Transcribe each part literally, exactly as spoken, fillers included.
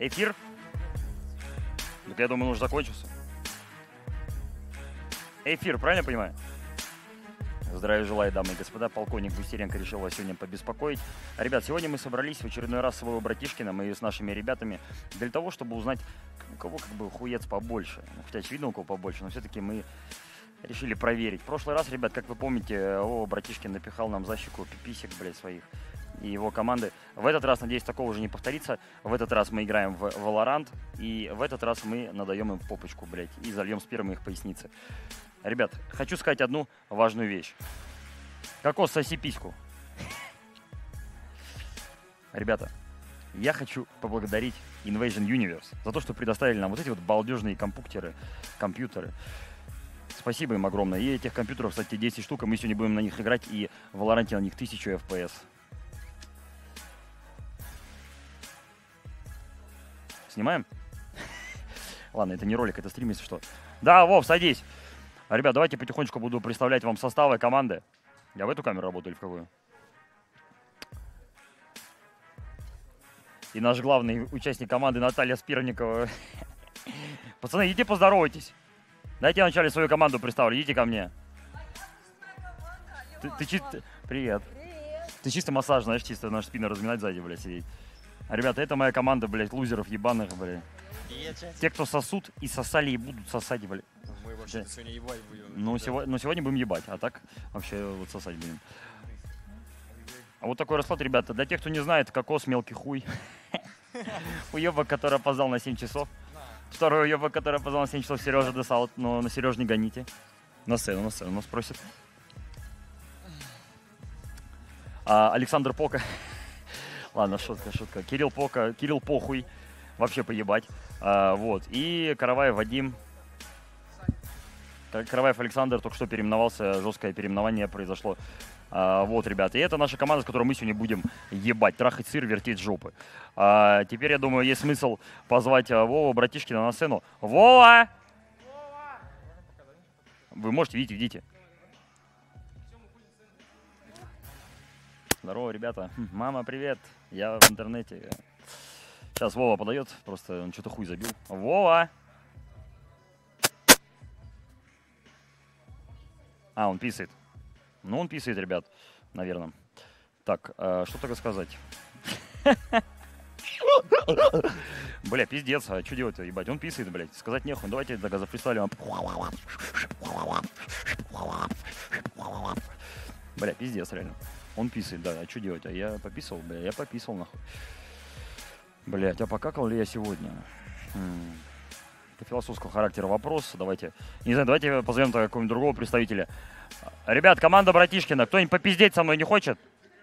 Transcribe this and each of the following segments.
Эфир? Так я думаю, он уже закончился. Эфир, правильно я понимаю? Здравия желаю, дамы и господа. Полковник Густеренко решил вас сегодня побеспокоить. Ребят, сегодня мы собрались в очередной раз с своего братишкина, мы с нашими ребятами, для того, чтобы узнать, у кого как бы хуец побольше. Ну, хотя очевидно, у кого побольше, но все-таки мы решили проверить. В прошлый раз, ребят, как вы помните, о, братишкин напихал нам за щеку пиписек, блядь, своих и его команды. В этот раз, надеюсь, такого уже не повторится. В этот раз мы играем в Valorant, и в этот раз мы надаем им в попочку, блядь, и зальем спермой их поясницы. Ребят, хочу сказать одну важную вещь. Кокос, соси письку. Ребята, я хочу поблагодарить Invasion Universe за то, что предоставили нам вот эти вот балдежные компьютеры, компьютеры. Спасибо им огромное. И этих компьютеров, кстати, десять штук, и мы сегодня будем на них играть, и в Valorant на них тысячу эф пи эс. Снимаем? Ладно, это не ролик, это стрим, если что. Да, Вов, садись. Ребят, давайте потихонечку буду представлять вам составы команды. Я в эту камеру работаю или в какую? И наш главный участник команды Наталья Спирникова. Пацаны, идите поздоровайтесь. Дайте я вначале свою команду представлю. Идите ко мне. Ты, ты чисто... Привет. Привет. Ты чисто массаж, знаешь, чисто наш спину разминать сзади, блядь, сидеть. Ребята, это моя команда, блядь, лузеров ебаных, блядь. Те, кто сосут и сосали и будут сосать, блядь. Мы вообще сегодня ебать будем. Ну, да. Сего... ну, сегодня будем ебать, а так вообще вот сосать будем. А вот такой расклад, ребята. Для тех, кто не знает, кокос мелкий хуй. Уебок, который опоздал на семь часов. Второй уебок, который опоздал на семь часов, Сережа Десаут. Но на Сережу не гоните. На сцену, на сцену нас просит. А, Александр Пока. Ладно, шутка, шутка. Кирилл Пока, Кирилл Похуй. Вообще поебать. А, вот. И Караваев Вадим. Караваев Александр только что переименовался, жесткое переименование произошло. А, вот, ребята, и это наша команда, с которой мы сегодня будем ебать, трахать сыр, вертеть жопы. А, теперь, я думаю, есть смысл позвать а, Вову Братишкина на сцену. Вова! Вы можете, видите, видите. Здорово, ребята. Мама, привет. Я в интернете. Сейчас Вова подает, просто он что-то хуй забил. Вова! А, он писает. Ну, он писает, ребят, наверное. Так, э, что только сказать? Бля, пиздец, а что делать-то, ебать? Он писает, блядь, сказать нехуй. Давайте тогда зафристайлим. Бля, пиздец, реально. Он писает, да, а что делать? А я пописал, бля, я пописал, нахуй. Блядь, а покакал ли я сегодня? М-м. Это философского характера вопрос. Давайте, не знаю, давайте позовем какого-нибудь другого представителя. Ребят, команда Братишкина, кто-нибудь попиздеть со мной не хочет?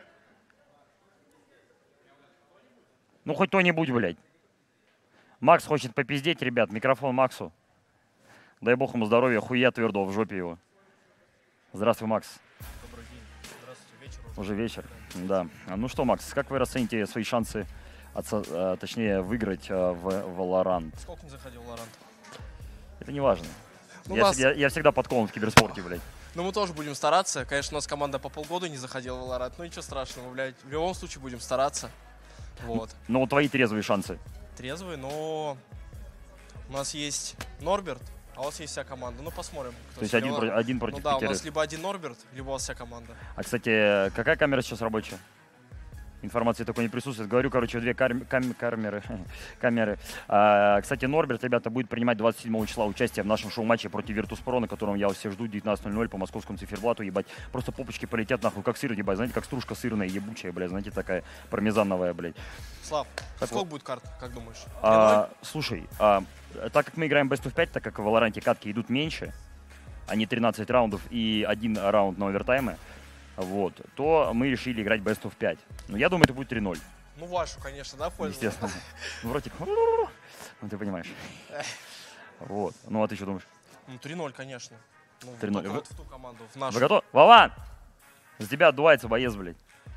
Ну, хоть кто-нибудь, блядь. Макс хочет попиздеть, ребят, микрофон Максу. Дай бог ему здоровья, хуя твердого в жопе его. Здравствуй, Макс. Добрый день. Здравствуйте, вечер уже. Уже вечер, да. Ну что, Макс, как вы расцените свои шансы, отца, а, точнее, выиграть а, в Valorant? Сколько не заходил в Valorant? Это не важно. Ну, я, нас... я, я всегда подкован в киберспорте, блядь. Ну, мы тоже будем стараться. Конечно, у нас команда по полгода не заходила в Valorant. Ну, ничего страшного, блядь. В любом случае будем стараться. Вот. Ну, вот твои трезвые шансы. Трезвые, но у нас есть Норберт, а у вас есть вся команда. Ну, посмотрим. То есть один, про... один против ну, да, пятерых. у нас либо один Норберт, либо у вас вся команда. А, кстати, какая камера сейчас рабочая? Информации такой не присутствует. Говорю, короче, две кам кам камеры. камеры. А, кстати, Норберт, ребята, будет принимать двадцать седьмого числа участие в нашем шоу-матче против Virtus.pro, на котором я вас всех жду, девятнадцать ноль ноль по московскому циферблату, ебать. Просто попочки полетят, нахуй, как сыр, ебать. Знаете, как стружка сырная, ебучая, блядь. Знаете, такая пармезановая, блядь. Слав, так сколько вот. будет карт, как думаешь? А, слушай, а, так как мы играем бест оф пять, так как в Valorant катки идут меньше, а не тринадцать раундов и один раунд на овертаймы, вот, то мы решили играть бест оф пять. Но я думаю, это будет три ноль. Ну, вашу, конечно, да, пользу? Естественно. Ну, вроде... Ну, ты понимаешь. Вот. Ну, а ты что думаешь? Ну, три ноль, конечно. Ну, три ноль. Вот в ту команду, в нашу. Вы готовы? Вован! За тебя отдувается боец, блядь.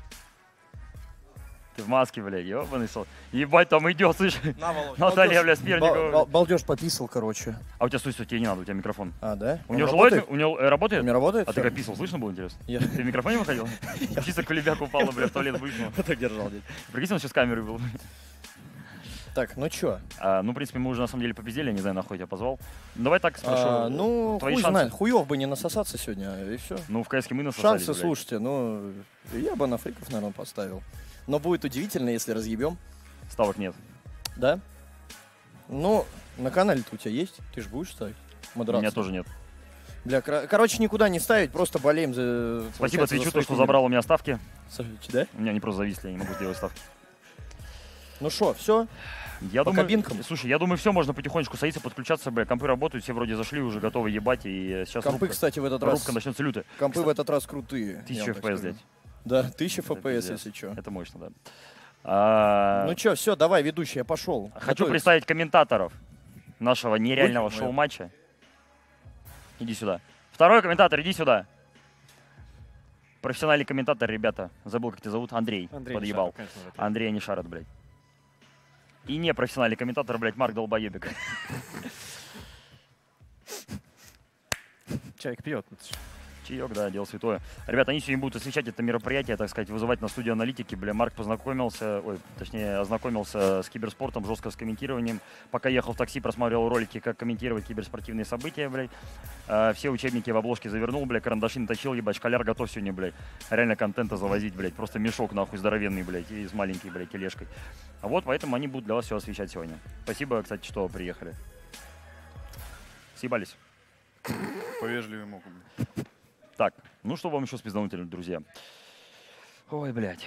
Ты в маске, блядь, ебаный сол. Ебать, там идет, слышишь? На, Володь. Наталья, блядь, Спирникова. Балдеж пописал, короче. А у тебя, стой, стой, тебе не надо, у тебя микрофон. А, да? У него же ловит? У него э, работает? У меня работает? А ты как писал, слышно было, интересно? Я... Ты в микрофоне выходил? Чисто кулебяк упала, блядь, в туалет вышла. Вот так держал. Прикинь, он сейчас камерой был. Так, ну чё? А, ну, в принципе, мы уже на самом деле победили, не знаю, нахуй тебя позвал. Давай так спрошу. А, ну, твои хуй шансы. знает, хуёв бы не насосаться сегодня, и все. Ну, в КСке мы насосались, Шансы, блядь. слушайте, ну, я бы на фриков, наверное, поставил. Но будет удивительно, если разъебем. Ставок нет. Да? Ну, на канале-то у тебя есть? Ты же будешь ставить? У Модерацию. меня тоже нет. Бля, кор- короче, никуда не ставить, просто болеем за... Спасибо получается, за Твичу, свой то, что клуб. забрал у меня ставки. Слушай, да? У меня они просто зависли, я не могу сделать ставки. Ну что, все? Я По думаю, кабинкам? Слушай, я думаю, все, можно потихонечку садиться, подключаться, бля, компы работают, все вроде зашли, уже готовы ебать, и сейчас Компы, рубка, кстати, в этот раз... рубка начнется лютая. Компы в этот раз крутые. Тысяча я вам эф так пи эс, скажу. блядь. Да, тысяча эф Это пи эс, пиздец. если что. Это мощно, да. А, Ну что, все, давай, ведущий, я пошел. Хочу представить комментаторов нашего нереального Ой, шоу-матча. Иди сюда. Второй комментатор, иди сюда. Профессиональный комментатор, ребята. Забыл, как тебя зовут. Андрей. Андрей Подъебал. Нишаров, конечно, в этом. Андрей Анишаров, блядь. И не профессиональный комментатор, блядь, Марк Долбоебик. Человек пьет. Чаек, да, дело святое. Ребята, они сегодня будут освещать это мероприятие, так сказать, вызывать на студию аналитики. Бля, Марк познакомился, ой, точнее, ознакомился с киберспортом, жестко с комментированием. Пока ехал в такси, просматривал ролики, как комментировать киберспортивные события, блядь. А, все учебники в обложке завернул, блядь, карандаши наточил, ебать, школяр готов сегодня, блядь. Реально контента завозить, блядь. Просто мешок, нахуй, здоровенный, блядь, и с маленькой, блядь, тележкой. А вот, поэтому они будут для вас все освещать сегодня. Спасибо, кстати, что приехали. Съебались. Повежливее могу. Так, ну что вам еще спиздануть, друзья? Ой, блядь.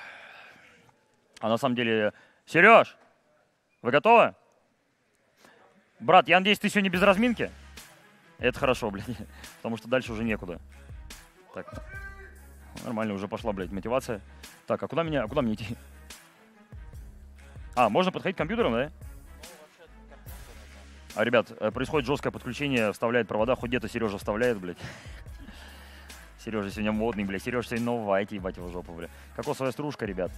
А на самом деле... Сереж, вы готовы? Брат, я надеюсь, ты сегодня без разминки? Это хорошо, блядь. Потому что дальше уже некуда. Так. Нормально, уже пошла, блядь, мотивация. Так, а куда меня, а куда мне идти? А, можно подходить к компьютерам, да? А, ребят, происходит жесткое подключение, вставляет провода. Хоть где-то Сережа вставляет, блядь. Сережа сегодня модный, блядь. Сережа сегодня нового айти, ебать его жопу, блядь. Кокосовая стружка, ребят.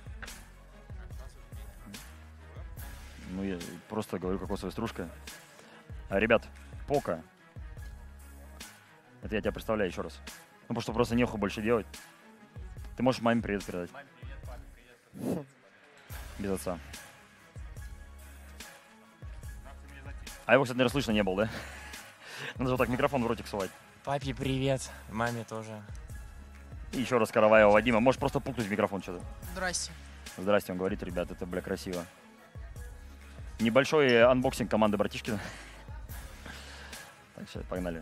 Ну, я просто говорю кокосовая стружка. А, ребят, Пока. Это я тебя представляю еще раз. Ну, потому что просто нехуй больше делать. Ты можешь маме привет передать. Маме привет, папе привет. Без отца. А его, кстати, наверное, слышно не было, да? Надо же вот так микрофон в ротик сувать. Папе привет, маме тоже. И еще раз Караваева Вадима. Можешь просто пукнуть в микрофон что-то. Здрасте. Здрасте, он говорит, ребят, это, бля, красиво. Небольшой анбоксинг команды Братишкина. Так, все, погнали.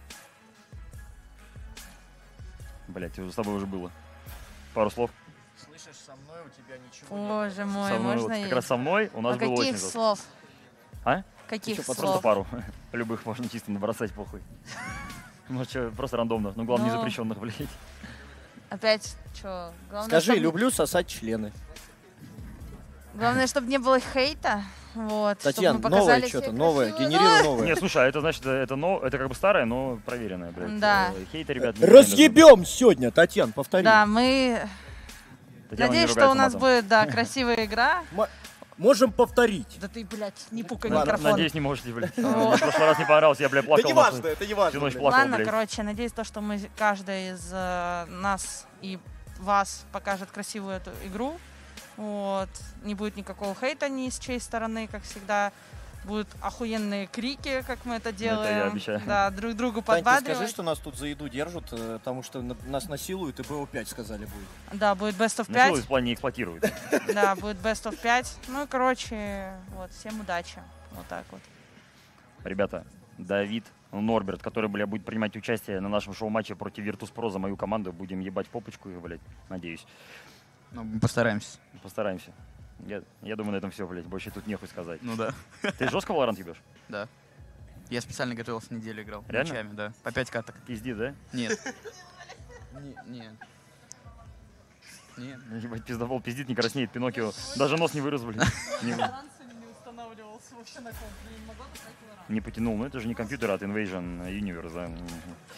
Блять, с тобой уже было. Пару слов. Слышишь, со мной у тебя ничего Боже мой, Со мной, можно вот, как и- раз со мной у нас А было очень каких жестко. слов? А? Каких Ты чё, Просто слов? пару. Любых можно чисто набросать, похуй. Может, что, просто рандомно. Ну, главное, не Ну. запрещенных, блядь. Опять что? Главное, Скажи, чтоб- люблю сосать члены. Главное, чтобы не было хейта. Вот. чтоб Татьяна, мы показали новое все что-то, новое, красивые- генерируй новое. Не, слушай, а это значит, это, но, это как бы старое, но проверенное, блядь. Да. Э, Хейты, ребят. не Разъебем сегодня, Татьяна, повтори. Да, мы... Татьяна не Надеюсь, что ругается у нас матом. будет, да, красивая игра. Можем повторить. Да ты, блядь, не пукай Ладно, микрофон. Надеюсь, не можете, блядь. Вот. Мне в прошлый раз не понравился, я, блядь, плакал. Да не важно, нахуй. это не важно. Всю ночь блин. плакал, Ладно, блядь. короче, надеюсь, то, что мы, каждый из э, нас и вас покажет красивую эту игру. Вот. Не будет никакого хейта ни с чьей стороны, как всегда. Будут охуенные крики, как мы это делаем. я обещаю. Да, друг другу Тань, ты подбадривать. скажи, что нас тут за еду держат, э, потому что на- нас насилуют и бэ о пять сказали будет. Да, будет best of Ну, пять. в плане не эксплуатируют. Да, будет best of пять. Ну и, короче, вот, всем удачи. Вот так вот. Ребята, Давид Норберт, который, бля, будет принимать участие на нашем шоу-матче против Virtus.pro за мою команду. Будем ебать попочку, блядь, надеюсь. Ну, мы постараемся. Постараемся. Я, я думаю, на этом все, блядь. Больше тут нехуй сказать. Ну да. Ты жестко в Valorant ебешь? Да. Я специально готовился неделю, играл. Реально? Ночами, да. По пять каток. Пизди, да? Нет. Не- Нет. Нет. Ебать, пиздобол пиздит, не краснеет, Пиноккио. Даже нос не вырос, блядь. Не, не потянул. Ну, это же не компьютер, а от Invasion Universe, да. Мгм.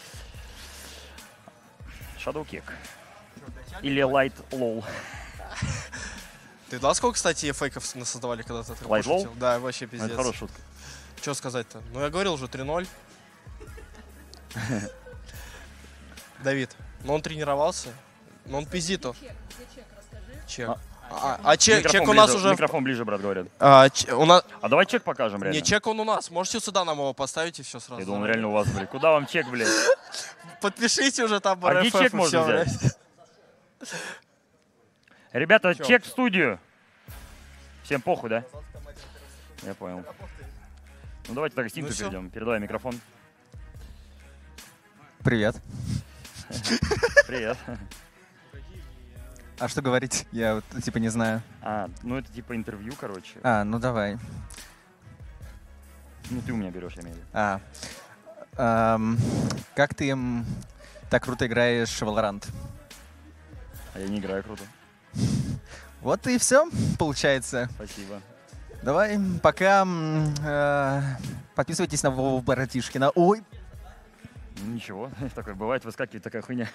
Shadow Kick. Или Light Low. Ты знал, сколько, кстати, фейков создавали, когда ты это Light Low? пошутил? Да, вообще Ну, пиздец. это хорошая шутка. Что сказать-то? Ну, я говорил уже три ноль. Давид, ну он тренировался, но он пиздит. Чек. А, А, а чек, Микрофон чек у нас ближе, уже... Микрофон ближе, брат, говорят. А, ч- у нас... А давай чек покажем, реально. Не, чек он у нас. Можете сюда нам его поставить и все сразу. Я думал, он реально у вас, блядь. Куда вам чек, блядь? Подпишите уже там А эр где эф эф чек и можно всё, взять? блядь. Ребята, Чё? чек в студию. Всем похуй, да? Я понял. Ну давайте так гостинцу Ну всё. перейдем. Передавай микрофон. Привет. Привет. А что говорить? Я вот типа не знаю. А, ну это типа интервью, короче. А, ну давай. Ну ты у меня берешь, я имею в виду. А, ам, как ты м, так круто играешь в Valorant? А я не играю круто. Вот и все, получается. Спасибо. Давай, пока м, э, подписывайтесь на Вову Братишкина. Ой, Ну, ничего, такое бывает, выскакивает такая хуйня.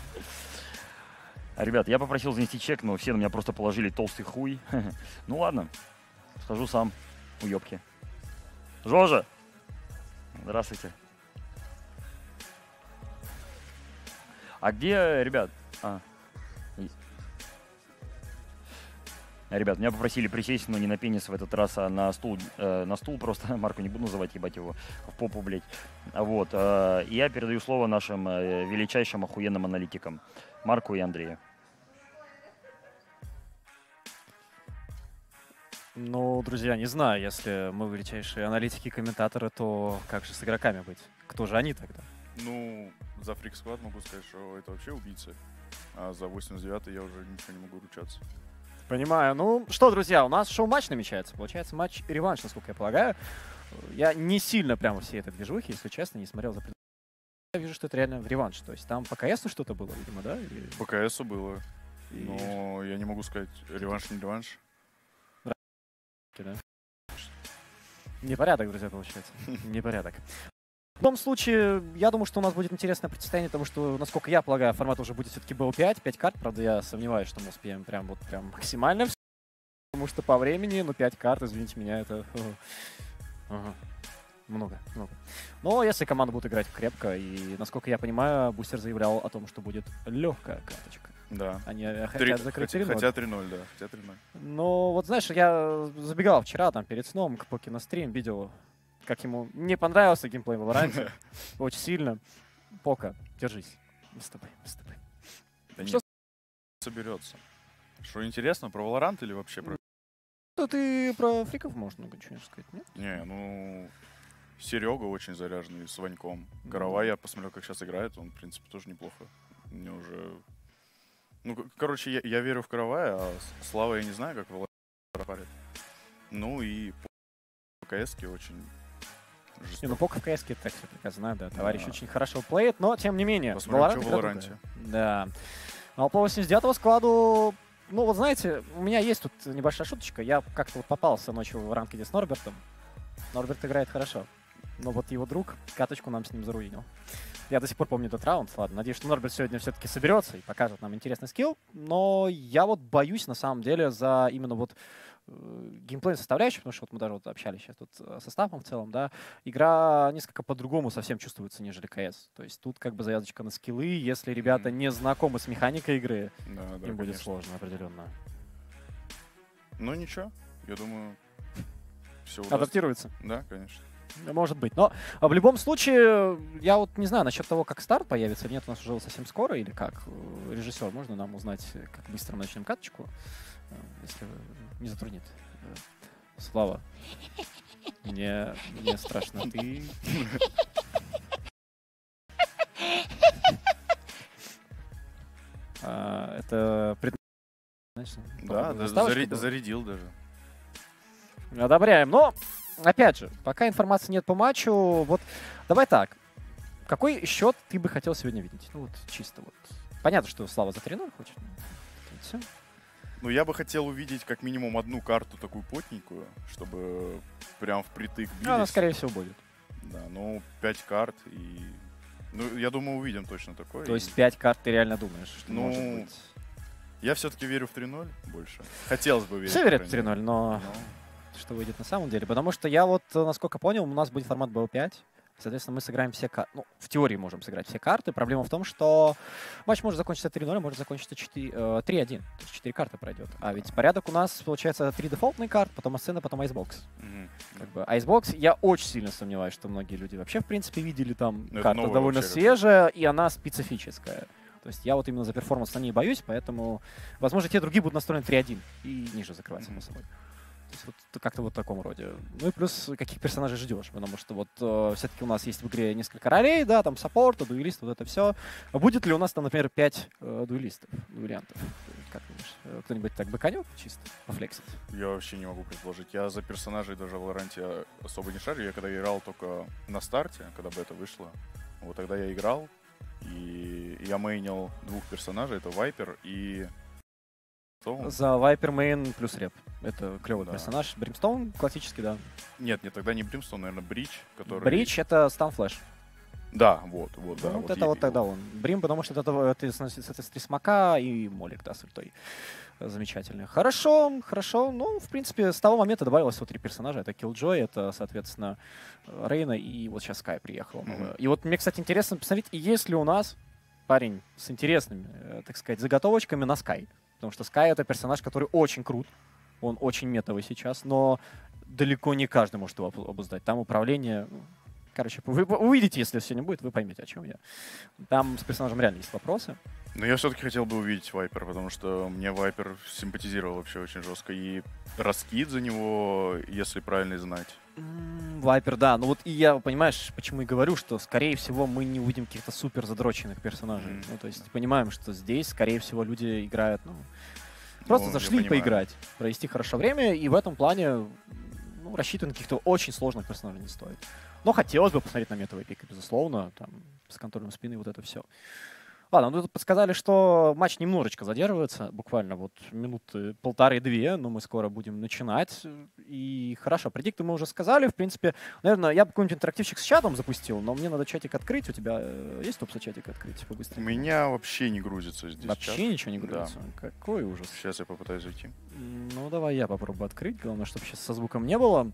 А, ребят, я попросил занести чек, но все на меня просто положили толстый хуй. Ну ладно, схожу сам, уёбки. Жожа! Здравствуйте. А где, ребят? А. и- Ребят, меня попросили присесть, но не на пенис в этот раз, а на стул, э, на стул просто. Марку не буду называть, ебать его в попу, блядь. А Вот. э, и я передаю слово нашим э, величайшим охуенным аналитикам. Марку и Андрею. Ну, друзья, не знаю, если мы величайшие аналитики и комментаторы, то как же с игроками быть? Кто же они тогда? Ну, за Freak Squad могу сказать, что это вообще убийцы. А за восемьдесят девятый я уже ничего не могу ручаться. Понимаю. Ну что, друзья, у нас шоу-матч намечается. Получается матч-реванш, насколько я полагаю. Я не сильно прямо всей этой движухи, если честно, не смотрел за предыдущим. Я вижу, что это реально реванш. То есть там по КСу что-то было, видимо, да? Или... По КСу было. И- Но я не могу сказать, реванш не реванш. Да? Непорядок, друзья, получается. Непорядок. В любом случае, я думаю, что у нас будет интересное противостояние, потому что, насколько я полагаю, формат уже будет все-таки бэ о пять, пять карт. Правда, я сомневаюсь, что мы успеем прям вот прям максимально всё, потому что по времени, ну, пять карт, извините меня, это ага. много, много. Но если команда будет играть крепко, и, насколько я понимаю, Бустер заявлял о том, что будет легкая карточка. Да. Они Три- хотят закрыть хотя, три ноль. хотя три ноль, да. Хотя три ноль. Ну, вот знаешь, я забегал вчера там перед сном к Поки на стрим, видел, как ему не понравился геймплей в Valorant. Очень сильно. Пока, держись. Мы с тобой, мы с тобой. Да Что нет, соберется. Что интересно, про Valorant или вообще про... Ну, ты про фриков можешь много чего сказать, нет? Не, ну... Серега очень заряженный с Ваньком. Каравай, я посмотрел, как сейчас играет, он, в принципе, тоже неплохо. Мне уже... Ну, к- короче, я, я верю в Каравая, а с- Слава я не знаю, как Valorant парит. Ну и по КС-ке очень Не, ну жестоко. Пока в КС-ке так все прекрасно знаю, да. Товарищ Да. очень хорошо плеет, но тем не менее. Посмотрим, Valorant что в игра Valorant. другая. Да. А по восемьдесят девятому складу, ну вот знаете, у меня есть тут небольшая шуточка. Я как-то вот попался ночью в ранкеде с Норбертом. Норберт играет хорошо. Но вот его друг каточку нам с ним заруинил. Я до сих пор помню этот раунд. Ладно, надеюсь, что Норберт сегодня все-таки соберется и покажет нам интересный скилл. Но я вот боюсь, на самом деле, за именно вот э, геймплейную составляющую, потому что вот мы даже вот общались сейчас тут э, со стафом в целом, да, игра несколько по-другому совсем чувствуется, нежели КС. То есть тут как бы завязочка на скиллы. Если ребята Мгм. не знакомы с механикой игры, Да, да, им будет конечно. сложно определенно. Ну ничего, я думаю, все удастся. Адаптируется. Да, конечно. Может быть. Но а в любом случае, я вот не знаю насчет того, как старт появится или нет, у нас уже совсем скоро, или как. Э, Режиссер, можно нам узнать, как быстро мы начнем каточку, Э, если не затруднит. Э, Слава, мне, мне страшно. Ты... А, это пред... Знаешь, Да, ну, да, заставочка зари- была. зарядил даже. Одобряем. Но, опять же, пока информации нет по матчу, вот давай так. Какой счет ты бы хотел сегодня видеть? Ну вот чисто вот. Понятно, что Слава за три ноль хочет. Все. Ну, я бы хотел увидеть как минимум одну карту такую плотненькую, чтобы прям впритык бились. Она, скорее всего, будет. Да, ну, пять карт и... Ну, я думаю, увидим точно такое. То есть И пять карт ты реально думаешь, что Ну, может быть? Я все-таки верю в три ноль больше. Хотелось бы верить. Все по верят в крайней три ноль, но мере. Но что выйдет на самом деле? Потому что я вот, э, насколько понял, у нас будет формат бэ о пять. Соответственно, мы сыграем все карты. Ну, в теории можем сыграть все карты. Проблема в том, что матч может закончиться три ноль, может закончиться три один. То есть четыре карты пройдет. А ведь порядок у нас, получается, три дефолтные карты, потом Асцена, потом Айсбокс. Мгм. Как бы Айсбокс, я очень сильно сомневаюсь, что многие люди вообще, в принципе, видели там Ну, это карта новая довольно вообще свежая, и она специфическая. То есть я вот именно за перформанс на ней боюсь, поэтому, возможно, те другие будут настроены три один и ниже закрывать, само собой. То есть вот как-то вот в таком роде. Ну и плюс, каких персонажей ждешь, потому что вот э, все-таки у нас есть в игре несколько ролей, да, там саппорта, дуэлист, вот это все. А будет ли у нас там, например, пять э, дуэлистов, вариантов? Как думаешь, э, кто-нибудь так быканет чисто, пофлексит? Я вообще не могу предположить. Я за персонажей даже в Валоранте особо не шарю. Я когда играл только на старте, когда бета вышла, вот тогда я играл, и я мейнил двух персонажей, это Вайпер и... Стоун. За Viper Main плюс реп. Это клевый Да. персонаж. Бримстоун классический, да. Нет, нет, тогда не Бримстон, наверное, Брич, который... Брич — это Станфлэш. Да, вот, вот, да. Ну, вот это я- вот тогда он. Брим, потому что это, это, это с Трисмака и Молик, да, с ультой. Замечательно. Хорошо, хорошо. Ну, в принципе, с того момента добавилось всего три персонажа. Это Killjoy, это, соответственно, Рейна и вот сейчас Скай приехала. Мгм. И вот мне, кстати, интересно посмотреть, есть ли у нас парень с интересными, э, так сказать, заготовочками на Скай. Потому что Скай — это персонаж, который очень крут. Он очень метовый сейчас, но далеко не каждый может его обу- обуздать. Там управление... ну, Короче, вы вы увидите, если сегодня будет, вы поймете, о чем я. Там с персонажем реально есть вопросы. Но я все-таки хотел бы увидеть Вайпер, потому что мне Вайпер симпатизировал вообще очень жестко. И раскид за него, если правильно знать. М, Вайпер, да. Ну вот и я, понимаешь, почему и говорю, что, скорее всего, мы не увидим каких-то супер задроченных персонажей. Мгм. Ну, то есть понимаем, что здесь, скорее всего, люди играют, ну, просто Ну, я зашли понимаю. поиграть, провести хорошо время, и в этом плане, ну, рассчитывать на каких-то очень сложных персонажей не стоит. Но хотелось бы посмотреть на метовые пики, безусловно, там, с контролем спины, вот это все. Ладно, ну тут подсказали, что матч немножечко задерживается, буквально вот минуты полторы-две, но мы скоро будем начинать. И хорошо, предикты мы уже сказали, в принципе, наверное, я бы какой-нибудь интерактивчик с чатом запустил, но мне надо чатик открыть. У тебя э, есть опция чатик открыть У побыстрее? меня вообще не грузится здесь Вообще чат. ничего не Да. грузится? Какой ужас. Сейчас я попытаюсь зайти. Ну, давай я попробую открыть. Главное, чтобы сейчас со звуком не было.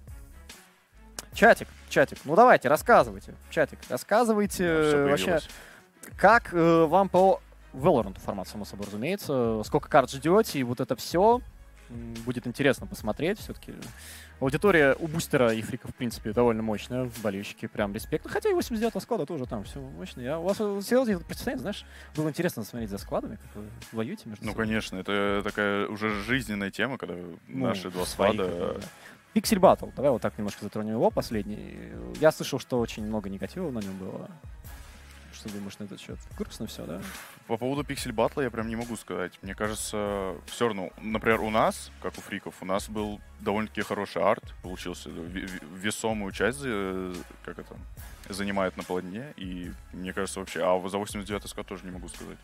Чатик, чатик, ну давайте, рассказывайте. Чатик, рассказывайте Да, всё э, вообще, появилось. как э, вам по Valorant формат, само собой, разумеется. Сколько карт ждете, и вот это все. Будет интересно посмотреть. Все-таки аудитория у бустера и фриков, в принципе, довольно мощная. Болельщики, прям респект. Ну, хотя и восемьдесят девятого склада тоже там все мощно. Я, у вас серьезно представляете, знаешь, было интересно смотреть за складами, как вы воюете между Ну, собой. конечно, это такая уже жизненная тема, когда Ну, наши два свои, склада... как бы, да. Pixel Battle. Давай вот так немножко затронем его, последний. Я слышал, что очень много негатива на нем было. Что думаешь на этот счет? Грустно все, да? По поводу пиксель батла я прям не могу сказать. Мне кажется, все равно, например, у нас, как у фриков, у нас был довольно-таки хороший арт, получился в- в- весомую часть, за- как это, занимает на полотне, и мне кажется вообще, а за восемьдесят девятый склад тоже не могу сказать.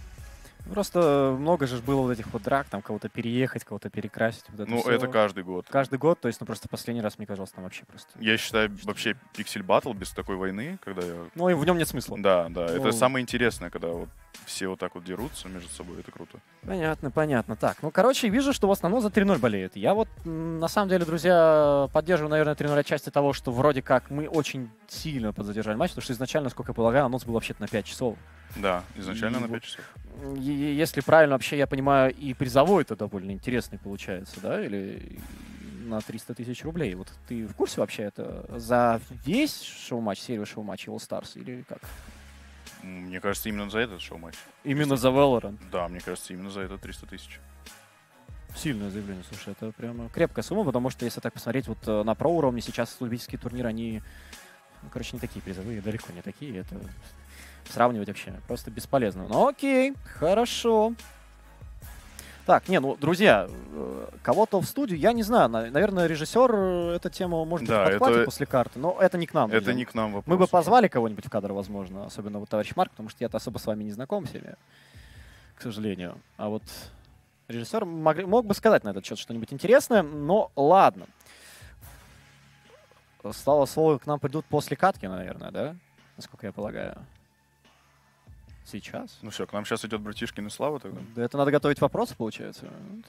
Просто много же ж было вот этих вот драк, там кого-то переехать, кого-то перекрасить. Вот это Ну, всё. это каждый год. Каждый год, то есть, ну просто последний раз, мне казалось, там вообще просто... Я считаю, вообще пиксель батл без такой войны, когда я... Ну, и в нем нет смысла. Да, да, Ну, это самое интересное, когда вот все вот так вот дерутся между собой, это круто. Понятно, понятно. Так, ну, короче, вижу, что в основном за три ноль болеют. Я вот, м, на самом деле, друзья, поддерживаю, наверное, три ноль отчасти того, что вроде как мы очень сильно подзадержали матч, потому что изначально, сколько я полагаю, анонс был вообще-то на пять часов. Да, изначально И на вот пять часов. И- и Если правильно вообще я понимаю, и призовой это довольно интересный получается, да, или на триста тысяч рублей. Вот ты в курсе вообще это за весь шоу-матч, серию шоу-матчей All Stars, или как? М, Мне кажется, именно за этот шоу-матч. Именно за Valorant. Да, мне кажется, именно за это триста тысяч. Сильное заявление, слушай, это прямо крепкая сумма, потому что если так посмотреть, вот э, на про-уровне сейчас любительские турниры, они, ну, короче, не такие призовые, далеко не такие, это сравнивать вообще просто бесполезно. Ну окей, хорошо. Так, не, ну, друзья, э, кого-то в студию, я не знаю, на- наверное, режиссер э, эту тему, может быть, Да, подхватит это- после карты, но это не к нам. Это друзья. не к нам вопрос. Мы бы уже. позвали кого-нибудь в кадр, возможно, особенно вот товарищ Марк, потому что я-то особо с вами не знаком всеми, к сожалению. А вот режиссер мог, мог бы сказать на этот счет что-нибудь интересное, но ладно. Слава слово, к нам придут после катки, наверное, да? Насколько я полагаю. Сейчас? Ну все, к нам сейчас идет братишкин и Слава тогда. Да это надо готовить вопросы, получается.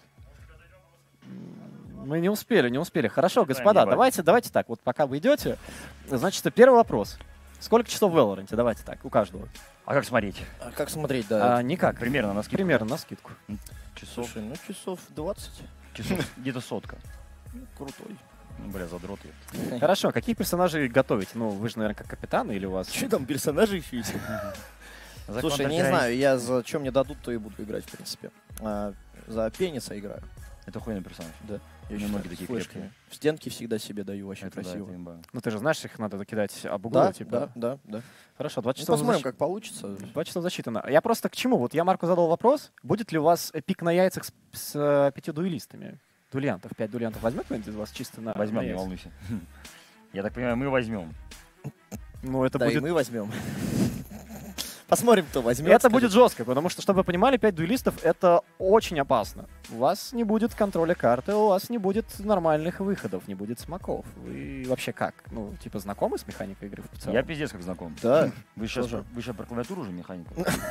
Мы не успели, не успели. Хорошо, господа, ебать. давайте, давайте так. Вот пока вы идете, значит, первый вопрос. Сколько часов в Valorant? Давайте так, у каждого. А как смотреть? А как смотреть, да? А, никак. Примерно на скидку. Примерно на скидку. Часов, Слушай, ну часов двадцать. часов где-то сотка. Крутой. Ну, бля, задроты. Хорошо, каких персонажей готовите? Ну, вы же, наверное, как капитан или у вас... Что там, персонажи еще есть? За Слушай, не Counter-Strike знаю, я за чем мне дадут, то и буду играть, в принципе. А, за пениса играю. Это охуенный персонаж. Да. Я У меня считаю, ноги с такие флешками. крепкие. В стенки всегда себе даю, очень Это да, красиво. это имба. Ну, ты же знаешь, их надо кидать об угол, Да, типа. да, да, да. Хорошо, два Ну, часа посмотрим, защ- как получится. Два часа засчитано. Я просто к чему? Вот я Марку задал вопрос. Будет ли у вас пик на яйцах с, с э, пятью дуэлистами? Дуэлянтов. Пять дуэлянтов возьмет кто-нибудь из вас чисто на Возьмем, на не яйца? волнуйся. Я так понимаю, мы возьмем. Ну, это Да, и будет... мы возьмем. Посмотрим, кто возьмет. Это скажет. будет жестко, потому что, чтобы вы понимали, пять дуэлистов — это очень опасно. У вас не будет контроля карты, у вас не будет нормальных выходов, не будет смоков. Вы вообще как? Ну, типа, знакомы с механикой игры в целом? Я пиздец как знаком. Да. Вы сейчас, Тоже. вы сейчас про клавиатуру уже механику?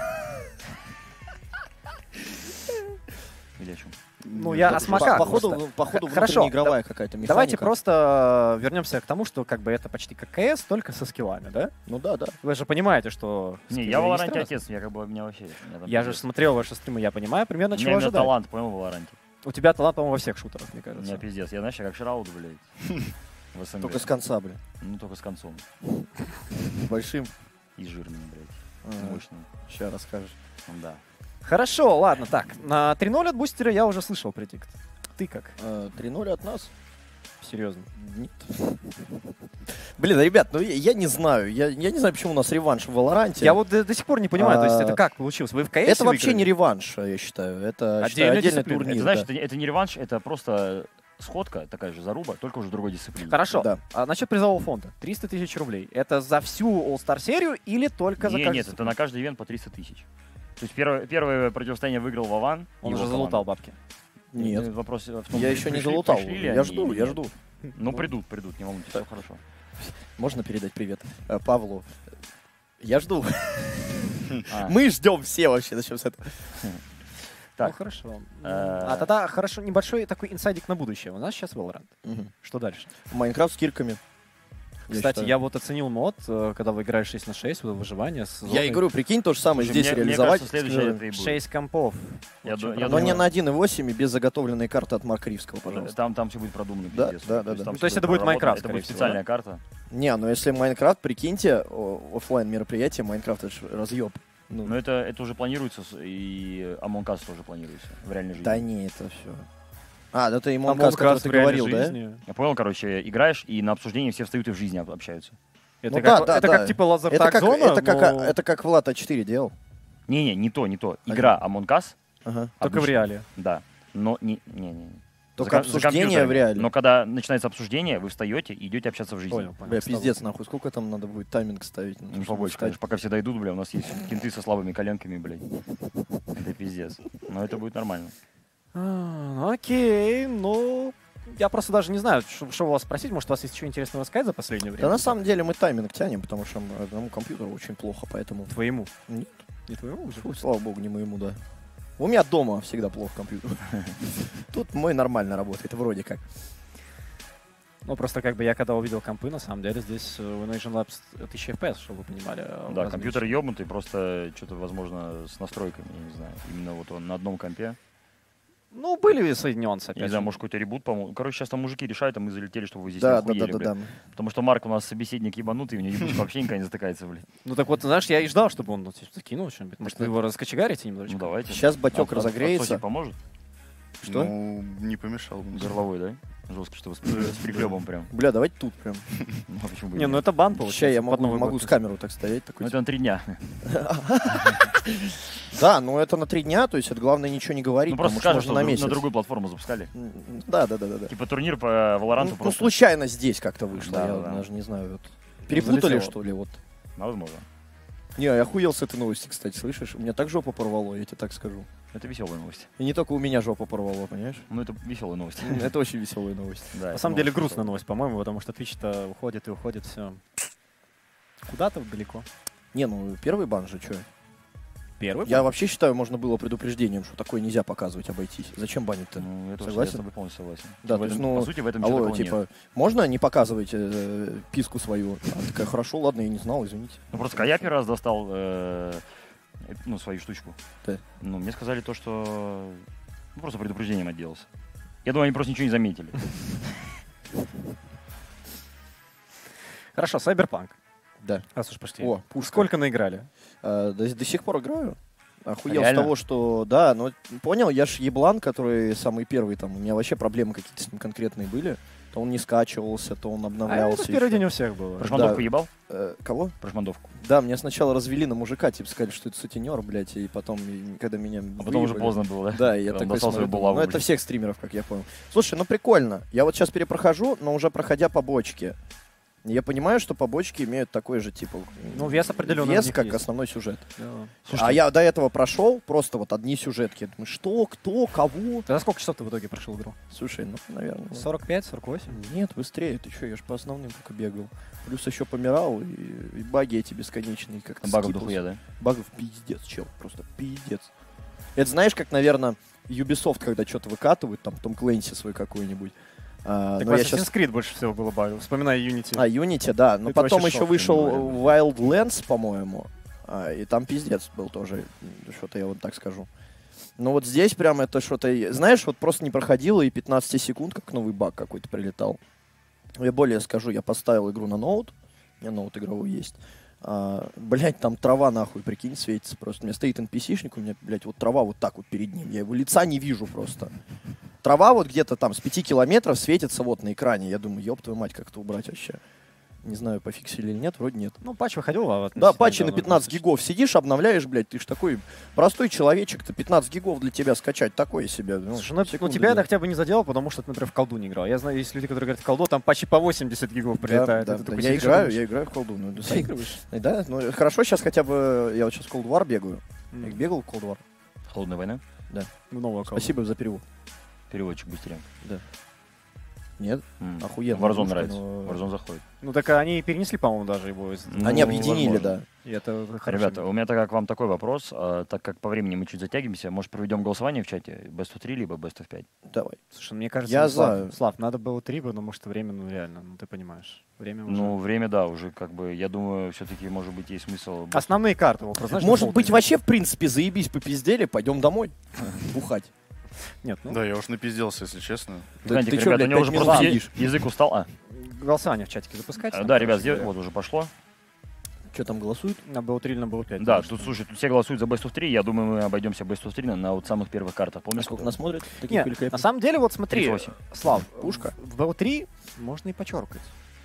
Или о чем? Ну, я о смоках. Походу, просто. походу, Хорошо, внутреннеигровая какая-то механика. Давайте просто вернемся к тому, что как бы это почти как КС, только со скиллами, да? Ну да, да. Вы же понимаете, что... Не, скиллы я в есть Валоранте разные. отец, я как бы у меня вообще... у меня там Я же пиздец. смотрел ваши стримы, я понимаю примерно, У чего меня именно ожидать. талант, понял, в Валоранте. У тебя талант, по-моему, во всех шутерах, мне У меня кажется. пиздец. Я, знаешь, я как Шрауд, блядь. В СНГ. Только с конца, блин. Ну, только с концом. Большим. И жирным, блядь. Ага. Мощным. Сейчас расскажешь. Да. Хорошо, ладно, так. На три ноль от бустера я уже слышал предикт. Ты как? Э, три ноль от нас? Серьезно? Нет. Блин, ребят, ну я, я не знаю. Я, я не знаю, почему у нас реванш в Валоранте. Я вот до, до сих пор не понимаю, то есть А, это как получилось? Вы в КС Это вообще выиграли? не реванш, я считаю. Это Отдельная считаю, отдельный дисциплина. турнир. Это, знаешь, да. это, это не реванш, это просто сходка, такая же заруба, только уже в другой дисциплине. Хорошо. Да. А насчет призового фонда. триста тысяч рублей. Это за всю All-Star серию или только за Не, каждый? нет, это на каждый ивент по триста тысяч. То есть первое, первое противостояние выиграл Вован. Он его уже команда. залутал бабки. Нет. Вопрос в том, Я при- еще не пришли- залутал. пришли ли Я они жду, или я нет. жду. Ну, придут, придут, не волнуйтесь, все хорошо. Можно передать привет э, Павлу? Я жду. А, Мы ждем все вообще. Начнем с этого. Так. Ну, хорошо. Э, А тогда хорошо, небольшой такой инсайдик на будущее. У нас сейчас Valorant. Мгм. Что дальше? Майнкрафт с кирками. Я Кстати, считаю. я вот оценил мод, э, когда вы играешь шесть на шесть, вот выживание с Я и говорю, прикинь, то же самое Слушай, здесь мне- мне реализовать. кажется, следующее это и будет. шесть компов. Я Вот ду- чё я правда. Но не думаю- на один и восемь и без заготовленной карты от Марка Ривского, пожалуйста. Там, там все будет продумано. Да, пиздец. да, да, То есть да. там Ну, всё то есть это будет проработано, Майнкрафт, Это скорее будет всего, специальная карта. Не, ну если Майнкрафт, прикиньте, офлайн мероприятие, Майнкрафт это ж разъеб. Ну, Но это, это уже планируется, с- и Among Us тоже планируется в реальной жизни. да не, это все. А, да ты ему Among Амонкас, который Us ты в реальной говорил, да? жизни. Я понял, короче, играешь, и на обсуждении все встают и в жизни об- общаются. Это, Ну как, да, да, это да. как типа лазертаг Это как, зона, это, как, но это как Влад А четыре делал. Не-не, не то, не то. Игра Among Us. Ага. только в обычно- реале. Да. Но не, не, не. Только За ком- за обсуждение компьютерами. в реале. Но когда начинается обсуждение, вы встаете и идете общаться в жизни. Понял, понял. Бля, с тобой. пиздец, нахуй, сколько там надо будет тайминг ставить? на то, Ну, чтобы побольше, встать? конечно. Пока все дойдут, бля, у нас есть кенты со слабыми коленками, блядь. Это пиздец. Но это будет нормально. А, окей, ну... Я просто даже не знаю, что, что у вас спросить. Может, у вас есть еще интересного рассказать за последнее время? Да на самом деле мы тайминг тянем, потому что одному компьютеру очень плохо, поэтому... Твоему. Нет. Не твоему уже? Фу, слава богу, не моему, да. У меня дома всегда плохо компьютер. Тут мой нормально работает, вроде как. Ну, просто как бы я когда увидел компы, на самом деле, здесь э, у Nation Labs тысяча эф пи эс, чтобы вы понимали. э, Да, различия. компьютер ебнутый, просто что-то, возможно, с настройками, я не знаю. Именно вот он на одном компе. Ну, были соединенцы, Я опять не знаю, же. может, какой-то ребут, по-моему. Короче, сейчас там мужики решают, а мы залетели, чтобы вы здесь Да, не да, да, охуели, да, блядь. да. Потому что Марк у нас собеседник ебанутый, у него ебучка вообще никогда не затыкается, блядь. Ну, так вот, знаешь, я и ждал, чтобы он ну, типа, закинул что-нибудь. Может, вы Так, его раскочегарите немножечко? Ну, давайте. Сейчас батек А- а- разогреется. отсосик поможет? Что? Ну, не помешал бы. Горловой, да? Жестко, чтобы с, с приклебом прям. Бля, давайте тут прям. Ну, а почему бы и Не, ну нет? это бан получается. Сейчас я под могу, Новый могу год. с камеру так стоять. Такой, Ну, это на три дня. Да, но это на три дня, то есть это главное ничего не говорить, Ну, просто потому скажешь, что что можно на на месяц. другую платформу запускали. М, Да, да, да, да. да. Типа турнир по Валоранту Ну, ну, просто. случайно здесь как-то вышло, Да, я да, да. даже не знаю. Вот. Перепутали, залетело. что ли, вот. Ну, возможно. Не, я охуел с этой новости, кстати, слышишь? У меня так жопа порвало, я тебе так скажу. Это веселая новость. И не только у меня жопа порвало, понимаешь? Ну, это веселая новость. Это очень веселая новость. Да, На это самом деле новость грустная веселая. новость, по-моему, потому что Twitch-то уходит и уходит, все. Куда-то далеко. Не, ну первый бан же, что? Первый Я бан? вообще считаю, можно было предупреждением, что такое нельзя показывать, обойтись. Зачем банить-то? Ну, это Согласен? я с тобой полностью согласен. Да, В то есть, этом- ну, по сути, в этом ничего алло, такого нет. типа, можно не показывать э, писку свою? Она такая, хорошо, ладно, я не знал, извините. Ну, просто когда я первый раз достал э, э, ну, свою штучку, Да. ну, мне сказали то, что ну, просто предупреждением отделался. Я думаю, они просто ничего не заметили. Хорошо, Cyberpunk. Да. Раз уж пошли. О, пушка. Сколько наиграли? А, до, до сих пор играю. Охуел Реально? с того, что... Да, но понял, я ж еблан, который самый первый там. У меня вообще проблемы какие-то с ним конкретные были. То он не скачивался, то он А обновлялся. это в первый ещё. день у всех было. Про шмандовку Да. ебал? Э, кого? Про шмандовку. Да, мне сначала развели на мужика, типа сказали, что это сутенер, блядь, и потом, и когда меня А потом уже выебали- поздно было, да? Да, и я Он такой достал смотрю, свою думаю, булаву, ну это блин. всех стримеров, как я понял. Слушай, ну прикольно. Я вот сейчас перепрохожу, но уже проходя по бочке. Я понимаю, что побочки имеют такой же, типа, Ну, вес определенный у вес, них как есть. основной сюжет. Да. Слушайте, А я до этого прошел просто вот одни сюжетки. Я думаю, что, кто, кого? Ты за сколько часов ты в итоге прошел игру? Слушай, ну, наверное... сорок пять сорок восемь? Нет, быстрее. Ты что, я же по основным только бегал. Плюс еще помирал, и, и баги эти бесконечные. Как-то багов скипался. дохуя, да? Багов пиздец, чел. Просто пиздец. Это знаешь, как, наверное, Ubisoft, когда что-то выкатывают, там, Том Клэнси свой какой-нибудь. А, Так но в я Assassin's щас- Creed больше всего было багов. Вспоминай Unity. А, Unity, да. Но Это потом вообще еще шок, вышел я Wildlands, по-моему. А, и там пиздец был тоже. Что-то я вот так скажу. Но вот здесь прям это что-то... Знаешь, вот просто не проходило и пятнадцать секунд, как новый баг какой-то прилетал. Я более скажу, я поставил игру на ноут. У меня ноут игровой есть. А, блять, там трава нахуй, прикинь, светится просто. У меня стоит эн пи си-шник, у меня, блядь, вот трава вот так вот перед ним. Я его лица не вижу просто. Трава вот где-то там с пяти километров светится вот на экране. Я думаю, ёб твою мать, как это убрать вообще. Не знаю, пофиксили или нет, вроде нет. Ну, патч выходил, а Да, патчи на пятнадцать гигов. Сидишь, обновляешь, блядь, ты ж такой простой человечек-то, пятнадцать гигов для тебя скачать, такое себе. Ну, Слушай, ну, ну, секунды тебя две. это хотя бы не задело, потому что ты, например, в колду не играл. Я знаю, есть люди, которые говорят, в колду там почти по восемьдесят гигов Да, прилетает. да, Это да, такой я сидишь и играю, думаешь, я играю в колду. Ну, да, заигрываешь? да, ну хорошо, сейчас хотя бы, я вот сейчас в Cold War бегаю. М. Я бегал в Cold War. Холодная война? В новую колду. Спасибо за перевод. Переводчик быстрее. Нет? М. Охуенно. Warzone игрушка, нравится. но- Warzone заходит. Ну, так они перенесли, по-моему, даже его из... Ну, Они объединили, возможно. да. И это хорошо. Ребята, у меня так, к вам такой вопрос. А, так как по времени мы чуть затягиваемся, может, проведем голосование в чате? Best of три либо Best of пять? Давай. Слушай, мне кажется, Я ну, Слав, за. Слав, надо было три, потому что время, ну, реально, ну, ты понимаешь. Время уже... Ну, время, да, уже как бы, я думаю, все-таки, может быть, есть смысл... Best- Основные карты, вот, знаешь, Может дефолтные. быть, вообще, в принципе, заебись, попиздели, пойдем домой. Бухать. Нет, ну, Да, я уж напизделся, если честно. Знаете, ты как, чё, ребята, у блядь, него пять уже минут просто сидишь? е- язык устал. А, голосование в чатике запускайте. а, там, да, короче ребят, сдел- говоря. вот уже пошло. Что там голосуют? На бэ о три или на бэ о пять. Да, тут, слушай, тут все голосуют за Best of три. Я думаю, мы обойдемся Best of три на, на вот самых первых картах. А Помнишь, сколько сколько? нас смотрят? Таких Нет, на великолепных? самом деле, вот смотри, тридцать восемь. Слав, Пушка. в бэ о три можно и почеркать.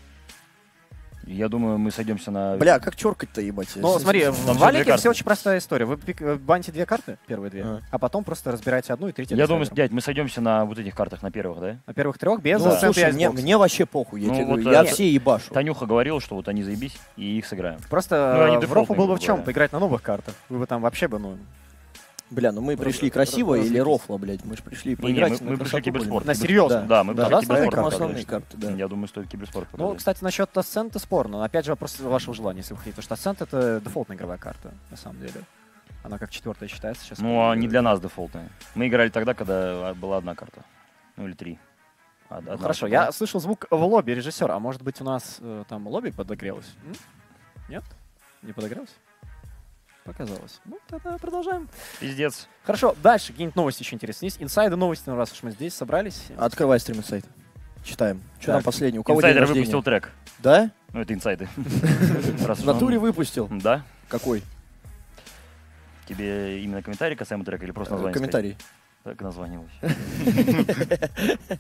Я думаю, мы сойдемся на... Бля, как черкать-то, ебать? Ну, смотри, Там в всё две валике карты. все очень простая история. Вы пик- э, баньте две карты, первые две, Ага. а потом просто разбираете одну и третью. Я думаю, листаете. дядь, мы сойдемся на вот этих картах, на первых, да? На первых трех без Ну, акцента слушай, и мне, айсбокса. мне вообще похуй, я Ну, тебе вот, говорю, я э, все ебашу. Танюха говорил, что вот они заебись, и их сыграем. Просто Ну, они э, в дефолтные, рофл было бы в грубо чем? говоря. Поиграть на новых картах. Вы бы там вообще бы, ну, Бля, ну мы Раз- пришли раз- красиво раз- или раз- рофла, блядь? Мы же пришли Не-не, поиграть мы- на мы пришли красоту, киберспорт. на блин. серьезно. Да, мы Да, пришли да, киберспорт поэтому показывать. основные карты, да. Я думаю, стоит киберспорт Ну, показать. кстати, насчет Ascent спорно. Но опять же, вопрос вашего желания, если вы хотите. Потому что Ascent — это дефолтная игровая карта, на самом деле. Она как четвертая считается сейчас. Ну, а не для нас дефолтная. Мы играли тогда, когда была одна карта. Ну, или три. Од- Ну, одна хорошо, была. я слышал звук в лобби режиссера. А может быть, у нас э, там лобби подогрелось? М? Нет? Не подогрелось? Показалось. Ну, тогда продолжаем. Пиздец. Хорошо, дальше какие-нибудь новости еще интересные. Есть инсайды новости, ну, раз уж мы здесь собрались. Открывай стрим сайт. Читаем. Что Так. там последний? У кого день Инсайдер рождения? выпустил трек. Да? Ну, это инсайды. Раз В уж натуре он- выпустил? Да. Какой? Тебе именно комментарий касаемо трека или просто Э, название? Комментарий. сказать? Так название вообще.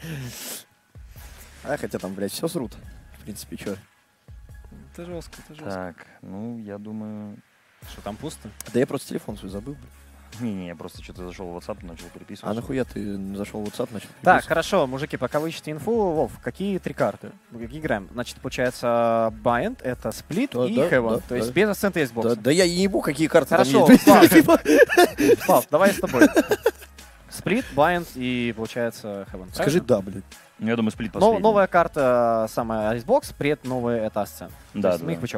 А, хотя там, блядь, все срут. В принципе, что? Это жестко, это жестко. Так, ну, я думаю... Что, там пусто? Да я просто телефон свой забыл. блядь. Не-не, я просто что-то зашел в WhatsApp, начал переписываться. А нахуя ты зашел в WhatsApp, начал Так, переписывать? хорошо, мужики, пока вы ищете инфу, Вов, какие три карты? Мы какие играем? Значит, получается, Bind, это Split Да, и да, Heaven. да, То есть да. без акцента есть бокс. Да, да я не ебу, какие карты Хорошо, там есть. Слав, Слав, давай с тобой. Сплит, Bind и, получается, Heaven. Скажи правильно? да, блядь. Ну, я думаю, сплит Но- последний. новая карта, самая Icebox, при этом новая это Ascent. То Да, есть да. мы их вычеркиваем.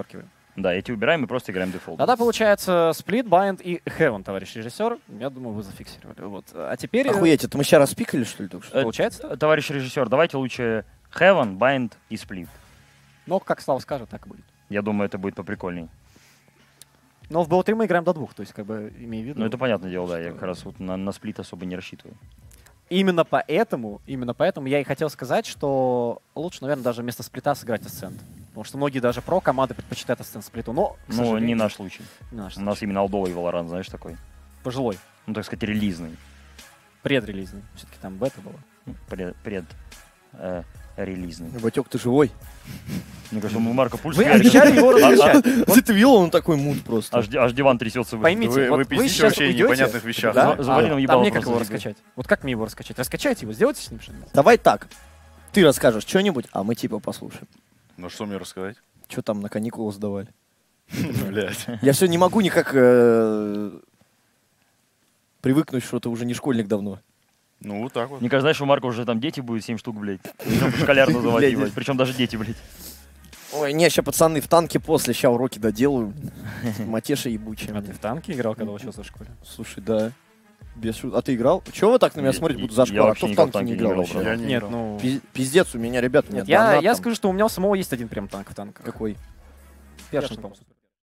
Да, эти убираем и просто играем дефолт. Тогда получается Split, Bind и Heaven, товарищ режиссер. Я думаю, вы зафиксировали. Вот. А теперь... Охуеть, это мы сейчас распикали, что ли, только что? Э, Получается? Товарищ режиссер, давайте лучше Heaven, Bind и Split. Ну, как Слава скажет, так и будет. Я думаю, это будет поприкольней. Но в би о три мы играем до двух, то есть, как бы, имею в виду... Ну, это понятное дело, да. Я как раз вот на, на сплит особо не рассчитываю. Именно поэтому, именно поэтому я и хотел сказать, что лучше, наверное, даже вместо сплита сыграть Ascent. Потому что многие даже про команды предпочитают Ascent сплиту, но, к Ну, сожалению, не наш случай. не наш У нас случай. именно алдовый Valorant, знаешь, такой. Пожилой, Ну, так сказать, релизный. предрелизный. Все-таки там бета было. Ну, Пред, пред э, релизный. Батек, ты живой? Мне кажется, у Марка пульс Вы ярик. обещали его А- размещать. Ты ты видел, он такой мут просто. Аж, ди- аж диван трясется. в- Поймите, Вы- вот вы вы пиздите сейчас вообще уйдете, непонятных вещах. да? За- завали нам а, ебало а мне как просто его за игрой. раскачать? Вот как мне его раскачать? Раскачайте его, сделайте с ним что-нибудь. Давай так. Ты расскажешь что-нибудь, а мы типа послушаем. Ну что мне рассказать? Что там на каникулы сдавали? Блять. Я все не могу никак э, привыкнуть, что ты уже не школьник давно. Ну вот так вот. Мне кажется, знаешь, у Марка уже там дети будет семь штук, блядь. Причем школяр называть Блядь. его. Причем даже дети, блядь. Ой, не, ща пацаны в танке после, ща уроки доделаю. Матеша ебучая. А ты в танке играл, когда учился в школе? Слушай, да. Без шут. А ты играл? Чего вы так на меня Я- смотрите, буду я за шквар? А вообще кто в никогда в танке не танке не играл играл, вообще? Я не Нет, играл. ну... Пиз- Пиздец, у меня, ребят, Нет, нет, я, донат я там. скажу, что у меня у самого есть один прям танк в танках. Какой? Першин, по-моему.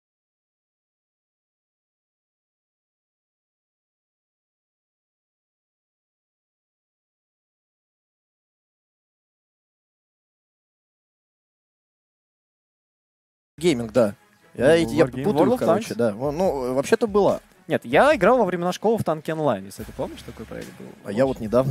Гейминг, да. Я, Ну, эти- я Wargame, путаю, World of короче, Tanks. да. Ну, Ну, вообще-то была. Нет, я играл во времена школы в танке онлайн, если ты помнишь, такой проект был. А я вот недавно.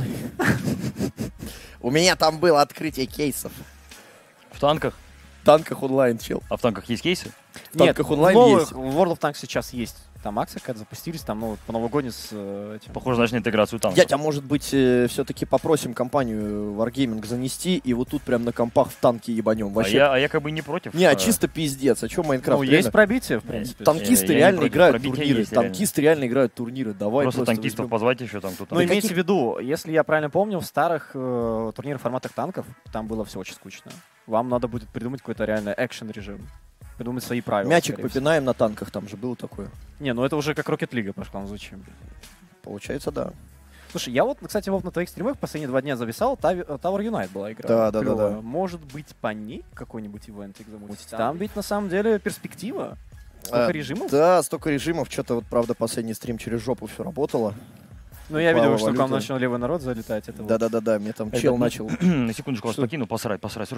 У меня там было открытие кейсов. В танках? В танках онлайн, чел. А в танках есть кейсы? В Нет, танках в онлайн новых- есть. в World of Tanks сейчас есть. Там акции какая-то запустились, там, ну, по новогодней с э, этим. Похоже, знаешь, на интеграцию танков. Я тебя, может быть, все-таки попросим компанию Wargaming занести, и вот тут прям на компах в танки ебанем. А Вообще. я, а я как бы не против. Не, а э, чисто пиздец. А что Майнкрафт? Ну, реально? есть пробитие, в принципе. Танкисты Я- я не реально против, играют пробитие турниры. есть, реально. Танкисты реально играют турниры. Давай Просто просто танкистов возьмем. позвать еще там кто-то. Ну, Да имейте каких- в виду, если я правильно помню, в старых э, турнирах форматах танков там было все очень скучно. Вам надо будет придумать какой-то реально экшен режим. Придумать свои правила. Мячик скорее всего. попинаем на танках, там же было такое. Не, ну это уже как Rocket League пошла, ну зачем? Получается, да. Слушай, я вот, кстати, Вов, на твоих стримах последние два дня зависал, Тави- Tower Unite была игра. Да, да, да, клёвая. да. Может быть, по ней какой-нибудь ивентик замутить? Там ведь на самом деле перспектива. Сколько А, режимов? Да, столько режимов. Что-то вот, правда, последний стрим через жопу все работало. Ну, я видел, упала что к вам валюта. начал левый народ залетать. Это вот. Да-да-да-да, мне там Это чел мы- начал. На секундочку вас Что? покину, посрать, посрать.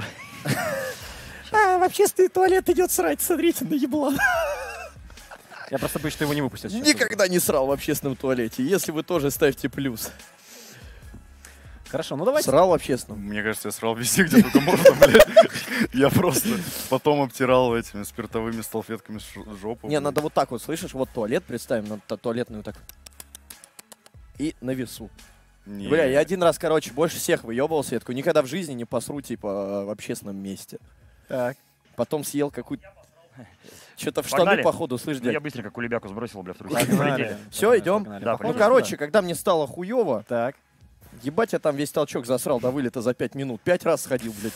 А, в общественный туалет идет срать, смотрите на еблан. Я просто боюсь, что его не выпустят. сейчас. Никогда не срал в общественном туалете. Если вы тоже, ставьте плюс. Хорошо, ну давайте. Срал в общественном. Мне кажется, я срал везде, где только можно, блядь. Я просто потом обтирал этими спиртовыми салфетками ш- жопу. Не, блядь. надо вот так вот, слышишь, вот туалет, представим, надо ту- туалетную так. И на весу. Не. Бля, я один раз, короче, больше всех выебывался. Я такой, никогда в жизни не посру, типа, в общественном месте. Так. Потом съел какую-то... Что-то в штаны, Погнали? походу, слышь, Ну, я дядь. быстренько кулебяку сбросил, бля, в руки. Погнали. Полетели. Все, идем? Погнали. Да, Похоже, Ну, Похоже, короче, да. когда мне стало хуево, Так. ебать, я там весь толчок засрал до вылета за пять минут. Пять раз сходил, блядь.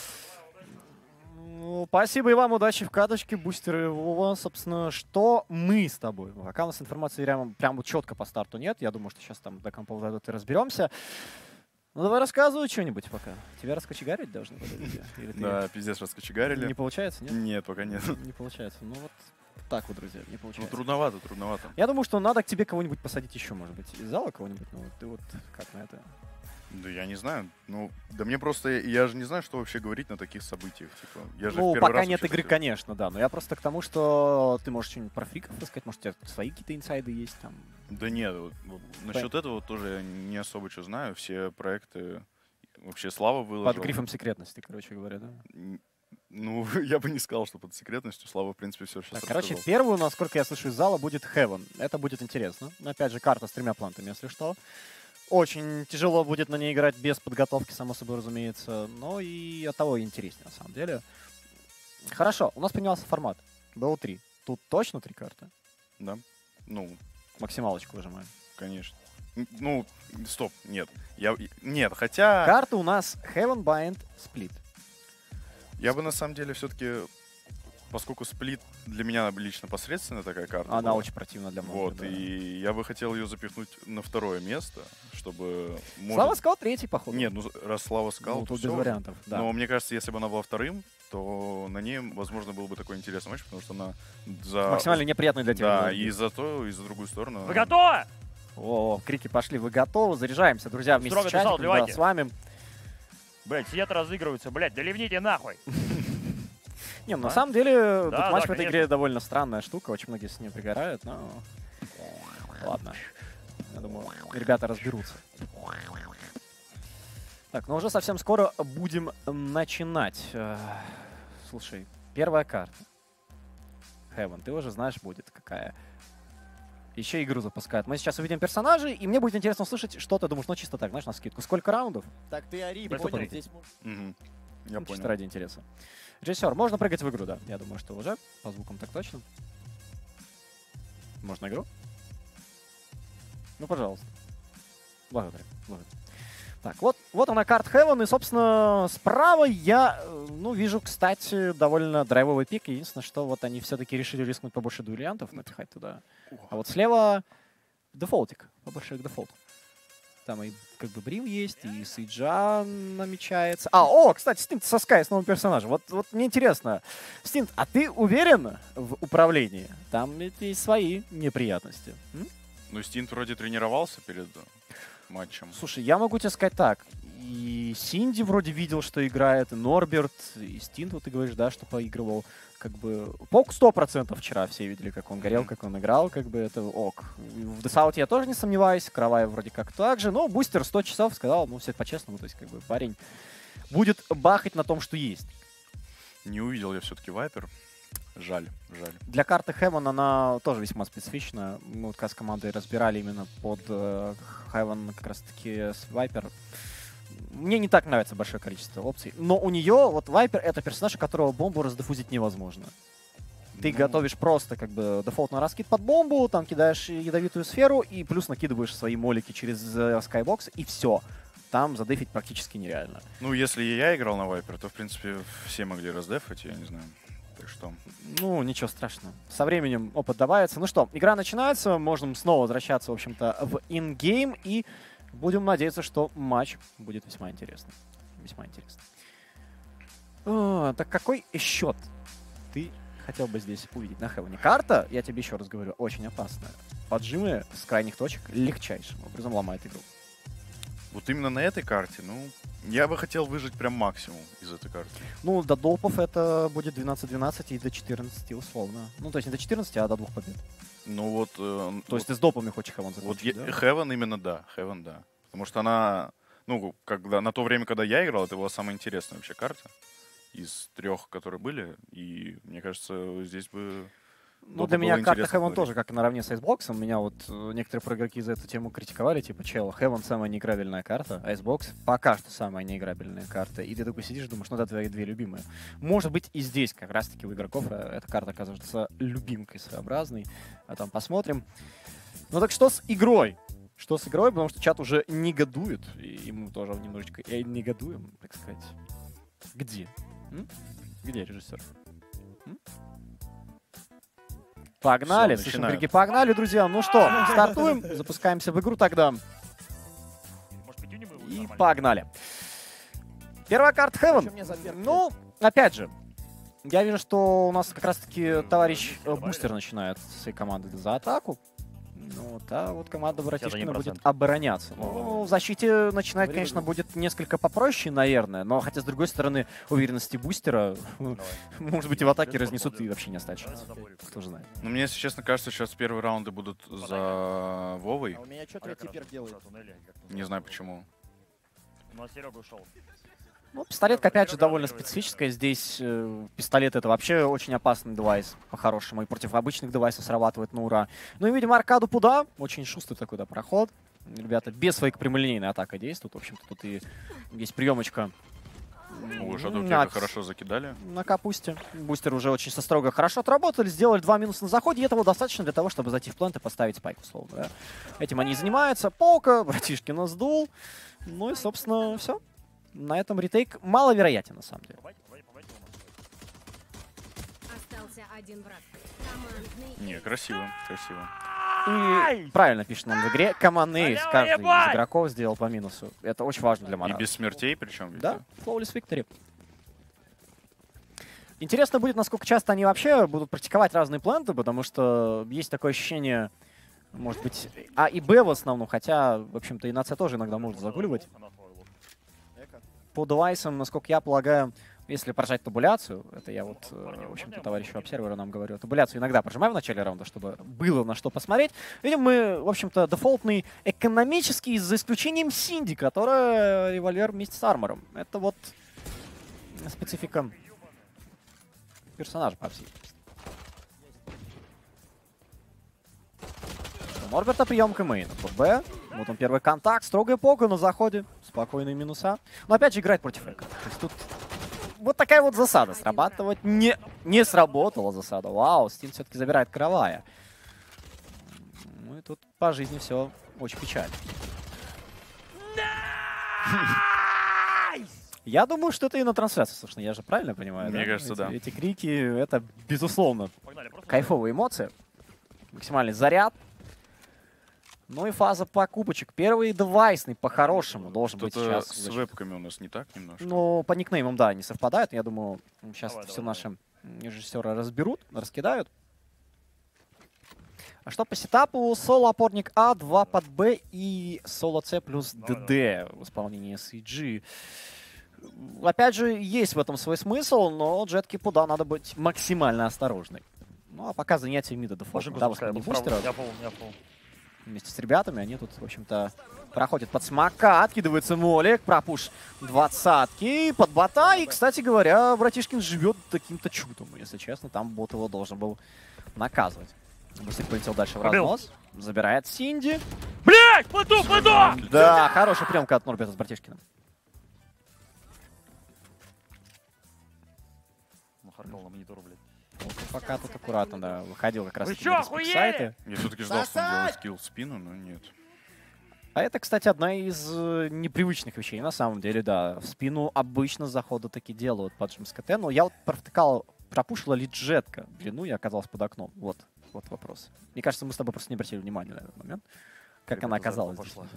Ну, спасибо и вам, удачи в каточке, бустеры Вова. Собственно, что мы с тобой? Пока у нас информации прямо, прямо четко по старту нет. Я думаю, что сейчас там до компов дойдут и разберемся. Ну, давай рассказывай что-нибудь пока. Тебя раскочегарить должны были люди? Или ты- Да, пиздец, раскочегарили. Не получается, нет? Нет, пока нет. Не получается. Ну, вот так вот, друзья, не Ну, получается. трудновато, трудновато. Я думаю, что надо к тебе кого-нибудь посадить еще, может быть, из зала кого-нибудь. Ну, вот ты вот как на это? Да я не знаю. Ну, да мне просто... Я же не знаю, что вообще говорить на таких событиях. Типа, я же в Ну, первый пока раз нет вообще игры, такое. конечно, да. Но я просто к тому, что ты можешь что-нибудь про фриков рассказать, может, у тебя свои какие-то инсайды есть там. Да нет, вот, вот насчет этого тоже я не особо что знаю. Все проекты... Вообще Слава выложил. Под грифом секретности, короче говоря, да. Н- Ну, я бы не сказал, что под секретностью. Слава, в принципе, все сейчас Так, короче, первую, насколько я слышу из зала, будет Heaven. Это будет интересно. Но, опять же, карта с тремя плантами, если что. Очень тяжело будет на ней играть без подготовки, само собой разумеется. Но и от того и интереснее, на самом деле. Хорошо, у нас поменялся формат. би о три. Тут точно три карты? Да. Ну, Максималочку выжимаем. конечно. Н- Ну, стоп, нет. Я, нет, хотя... Карты у нас Heaven, Bind, Split. Я бы на самом деле все-таки поскольку сплит для меня лично посредственная такая карта. Она была, очень противна для многих. Вот, да. и я бы хотел ее запихнуть на второе место, чтобы... Слава может... Скал третий, походу. Нет, ну раз Слава Скал, Ну, то тут всё без уже. вариантов, да. Но мне кажется, если бы она была вторым, то на ней, возможно, был бы такой интересный матч, потому что она за... Максимально неприятный для тебя. Да, и за то, и за другую сторону. Вы готовы? О, крики пошли, вы готовы? Заряжаемся, друзья, вместе Строго с чатиком, писал, да, вливайте. с вами. Блять, сидят разыгрываются, блять, да ливните нахуй. Не, ну, на А? самом деле, Да, матч да, в этой конечно. игре довольно странная штука, очень многие с ней пригорают, но... Ладно. Я думаю, ребята разберутся. Так, ну уже совсем скоро будем начинать. Э, Слушай, первая карта. Heaven, ты уже знаешь, будет какая. Еще игру запускают. Мы сейчас увидим персонажей, и мне будет интересно услышать, что ты думаешь, ну чисто так, знаешь, на скидку. Сколько раундов? Так, ты ори, Без понял, тупорей. здесь... мо- Мгм. Я Ну, чисто понял. ради интереса. Режиссер, можно прыгать в игру, да? Я думаю, что уже. По звукам так точно. Можно игру? Ну, пожалуйста. Благодарю. Благодарю. Так, вот, вот она, карт Heaven, и, собственно, справа я, э, ну, вижу, кстати, довольно драйвовый пик. Единственное, что вот они все-таки решили рискнуть побольше дуэлянтов напихать туда. А вот слева дефолтик, побольше к дефолту. Там и как бы Брим есть, и Сейджа намечается. А, о, кстати, Стинт со Скай с новым персонажем. Вот, вот мне интересно, Стинт, а ты уверен в управлении? Там ведь есть свои неприятности. М? Ну, Стинт вроде тренировался перед э, матчем. Слушай, я могу тебе сказать так. И Синди вроде видел, что играет, и Норберт, и Стинт, вот ты говоришь, да, что поигрывал. Как бы Пок сто процентов вчера все видели, как он горел, как он играл, как бы это ок. В Десауте я тоже не сомневаюсь, Кровай вроде как так же, но Бустер сто часов сказал, ну, все по-честному, то есть как бы парень будет бахать на том, что есть. Не увидел я все-таки Вайпер. Жаль, жаль. Для карты Heaven она тоже весьма специфична. Мы вот как с командой разбирали именно под э, Heaven как раз-таки с Viper. Мне не так нравится большое количество опций. Но у нее, вот Viper, это персонаж, у которого бомбу раздефузить невозможно. Ты Ну, готовишь просто как бы дефолтный раскид под бомбу, там кидаешь ядовитую сферу и плюс накидываешь свои молики через э, Skybox, и все. Там задефить практически нереально. Ну, если я играл на Вайпер, то, в принципе, все могли раздефать, я не знаю. Так что... Ну, ничего страшного. Со временем опыт добавится. Ну что, игра начинается. Можем снова возвращаться, в общем-то, в ингейм. И будем надеяться, что матч будет весьма интересный. Весьма интересный. О, так какой счет ты хотел бы здесь увидеть на Heaven? Карта, я тебе еще раз говорю, очень опасная. Поджимы с крайних точек легчайшим образом ломает игру. Вот именно на этой карте, ну, я бы хотел выжить прям максимум из этой карты. Ну, до допов это будет двенадцать двенадцать и до четырнадцати условно. Ну, то есть не до четырнадцати, а до двух побед. Ну вот... э, То есть вот, ты с допами хочешь Heaven вот закончить, е- да? Heaven именно да, Heaven да. Потому что она, ну, когда, на то время, когда я играл, это была самая интересная вообще карта из трех, которые были. И мне кажется, здесь бы... Ну, было для меня бы карта интересно Heaven смотреть. тоже как наравне с Icebox. Меня вот э, некоторые проигроки за эту тему критиковали, типа, чел, Heaven самая неиграбельная карта, Icebox пока что самая неиграбельная карта. И ты такой сидишь, думаешь, ну да, твои две любимые. Может быть, и здесь как раз-таки у игроков э, эта карта оказывается любимкой своеобразной. А там посмотрим. Ну так что с игрой? Что с игрой? Потому что чат уже негодует. И мы тоже немножечко и негодуем, так сказать. Где? М? Где режиссер? М? Погнали, Всё, слышим начинаю. крики, погнали, друзья. Ну что, стартуем, запускаемся в игру тогда. Может, пятюни мы И погнали. Первая карта Heaven. Чё мне за перки? Ну, опять же, я вижу, что у нас как раз-таки товарищ э, Бустер начинает со своей команды за атаку. Ну, та вот команда Братишкина будет процент. обороняться. Ну, в защите начинать, конечно, будет несколько попроще, наверное, но хотя, с другой стороны, уверенности Бустера, может быть, и в атаке разнесут и вообще не останется. Кто же знает. Ну, мне, если честно, кажется, сейчас первые раунды будут за Вовой. А у меня что третий перк делает? Не знаю почему. У нас Серега ушел. Ну, пистолетка, опять же, довольно специфическая. Здесь э, пистолет — это вообще очень опасный девайс, по-хорошему. И против обычных девайсов срабатывает на ура. Ну и видим аркаду Пуда. Очень шустрый такой, да, проход. Ребята без своей прямолинейной атака действуют. В общем-то, тут и есть приемочка. Ну, Shadow на, Kega хорошо закидали. на капусте. Бустер уже очень со строго хорошо отработали. Сделали два минуса на заходе. И этого достаточно для того, чтобы зайти в плент и поставить спайк, условно. Да? Этим они и занимаются. Полка, братишкина сдул. Ну и, собственно, все. На этом ретейк маловероятен, на самом деле. Остался один враг. Командный Не, красиво, красиво. И правильно пишет нам в игре. Командный эйс каждый из ебать! игроков сделал по минусу. Это очень важно для И Марата. без смертей причем. ведь, Да, flawless victory. Интересно будет, насколько часто они вообще будут практиковать разные пленты, потому что есть такое ощущение, может быть, А и Б в основном, хотя, в общем-то, и на С тоже иногда можно загуливать. По девайсам, насколько я полагаю, если прожать табуляцию, это я вот, э, в общем-то, товарищу обсерверу нам говорю, табуляцию иногда прожимаю в начале раунда, чтобы было на что посмотреть. Видим мы, в общем-то, дефолтный экономический, за исключением Синди, которая револьвер вместе с армором. Это вот специфика персонажа по всей. У Норберта приемка мейн. Под Б. Вот он первый контакт. Строгая пока на заходе. Спокойные минуса. Но опять же играет против Эка. То есть тут вот такая вот засада. Срабатывать не, не сработала засада. Вау, Стин все-таки забирает Кровая. Ну и тут по жизни все очень печально. Я думаю, что это и на трансляции, собственно, я же правильно понимаю? Мне да? кажется, эти, да. Эти крики, это, безусловно, кайфовые эмоции. Максимальный заряд. Ну и фаза покупочек. Первый девайсный, по-хорошему, должен быть Что-то сейчас. с вебками у нас не так немножко. Ну, по никнеймам, да, не совпадают. Я думаю, сейчас Давай, все давай, наши режиссеры разберут, раскидают. А что по сетапу? Соло-опорник А, два под Б и соло-С плюс ДД в исполнении эс и джи. Опять же, есть в этом свой смысл, но Джеткипу, да, надо быть максимально осторожной. Ну, а пока занятие мида дефолт. Да, в основном бустера. Я пол, я пол. Вместе с ребятами они тут, в общем-то, проходят под смока, откидывается молик, пропуш двадцатки, под бота. И, кстати говоря, Братишкин живет таким-то чудом, если честно. Там бот его должен был наказывать. Быстрик полетел дальше в Побил. разнос. Забирает Синди. Блять, плоту, плоту! Да, хорошая приемка от Норберта с Братишкиным. Махаркал на монитору, блядь. Вот, пока тут аккуратно, да, выходил как раз Вы таки чё, на охуели? сайты. Я все-таки ждал, что он делает скилл в спину, но нет. А это, кстати, одна из э, непривычных вещей, на самом деле, да. В спину обычно заходы таки делают под жим с КТ, но я вот провтыкал, пропушила ли джетка длину и оказалась под окном. Вот, вот вопрос. Мне кажется, мы с тобой просто не обратили внимания на этот момент, как Ребята, она оказалась зарплата здесь. пошла.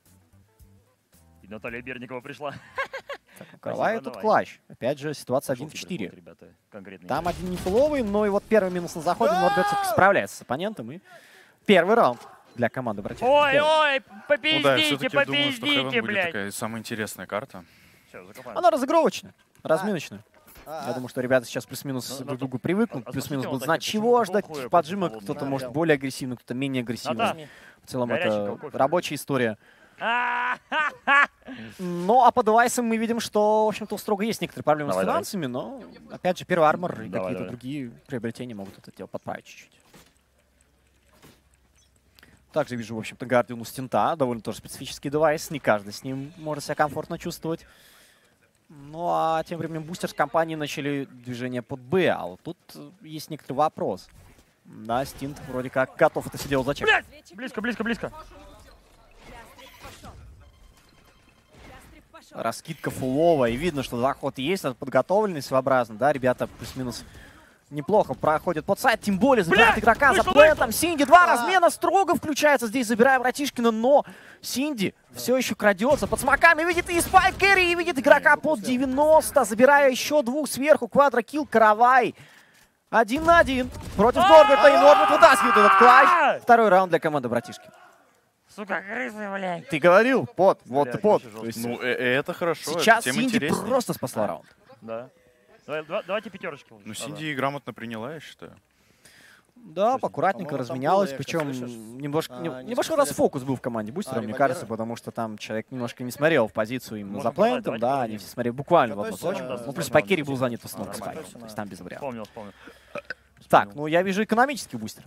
И Наталья Берникова пришла. Так, ну, Кровай тут давай. клатч. Опять же, ситуация Пошел один в тебе четыре. рекорд, ребята, конкретный. Там один не фуловый, но и вот первый минус на заходе. Норберт все-таки справляется с оппонентом. И первый раунд для команды братьев. Ой, ой, Ну да, я попиздите, все-таки думаю, что попиздите, Heaven будет блядь. такая самая интересная карта. Все, закопаем. Она разыгровочная, разминочная. А, Я думаю, что ребята сейчас плюс-минус Ну, друг ну, к другу привыкнут, а плюс-минус смотрите, будут вот знать, так, чего почему ждать такое поджимок. просто Кто-то холодное? может более агрессивный, кто-то менее агрессивный. Ната, В целом горяченького это кофе. рабочая история. А-ха-ха! Ну, а по девайсам мы видим, что, в общем-то, у Строго есть некоторые проблемы Давай, с давай. финансами, но, опять же, первый армор и Давай, какие-то давай. другие приобретения могут это дело подправить чуть-чуть. Также вижу, в общем-то, Гардиан у Стента. Довольно тоже специфический девайс. Не каждый с ним может себя комфортно чувствовать. Ну, а тем временем бустер с компанией начали движение под Б. А вот тут э, есть некоторый вопрос. Да, Стинт вроде как готов это все дело зачем. Блядь! Близко, близко, близко. Раскидка фуловая. И видно, что заход есть, подготовленный своеобразно. Да, ребята плюс-минус неплохо проходят под сайт. Тем более забирает Блядь, игрока за вышел, плентом. Синди два размена строго включается здесь, забирая Братишкина. Но Синди все еще крадется. Под смоками видит и спайк кэрри, и видит игрока под девяносто. Забирая еще двух сверху. Квадрокилл Каравай. Один на один против Норберта. И Норберт вытаскивает этот клатч. Второй раунд для команды Братишки. Сука, крысы, блядь. Ты говорил, под, вот Блядь, и под. вообще То есть Ну, э- э, это хорошо, сейчас это тем Синди интереснее. просто спасла раунд. Да. Давай, два- давайте пятерочки. лучше. Ну, Да-да. Синди грамотно приняла, я считаю. Да, аккуратненько По-моему, там разменялась, было, Эко, причем слышишь? немножко, А, не- несколько небольшой лет. расфокус был в команде бустера, А, мне револьверы? кажется, потому что там человек немножко не смотрел в позицию именно Можно за плентом, продать, да, давайте они продадим. все смотрели буквально в одну Готовься, точку. да, Ну, плюс да, по керри да, был да, занят да, основным да, спайком, да, то есть там без вариантов. Вспомнил, вспомнил. Так, ну я вижу экономический бустер.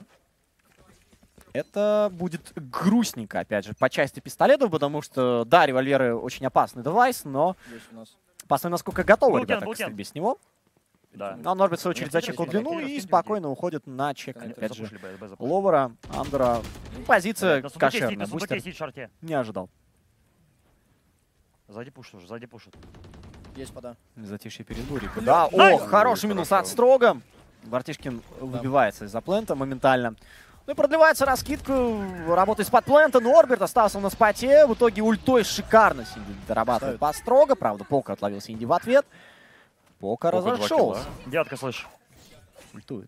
Это будет грустненько, опять же, по части пистолетов, потому что, да, револьверы очень опасный девайс, но Здесь у нас. посмотрим, насколько готовы Булкин, ребята к Булкин. стрельбе с него. Да. А Норберт, в свою очередь, Нет, зачекал нет, длину нет, и нет, спокойно уходит на чек, Конечно, опять же, Запушили, Б, Б запушили. ловера, андера. Ну, позиция На сундуке сидит, кошерная, на сундуке бустер сидит в шарте. не ожидал. Сзади пушит уже, сзади пушит. Есть пода. Затишье перед бурей. Да, Найс! о, хороший минус от Строго. Братишкин выбивается из-за плента моментально. Ну и продлевается раскидку, работает с-под плента. Норберт остался на споте. В итоге ультой шикарно Синди дорабатывает по строго. Правда, Пока отловил Синди в ответ. Пока разошелся. Девятка, слышь. Ультует.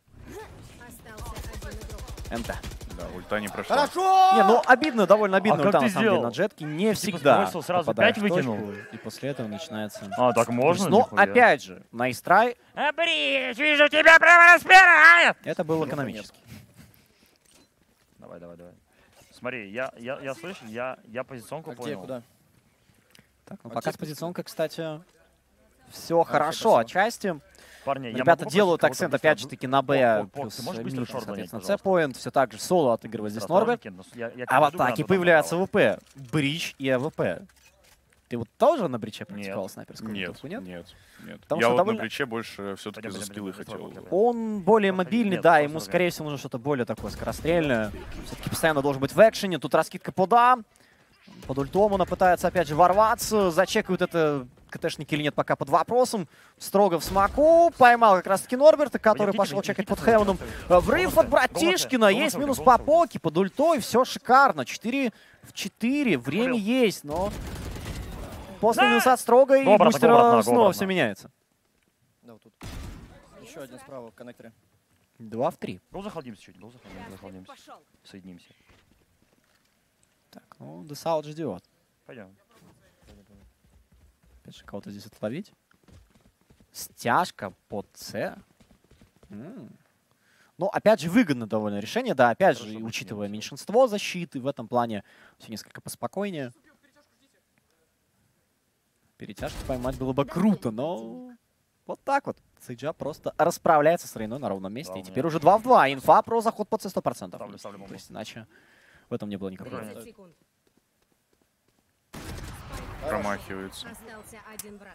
МТ. Да, ульта не прошла. Хорошо! Не, ну обидно, довольно обидно А ульта как на ты самом деле сделал? на джетке. Не Типа всегда сбросил, сразу попадаешь пять в точку, выкинул? и после этого начинается... А, так можно? Но Нихуя. опять же, найстрай, А, Брич, вижу тебя прямо распирает! это был экономически. Давай, давай, давай. Смотри, я, я, я слышу, я, я позиционку А где, понял. куда? Так, ну А пока где с позиционкой, кстати, все хорошо спасибо. отчасти. Парни, я Ребята могу делают попросить акцент кого-то опять быстро- же таки на Б Пок, Пок, плюс ты можешь быстро мид, шорт занять, соответственно, пожалуйста? С-поинт. Все так же соло отыгрывает здесь Сразу Норберт. кину, но я- я А в тебе жду атаке гранату, появляется там, ВП. Брич и АВП. Ты вот тоже на бриче практиковал Нет. снайперскую Нет, винтовку, нет? нет, нет. Потому Я что вот довольно- на плече больше все-таки Пойдем, за пойдем, скиллы пойдем, хотел. пойдем. Он более Подходи. мобильный, Нет, да, просто ему, ругай. скорее всего, нужно что-то более такое скорострельное. Все-таки постоянно должен быть в экшене. Тут раскидка под А. Под ультом он пытается опять же ворваться. Зачекают это КТшники или нет, пока под вопросом. Строго в смоку. Поймал как раз-таки Норберта, который Пойдем, пошел Никита, чекать Никита, под Хевеном. Никита. Врыв Голоса, от Братишкина. голоса, Есть голоса, минус голоса. по Поке. Под ультой. Все шикарно. четыре в четыре. Время Блин. есть, но... После минуса от Строго и Го, братан, го, бустера братан, го, снова братан. все меняется. Да, вот тут. Еще один справа в коннекторе. два в три. Гол захладимся чуть, гол захладимся, захладимся. Соединимся. Так, ну, Десаут ждет. Пойдем. Опять же, кого-то здесь отловить. Стяжка под С. М. Ну, опять же, выгодно довольно решение. Да, опять же, Хорошо, и учитывая поднимемся. меньшинство защиты, в этом плане все несколько поспокойнее. Перетяжку поймать было бы круто, но вот так вот. Сейджа просто расправляется с Рейной на ровном месте. Да, И у теперь меня- уже два в два. Инфа про заход под С сто процентов. Ставлю, ставлю бомбу. То есть иначе в этом не было никакого. Правильно. тридцать секунд. Промахивается. Остался один враг.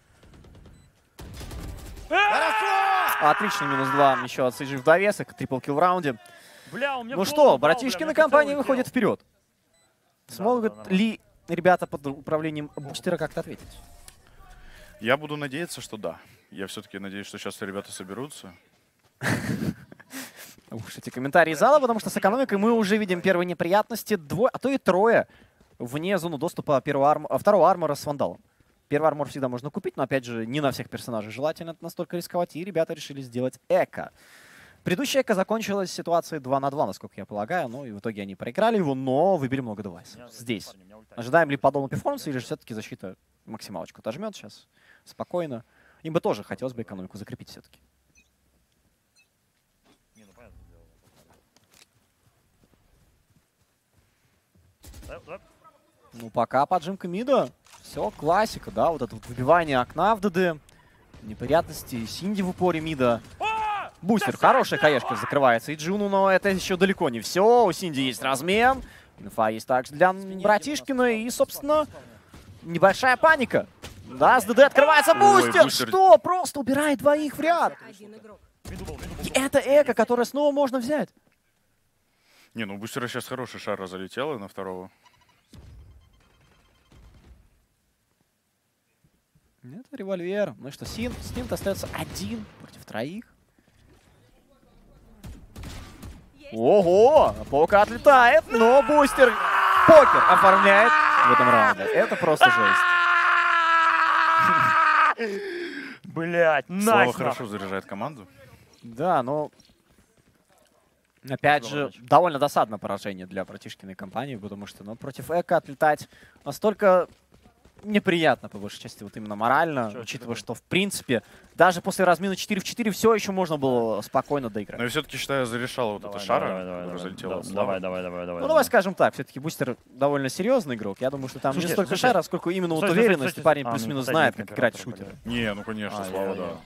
Отличный минус два еще от Сейджи в довесок. Трипл-килл в раунде. Бля, у меня Ну в что, голову упал, братишки бля, на мне компании прицел выходят улетел. вперед. Да, Смогут да, да, ли ребята под управлением бустера как-то ответить? Я буду надеяться, что да. Я все-таки надеюсь, что сейчас ребята соберутся. Уж эти комментарии зала, потому что с экономикой мы уже видим первые неприятности. Двое, а то и трое вне зоны доступа первого арм... а, второго армора с вандалом. Первый армор всегда можно купить, но опять же не на всех персонажей желательно настолько рисковать. И ребята решили сделать эко. Предыдущая эко закончилась ситуацией два на два, насколько я полагаю. Ну и в итоге они проиграли его, но выбили много девайсов. У меня- Здесь. парни, у меня ульта. Ожидаем ли подобного перформанса, или же все-таки защита максималочку отожмет сейчас спокойно? Им бы тоже хотелось бы экономику закрепить все-таки. Не, ну понятно дело. Да, да. Ну, пока поджимка мида. Все, классика, да, вот это вот выбивание окна в ДД. Неприятности. Синди в упоре мида. Бустер, хорошая хаешка, закрывается и Джуну, но это еще далеко не все. У Синди есть размен. Инфа есть также для Братишкина. И, собственно, небольшая паника. Да, с ДД открывается Ой, бустер. бустер. Что? Просто убирает двоих в ряд. Один игрок. Миду был, миду был. И это эко, которое снова можно взять. Не, ну у бустера сейчас хороший шар залетел на второго. Это револьвер. Ну и что, Син, Стинт остается один против троих. Ого! Пока отлетает, но бустер покер оформляет в этом раунде. Это просто жесть. Блять, Слава найс, хорошо заряжает команду. Да, но... Опять же, довольно досадное поражение для братишкиной компании, потому что ну, против эко отлетать настолько неприятно, по большей части, вот именно морально, Чё, учитывая, чё что, в принципе, даже после размена четыре в четыре все еще можно было спокойно доиграть. Но я все-таки считаю, зарешала вот Давай, эта шара, давай, давай, которая давай, залетела да- от Славы. давай, давай, давай, давай. Ну, давай скажем так, все-таки бустер довольно серьезный игрок. Я думаю, что там Слушайте, не столько слушайте. шара, сколько именно вот Стой, стой, уверенность. стой, стой, Парень стой. А, плюс-минус ну, знает, кстати, как играть в оператор, шутеры. Не, ну конечно, А, Слава, я- да. я-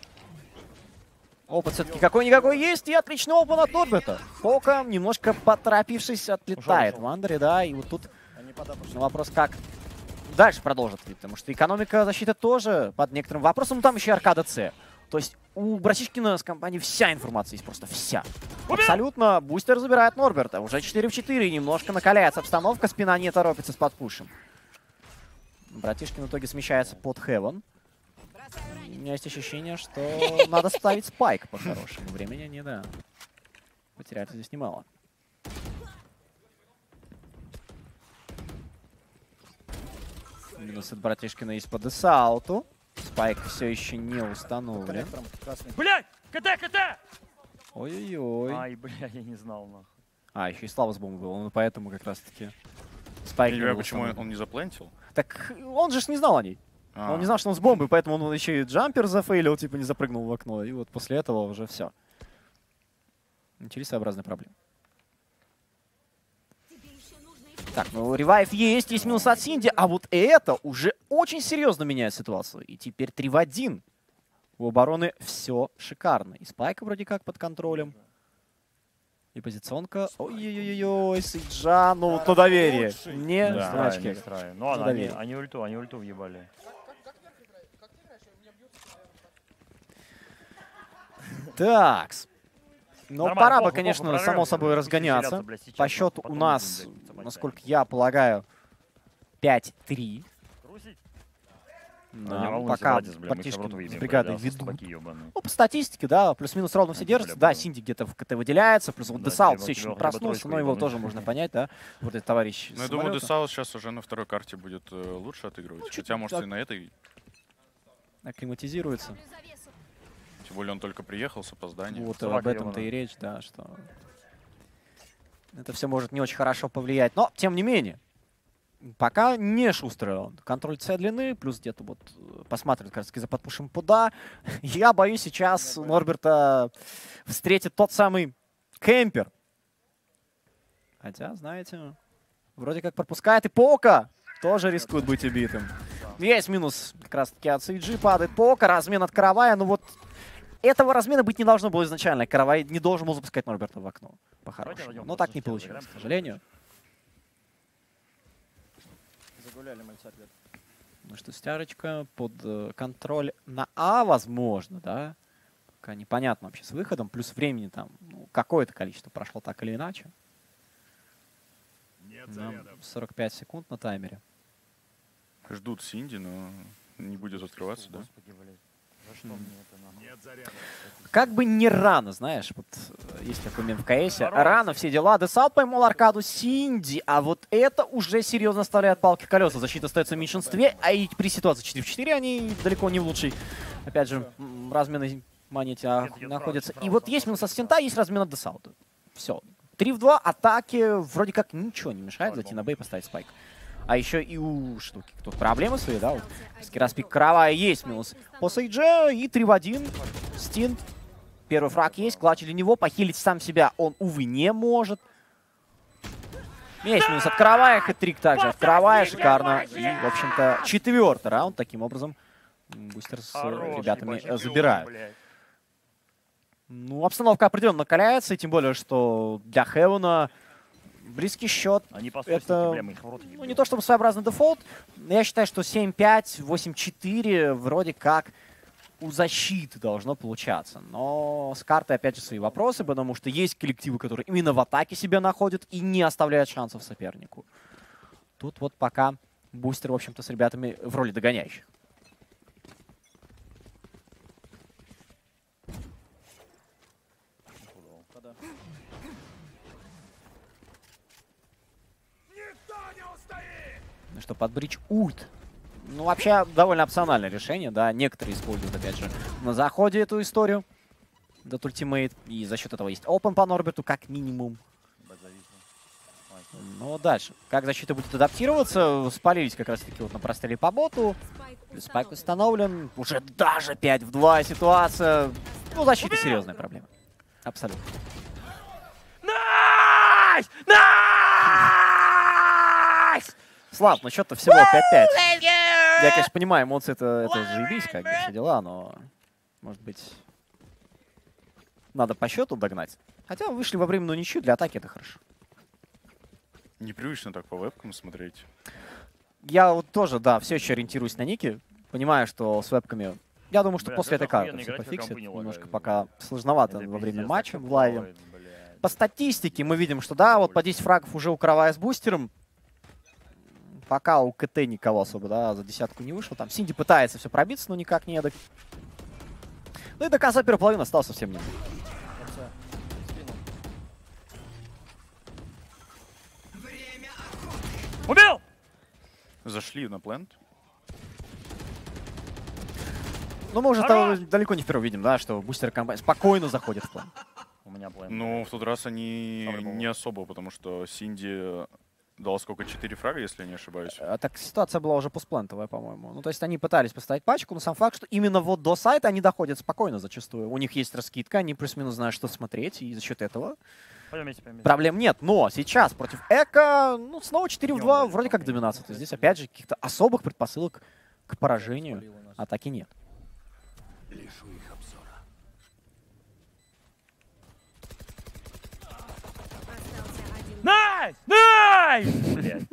Опыт все-таки какой-никакой есть, и отличный опыт от Норберта. Пока, немножко поторопившись, отлетает ушел. в андере, да, и вот тут на вопрос, как дальше продолжит ли, потому что экономика защиты тоже под некоторым вопросом, но там еще и аркада С. То есть у Братишкина с компанией вся информация есть, просто вся. Абсолютно. Бустер забирает Норберта. Уже четыре в четыре, немножко накаляется обстановка, спина не торопится с подпушем. Братишкин в итоге смещается под Хевен. у меня есть ощущение, что надо ставить спайк по-хорошему. Времени не да. Потерять здесь немало. Минус от братишкина есть по десауту. Спайк все еще не установлен. Блять! КТ, КТ! Ой-ой-ой. Ай, бля, я не знал, нахуй. А, еще и Слава с бомбой был. Он поэтому как раз-таки спайк Я не не знаю, был почему установлен. он не заплентил. Так он же ж не знал о ней. А. Он не знал, что он с бомбой, поэтому он еще и джампер зафейлил, типа не запрыгнул в окно. И вот после этого уже все. Начались своеобразные проблемы. Так, ну ревайв есть, есть минус от Синди, а вот это уже очень серьезно меняет ситуацию. И теперь три в один. У обороны все шикарно. И спайка вроде как под контролем. И позиционка. Ой-ой-ой-ой, Сейджа, ну вот на доверие. Не Да, значки. не страй. Ну ладно, они, они ульту, они ульту въебали. Такс. Ну, Нормально, пора бы, плохо, конечно, плохо само прорвемся, собой пусть разгоняться. веселятся, блядь, сейчас, По но счету у потом нас, будем, блядь, насколько я полагаю, пять три. Трусить? Да, Не волнуйся, пока братец, бля, мы партишки тебя в рот выебем, с бригадой бля, ведут. собаки ёбаные. Ну, по статистике, да, плюс-минус ровно все Один, держится. бля, Да, был. Синди где-то в КТ выделяется, плюс вот Да, Десаут либо все еще тебя- не либо проснулся, тройку но его ебануть. тоже можно понять, да. Вот этот товарищ Ну, я думаю, Десаус сейчас уже на второй карте будет э, лучше отыгрывать. Ну, чуть Хотя, может, так. и на этой. акклиматизируется. Тем более он только приехал с опозданием. Вот Собака об этом-то ёбаная. и речь, да, что это все может не очень хорошо повлиять. Но, тем не менее, пока не шустрый он. Контроль С длины, плюс где-то вот э, посматривает как раз за подпушем пуда. Я боюсь, сейчас у Норберта встретит тот самый кемпер. Хотя, знаете, вроде как пропускает и Пока. Тоже рискует быть убитым. Есть минус как раз-таки от си джи. Падает Пока, размен от Каравая. Ну вот этого размена быть не должно было изначально. Каравай не должен был запускать Норберта в окно. По-хорошему. Но так не получилось, к сожалению. Загуляли мальцаклет. Ну что, стярочка под э, контроль на А, возможно, да? Пока непонятно вообще с выходом. Плюс времени там ну, какое-то количество прошло так или иначе. Нам сорок пять секунд на таймере. Ждут Синди, но не будет открываться, да? Господи, блядь. За что мне это нахуй? Как бы не рано, знаешь, вот э, есть такой мем в КСе. Здорово. Рано все дела. Десаут поймал аркаду Синди, а вот это уже серьезно оставляет палки в колеса. Защита остается в меньшинстве, а и при ситуации четыре в четыре они далеко не в лучшей, опять же, м, разменной монете а, Нет, нет, находятся. право, И право, вот право, есть право, минус от право. Стента, есть размен от Десаута. Все. три в два, атаки вроде как ничего не мешает зайти на Б и поставить спайк. А еще и у штуки. Тут проблемы свои, да? Вот. Распик Каравая есть минус по Сейдже. И три в один. Стинт. Первый фраг есть. Клатч для него. Похилить сам себя он, увы, не может. Есть минус от Каравая. Хэт-трик также от Каравая. Шикарно. И, в общем-то, четвертый раунд. Таким образом, бустер с Хороший, ребятами ебать, забирают. блядь. Ну, обстановка определенно накаляется. И тем более, что для Хевена близкий счет. Они по сути, Это, бля, мы их в рот ну, ебем. не то чтобы своеобразный дефолт. Но я считаю, что семь пять, восемь четыре вроде как у защиты должно получаться. Но с картой, опять же, свои вопросы, потому что есть коллективы, которые именно в атаке себя находят и не оставляют шансов сопернику. Тут вот пока бустер, в общем-то, с ребятами в роли догоняющих. Ну что, под бридж ульт. Ну, вообще, довольно опциональное решение, да. Некоторые используют, опять же, на заходе эту историю. Этот ультимейт. И за счет этого есть опен по Норберту, как минимум. Ну, дальше. Как защита будет адаптироваться? Спалились как раз-таки вот на простреле по боту. Спайк установлен. Уже даже пять в два ситуация. Ну, защита серьезная проблема. Абсолютно. Найс! Найс! Слав, ну счет-то всего пять пять. Я, конечно, понимаю, эмоции это, это заебись, как бы, все дела, но, может быть, надо по счету догнать. Хотя вышли во временную ничью, для атаки это хорошо. Непривычно так по вебкам смотреть. Я вот тоже, да, все еще ориентируюсь на ники. Понимаю, что с вебками... Я думаю, что Бля, после это этой карты охуенно все играть, пофиксит. как компания Немножко лагает. пока сложновато Это во время пиздец, матча так в лайве. плавает, блядь. По статистике мы видим, что да, вот по десять фрагов уже у Каравая с бустером. Пока у КТ никого особо, да, за десятку не вышло. Там Синди пытается все пробиться, но никак не эдак. Ну и до конца первой половины осталось совсем немного. Убил! Зашли на плент. Ну, мы уже того далеко не впервые видим, да, что бустеры компании спокойно заходят в план. У меня план. Ну, в тот раз они Добрый не особо, потому что Синди дал сколько, четыре фрага, если я не ошибаюсь. А, так ситуация была уже постплентовая, по-моему. Ну, то есть они пытались поставить пачку, но сам факт, что именно вот до сайта они доходят спокойно зачастую. У них есть раскидка, они плюс-минус знают, что смотреть, и за счет этого Пойдем вместе, пойдем вместе. проблем нет. Но сейчас против Эко, ну, снова четыре в два, вроде как доминация. То есть здесь, опять же, каких-то особых предпосылок к поражению атаки нет. Найс! Найс! Блядь.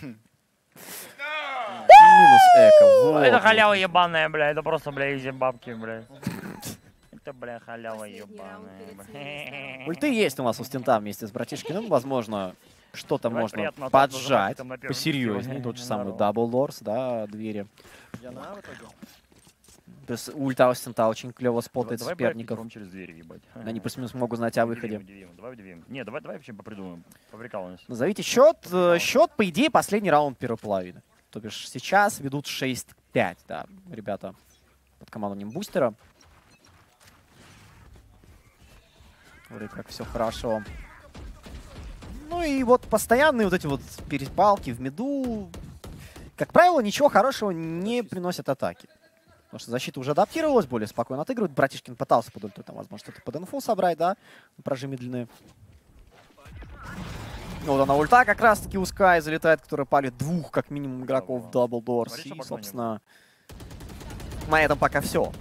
Минус Эко. Вот. Это халява ебаная, бля. Это просто, бля, изи бабки, бля. Это, бля, халява ебаная, бля. Ульты есть у нас у Стента вместе с братишкиным. Возможно, что-то Давай, можно приятно, поджать там на первом посерьезнее. месте. Тот же самый Здорово. Double Doors, да, двери. Я на в итоге. То есть ульта у Стента очень клево спотает Давай соперников. Б через дверь, ебать. Они плюс-минус могут знать о выходе. Удивим, удивим. Давай удивим. Не, давай, давай вообще попридумаем. Поприкалываемся. Назовите счет. Э, Счет, по идее, последний раунд первой половины. То бишь сейчас ведут шесть пять, да, ребята под командованием бустера. Вроде как все хорошо. Ну и вот постоянные вот эти вот перепалки в миду, как правило, ничего хорошего не приносят атаки. Потому что защита уже адаптировалась, более спокойно отыгрывает. Братишкин пытался под ульту, там, возможно, что-то под инфу собрать, да, прожимы длины. Ну, вот она ульта как раз-таки у Sky залетает, которая палит двух, как минимум, игроков в Double Doors. Смотри, И, чтоб собственно, на этом пока все.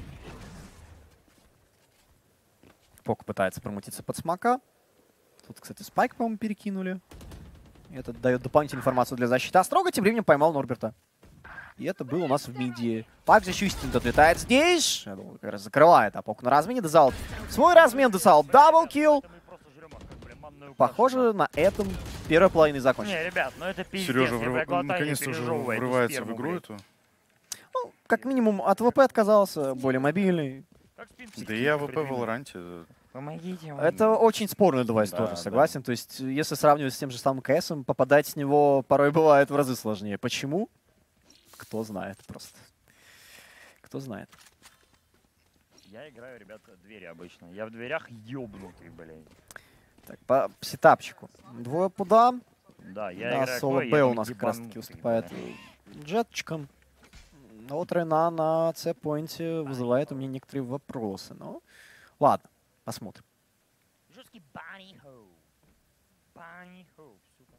Пок пытается промутиться под смока. Тут, кстати, спайк, по-моему, перекинули. Это дает дополнительную информацию для защиты. А Строго тем временем поймал Норберта. И это было у нас в миди. Также Чистин отлетает здесь. Как раз закрывает Апоку на размене. Дезаут свой размен. Дезаут даблкилл. Похоже, на этом первая половина закончится. Не, ребят, ну это пиздец. Сережа я, врыв- бля, глотаю, наконец-то уже пережевываю эту врывается в сперму, игру блядь. эту. Ну, как минимум от ВП отказался, более мобильный. Как спинку Да скинуть я ВП в придвинуть? Валоранте. Помогите мне. Это очень спорный девайс Да, тоже, да. согласен. То есть, если сравнивать с тем же самым КСом, попадать с него порой бывает в разы сложнее. Почему? Кто знает просто. Кто знает. Я играю, ребята, двери обычно. Я в дверях ёбнутый, блядь. Так, по сетапчику. Двое пуда. Да, я Да, играю соло такой, Б я у там нас как раз таки ебанутый, уступает бля. джетчиком. А вот Рена на С-поинте вызывает у меня некоторые вопросы. Но ладно, посмотрим. Жесткий Банни Хоу. Банни Хоу, сука.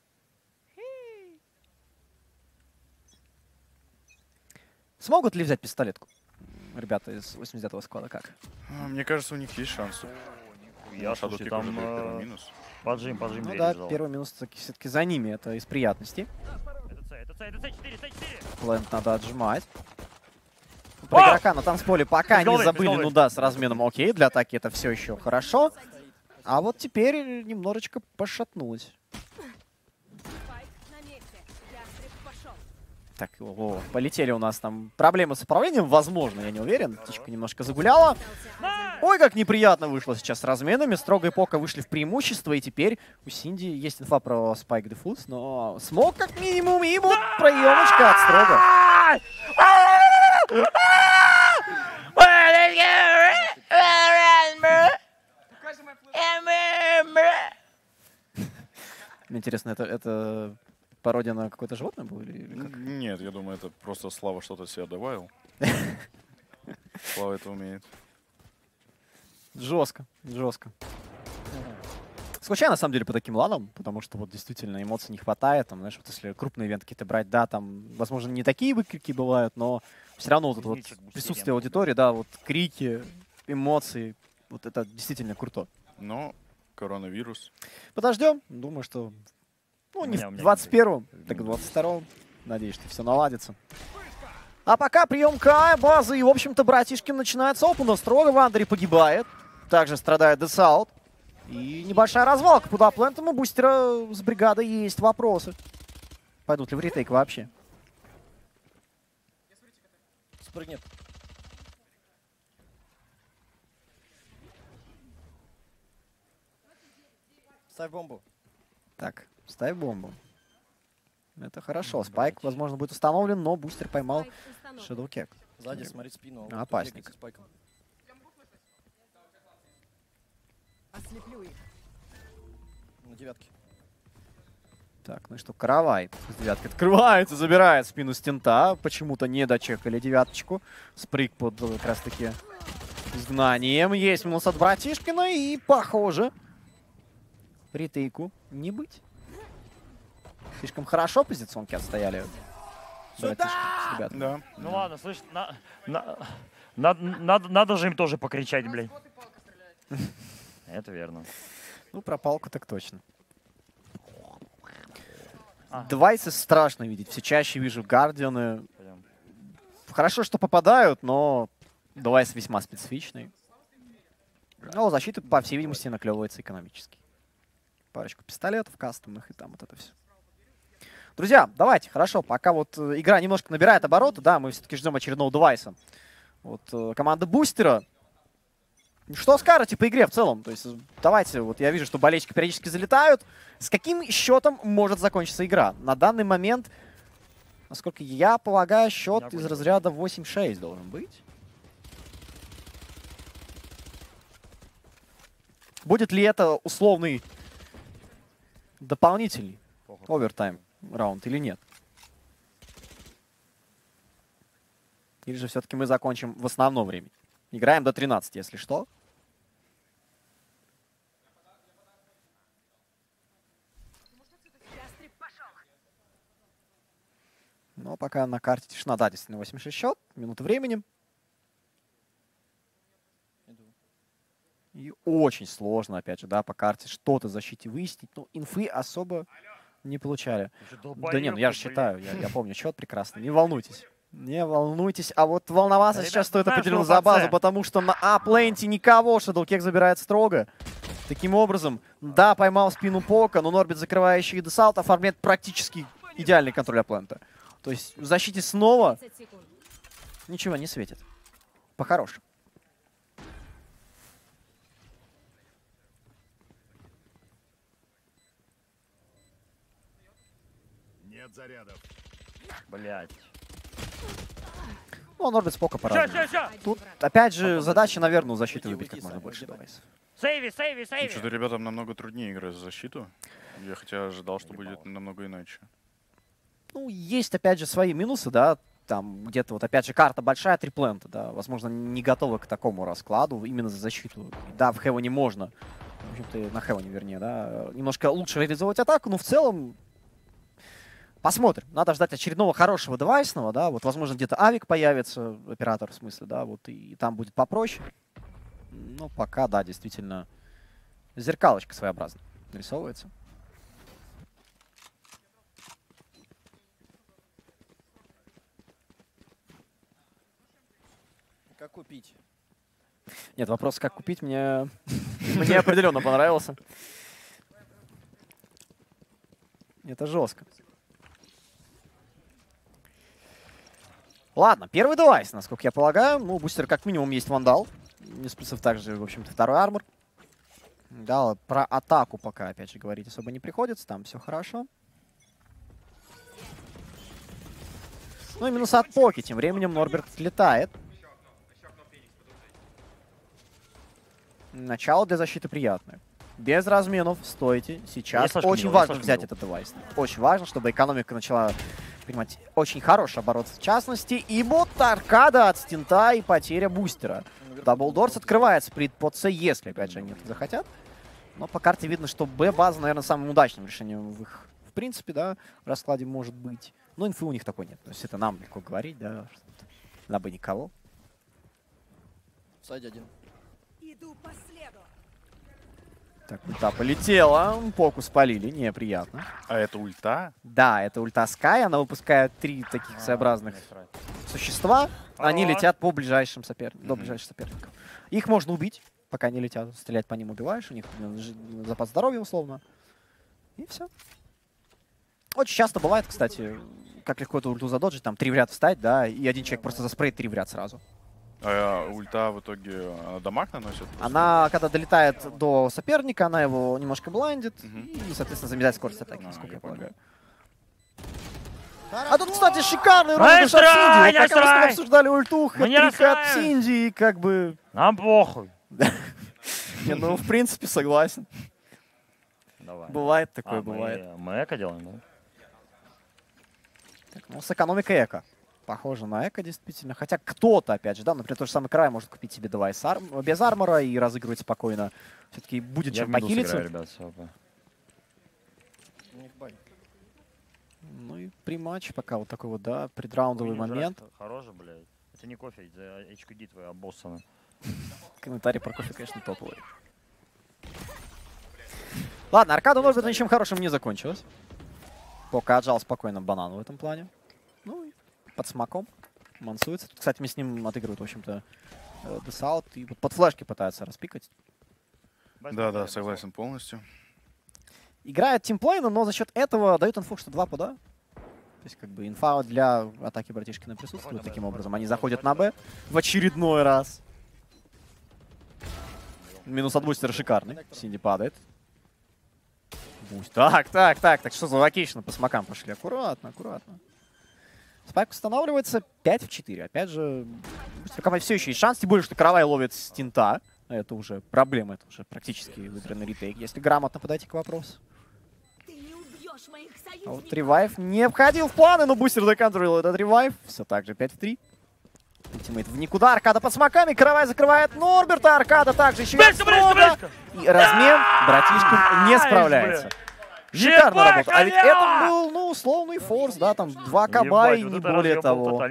Смогут ли взять пистолетку? Ребята из восемьдесят девятого склада как? А, Мне кажется, у них есть шансы. Я, Ну, слушай, Shadow Kick там уже дает первый э, минус. поджим, поджим Ну двери да, взял. первый минус все-таки за ними. Это из приятностей. Это С, это С, это С четыре, С четыре. Плент надо отжимать. Про игрока на танцполе пока Без головы, не без забыли. головы. Ну да, с разменом окей. Для атаки это все еще хорошо. А вот теперь немножечко пошатнулось. Спайк на месте. Ястреб пошел. Так, о, полетели у нас там проблемы с управлением. Возможно, я не уверен. Птичка немножко загуляла. Ой, как неприятно вышло сейчас с разменами. Строго и Пока вышли в преимущество. И теперь у Синди есть инфа про Спайк Дефус. Но смог как минимум. И вот проемочка от Строго. Мне интересно, это, это пародия на какое-то животное было? Или или как? Н- Нет, я думаю, это просто Слава что-то от себя добавил. Слава это умеет. Жестко, жестко. Скучаю, на самом деле, по таким ланам, потому что вот действительно эмоций не хватает. Там, знаешь, вот если крупные ивенты какие-то брать, да, там, возможно, не такие выкрики бывают, но все равно вот это вот Единичек бустерен. присутствие аудитории, да, вот крики, эмоции, вот это действительно круто. Но коронавирус. Подождем. Думаю, что ну, У не меня- у в меня двадцать первом, как-то так в думаю. двадцать втором. Надеюсь, что все наладится. А пока прием К, базы, и, в общем-то, братишкин начинает с опена. Строго в андере погибает. Также страдает Десаут. И небольшая развалка. Куда плентом у бустера с бригадой есть вопросы. пойдут ли в ретейк вообще. Спрыгнет. Ставь бомбу. Так, ставь бомбу. Это хорошо. Спайк, возможно, будет установлен, но бустер поймал Shadow Keg. Сзади смотри спину. А, опасник. С спайком. Ослеплю их. На девятке. Так, ну и что, Каравай с девятки открывается, забирает спину стента. Почему-то не дочекали девяточку. Спрыг под как раз таки изгнанием. Есть минус от братишкина и, похоже, ретейку не быть. Слишком хорошо позиционки отстояли. Братишки с ребятами. Да. Ну ладно, слышь, на, на, на- надо, надо же им тоже покричать, блядь. Это верно. Ну, про палку так точно. А. Девайсы страшно видеть. Все чаще вижу гардианы. Пойдем. Хорошо, что попадают, но девайс весьма специфичный. Но защита, по всей видимости, наклевывается экономически. Парочку пистолетов кастомных и там вот это все. Друзья, давайте, хорошо, пока вот э, игра немножко набирает обороты, да, мы все-таки ждем очередного девайса. Вот э, команда Бустера. Что скажете по игре в целом? То есть давайте, вот я вижу, что болельщики периодически залетают. С каким счетом может закончиться игра? На данный момент, насколько я полагаю, счет Я из понял. разряда восемь шесть должен быть. Будет ли это условный дополнительный овертайм раунд или нет? Или же все-таки мы закончим в основном времени? Играем до тринадцати, если что. Но пока на карте тишина. Да, действительно, восемь шесть счет. Минута времени. И очень сложно, опять же, да, по карте что-то в защите выяснить. Ну, инфы особо не получали. Да не, ну я же считаю, я, я помню счет прекрасно. Не волнуйтесь. Не волнуйтесь. А вот волноваться Ребят, сейчас стоит знаю, определенно что за в базу, конце. потому что на А-пленте никого Shadow Keg забирает строго. Таким образом, да, поймал спину Пока, но Норбит, закрывающий Десалт, оформляет практически идеальный контроль А-плента. То есть в защите снова тридцать секунд. ничего не светит. По-хорошему. Нет зарядов. Блядь. Ну, Норбит с Пока Ща, пора. ща, ща! Тут, опять же, задача, наверное, у защиты Уйди, выбить уйди, как можно Сань, больше уйди. девайсов. Сейви, сейви, Ну, сейви! что-то ребятам намного труднее играть за защиту. Я хотя ожидал, что будет намного иначе. Ну, есть, опять же, свои минусы, да. Там где-то вот, опять же, карта большая, триплента, да. Возможно, не готова к такому раскладу именно за защиту. Да, в Хевоне можно. В общем-то, на Хевоне, вернее, да. Немножко лучше реализовать атаку, но в целом посмотрим. Надо ждать очередного хорошего девайсного, да. Вот, возможно, где-то авик появится, оператор в смысле, да. Вот, и, и там будет попроще. Ну, пока, да, действительно, зеркалочка своеобразная нарисовывается. Как купить? Нет, вопрос, как купить, мне, мне определенно понравился. Это жестко. Ладно, первый девайс, насколько я полагаю. Ну, у бустера как минимум есть вандал. Из плюсов также, в общем-то, второй армор. Да, про атаку пока, опять же, говорить особо не приходится. Там все хорошо. Ну и минус от Поки. Тем временем Норберт летает. Начало для защиты приятное. Без разменов, стойте. Сейчас Я слишком очень милый, я важно слишком взять милый. этот девайс. Очень важно, чтобы экономика начала принимать очень хороший оборот в частности. И вот аркада от стента и потеря бустера. Даблдорс открывается при под С, если, опять же, они это захотят. Но по карте видно, что Б-база, наверное, самым удачным решением в их, в принципе, да, раскладе может быть. Но инфы у них такой нет. То есть это нам легко говорить, да, на бы никого. Сайди один. Иду по следу. Так, ульта полетела. Поку спалили, неприятно. А это ульта? Да, это ульта Sky, она выпускает три таких своеобразных существа. Они Хорош. летят по ближайшим соперникам, до Мгм. ближайших соперников. Их можно убить, пока они летят. Стрелять по ним убиваешь, у них ну, жи- запас здоровья условно. И все. Очень часто бывает, кстати, как легко эту ульту задоджить, там три в ряд встать, да, и один человек просто заспреет три в ряд сразу. А ульта в итоге она дамаг наносит? Просто? Она, когда долетает до соперника, она его немножко блайндит mm-hmm. и, соответственно, замедляет скорость атаки, а, насколько я, я полагаю. А тут, кстати, шикарный розыгрыш розыгрыш от от Синди. Синди. Вот пока мы обсуждали ульту, хэт-трик от Синди, и как бы... Нам похуй. Не, ну, в принципе, согласен. Давай. Бывает такое, а, бывает. Мы, мы эко делаем, да? Так, ну, с экономикой эко. Похоже на эко, действительно. Хотя кто-то, опять же, да, например, тот же самый край может купить себе девайс ар... без армора и разыгрывать спокойно. Все-таки будет Я чем в минус похилиться. играю, ребят, все. Ну и при матче пока вот такой вот, да, предраундовый момент. Хороший, блядь. Это не кофе, это эйч кью ди твоя обоссана. Комментарий про кофе, конечно, топовый. Ладно, аркада Норберта ничем хорошим не закончилась. Пока отжал спокойно банан в этом плане. Ну и под смаком мансуется. Тут, кстати, мы с ним отыгрывают, в общем-то, десаут. И вот под флешки пытаются распикать. Да-да, согласен полностью. Играет тимплейна, но за счет этого дают инфу, что два пуда. То есть, как бы, инфа для атаки братишкина присутствует. Таким образом, они заходят на Б в очередной раз. Минус от бустера шикарный. Синди падает. Буст. Так, так, так, так, что за локейшн? По смокам пошли. Аккуратно, аккуратно. Спайк устанавливается пять в четыре. Опять же, у все еще есть шанс, тем более, что Каравай ловит с тинта. Это уже проблема, это уже практически выигранный ретейк, если грамотно подойти к вопросу. А вот ревайв не входил в планы, но бустер доконтролил этот ревайв. Все так же пять в три. Ультимейт в никуда, аркада под смоками, Каравай закрывает Норберта, аркада также еще и строго. И размен братишкин не справляется. Шикарно работа. А ведь это был, ну, условный форс, да, там два каба и не более того.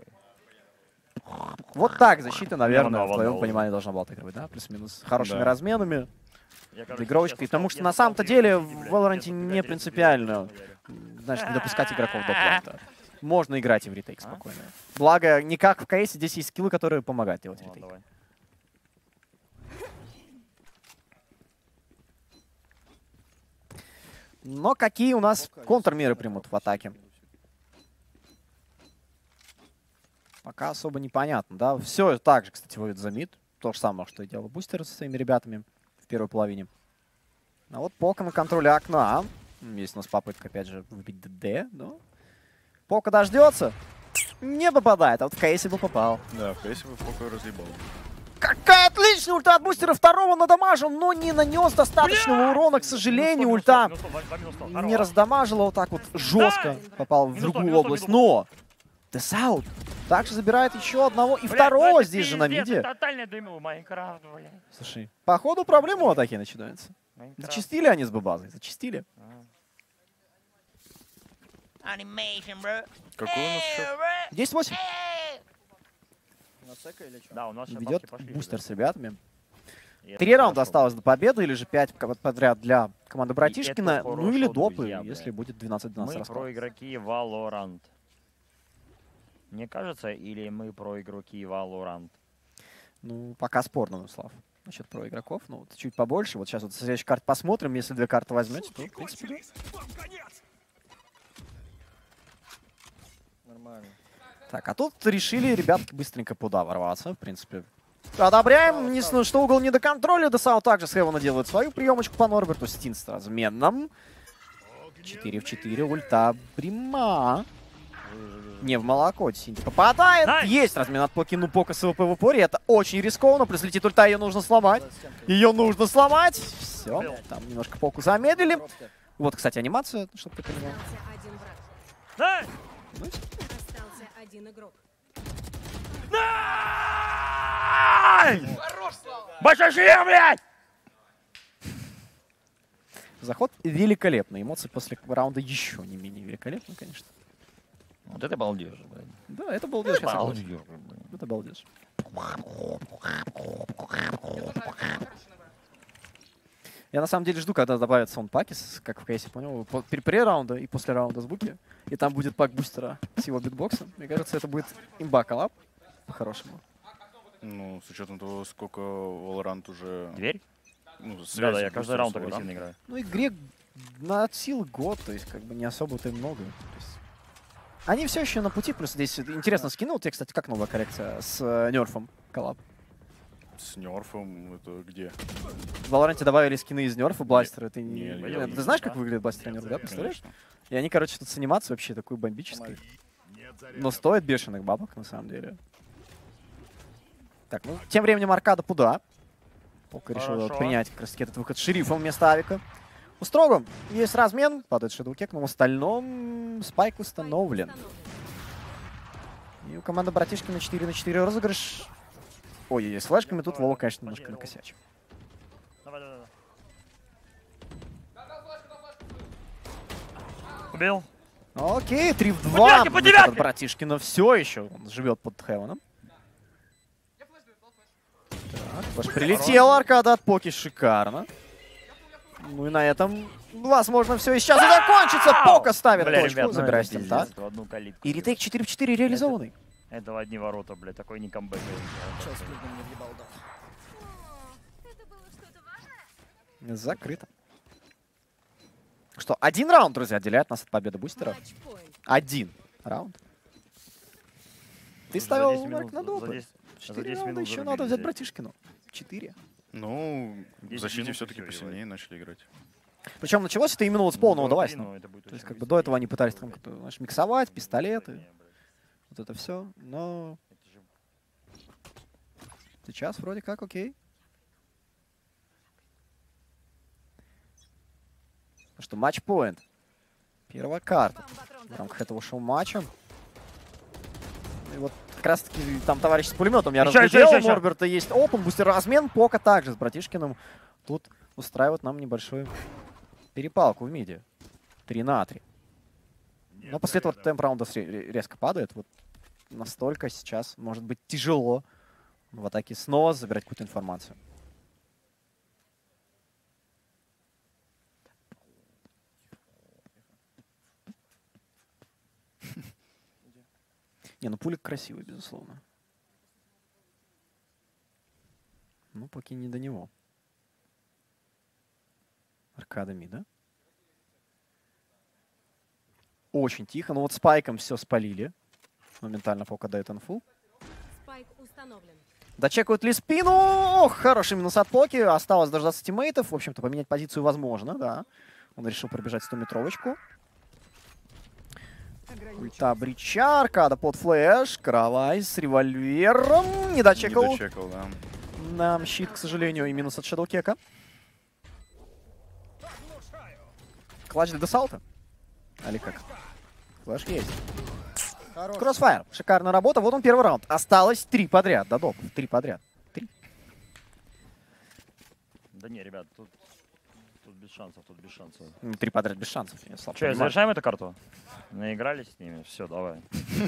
Вот так защита, наверное, в твоем понимании должна была отыгрывать, да? Плюс-минус хорошими разменами. Игровочкой, потому что на самом-то деле в Valorant не принципиально, знаешь, не допускать игроков до планта. Можно играть и в ретейк спокойно. Благо, не как в КС, здесь есть скиллы, которые помогают делать ретейк. Но какие у нас контрмеры примут в атаке? Пока особо непонятно, да? Все так же, кстати, выводит за мид. То же самое, что и делал Бустер со своими ребятами в первой половине. А вот Пока на контроле окна. Есть у нас попытка, опять же, выбить ДД, но... Пока дождется. Не попадает, а вот в кейсе бы попал. Да, в кейсе бы Пока разъебал. Какая отличная ульта от Бустера, второго надамажил, но не нанес достаточного урона, к сожалению. Ульта не раздамажила вот так вот жестко, попал в другую область. Но Десаут также забирает еще одного и второго здесь же на миде. Слушай, походу проблема у атаки начинается. Зачистили они с базой, зачистили. Какой у нас счет? десять восемь. Да, у нас ведет Бустер с ребятами. Три раунда осталось до победы, или же пять подряд для команды Братишкина, ну или допы, друзья, если будет двенадцать двенадцать мы расклад. Про игроки Valorant. Мне кажется, или мы про игроки Valorant? Ну, пока спорно, Слав. Насчет про игроков, ну, вот чуть побольше. Вот сейчас вот следующую карту посмотрим. Если две карты возьмете, то, в принципе, нормально. Так, а тут решили ребятки быстренько туда ворваться, в принципе. Одобряем, единственное, что угол не до контроля. Десаут также с Хевана делает свою приемочку по Норберту. Стин с разменом. четыре в четыре, ульта Брима. Не в молоко, Синди попадает. Nice. Есть размен от Поки, ну Пока с ВП в упоре. Это очень рискованно. Плюс летит ульта, ее нужно сломать. Ее нужно сломать. Все, там немножко Поку замедлили. Вот, кстати, анимация, чтобы ты понимал. Nice. Остался один игрок. Большой шлем, блядь! Заход великолепный. Эмоции после раунда еще не менее великолепны, конечно. Вот это балдеж, блядь. Да, это балдеж. Это балдеж. Это балдеж. Я на самом деле жду, когда добавят саундпаки, как в кейсе, понял, при раунда и после раунда звуки. И там будет пак бустера с его битбоксом. Мне кажется, это будет имба коллаб по-хорошему. Ну, с учетом того, сколько Valorant уже... Дверь? Ну, да, да, я каждый раунд агрессивно играю. Ну, игре на сил год, то есть как бы не особо-то и много. То есть они все еще на пути, плюс здесь интересно скинул. Тебе, кстати, как новая коллекция с э, нерфом коллаб? С нерфом это где? В Valorant добавили скины из нерфа, бластера. Ты, не... не, не, я ты не знаешь, знаю. как выглядит бластер нерф, да? Представляешь? Конечно. И они, короче, тут с анимацией вообще такой бомбической. Но стоит бешеных бабок, на самом деле. Так, ну, тем временем аркада Пуда. Полка решила Хорошо. принять как раз таки этот выход шерифа вместо авика. У Строго есть размен, падает шедоукек, но в остальном спайк установлен. И у команды Братишкина четыре на четыре розыгрыш. Ой, с флешками тут Вова, конечно, немножко накосячил. Давай, давай, давай. Убил. Окей, три в два. По девятке, по девятке! Братишкина все еще. Он живет под Хевеном. Так, флеш прилетел, аркада от Поки, шикарно. Ну и на этом, возможно, все и сейчас и закончится. Пока ставит Бля, точку, ребят, ну забирает это стента. пиздец, в одну калитку. И ретейк четыре в четыре реализованный. Это в одни ворота, блядь, такой не камбэк. Закрыто. Что, один раунд, друзья, отделяет нас от победы бустеров. Один раунд. Ты Слушай, ставил за десять марк минут- на за допы. десять- за Четыре десять раунда минут еще зарубили надо взять здесь. Братишкину. Четыре. Ну, в десять защите минут и все-таки всё, посильнее начали играть. Причем началось это именно вот с полного Ну, девайса. ну, это будет То есть очень как бы быстро. до этого они пытались там как-то, знаешь, миксовать, пистолеты, вот это все. Но сейчас вроде как окей. Ну что, матч-поинт. Первая карта в рамках этого шоу-матча. И вот как раз таки там товарищ с пулеметом я Еще, еще, разглядел. еще, У еще. Морберта есть опен, бустер размен. Пока также с Братишкиным тут устраивает нам небольшую перепалку в миде. три на три. Но после этого темп раунда сре- резко падает. Вот настолько сейчас может быть тяжело в атаке снова забирать какую-то информацию. Не, ну пулик красивый, безусловно. Ну, пока не до него. Аркадами, да? Очень тихо. Ну вот спайком все спалили. Моментально пока дает инфу. Спайк установлен. Дочекают ли спину? Ох, хороший минус от Поки. Осталось дождаться тиммейтов. В общем-то, поменять позицию возможно, да. Он решил пробежать стометровочку. Ульта Брича, аркада под флеш. Каравай с револьвером. Не дочекал. Не дочекал, да. Нам щит, к сожалению, и минус от Шадоукека. Клатч для Десалта? Али как? Флэш есть. Кроссфайр. Шикарная работа. Вот он первый раунд. Осталось три подряд. Да, доп. Три подряд. Три. Да не, ребят, тут, тут без шансов, тут без шансов. Ну, Три подряд без шансов. Я слабо Че, понимаю. завершаем эту карту? Наигрались с ними? Все, давай.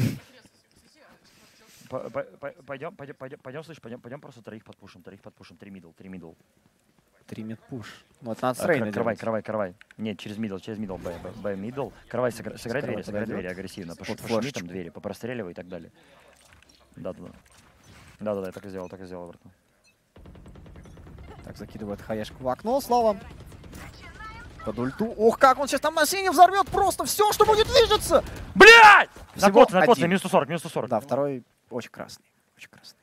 П- п- п- Пойдем, пойдем, пойдем, пойдем, слышь, пойдем, пойдем просто троих подпушим, троих подпушим, три мидл, три мидл. Три мид-пуш. Ну, это надо с А, Рейна кр- Кровай, делать. кровай, кровай. Нет, через мидл, через мидл, Б, Б, Б, мидл. Кровай, сыгра- сыграй двери, сыграй подойдет. двери агрессивно. Пош- Под Пошли там флешечку. двери, попростреливай и так далее. Да-да-да. Да-да-да, я так и сделал, так и сделал, братан. Так, закидывает хаешку в окно, Слава. Под ульту. Ох, как он сейчас там на сине взорвет просто все, что будет движется! Блядь! Всего Накоцанный, накоцанный, один. минус сто сорок, минус сто сорок. Да, второй очень красный. Очень красный.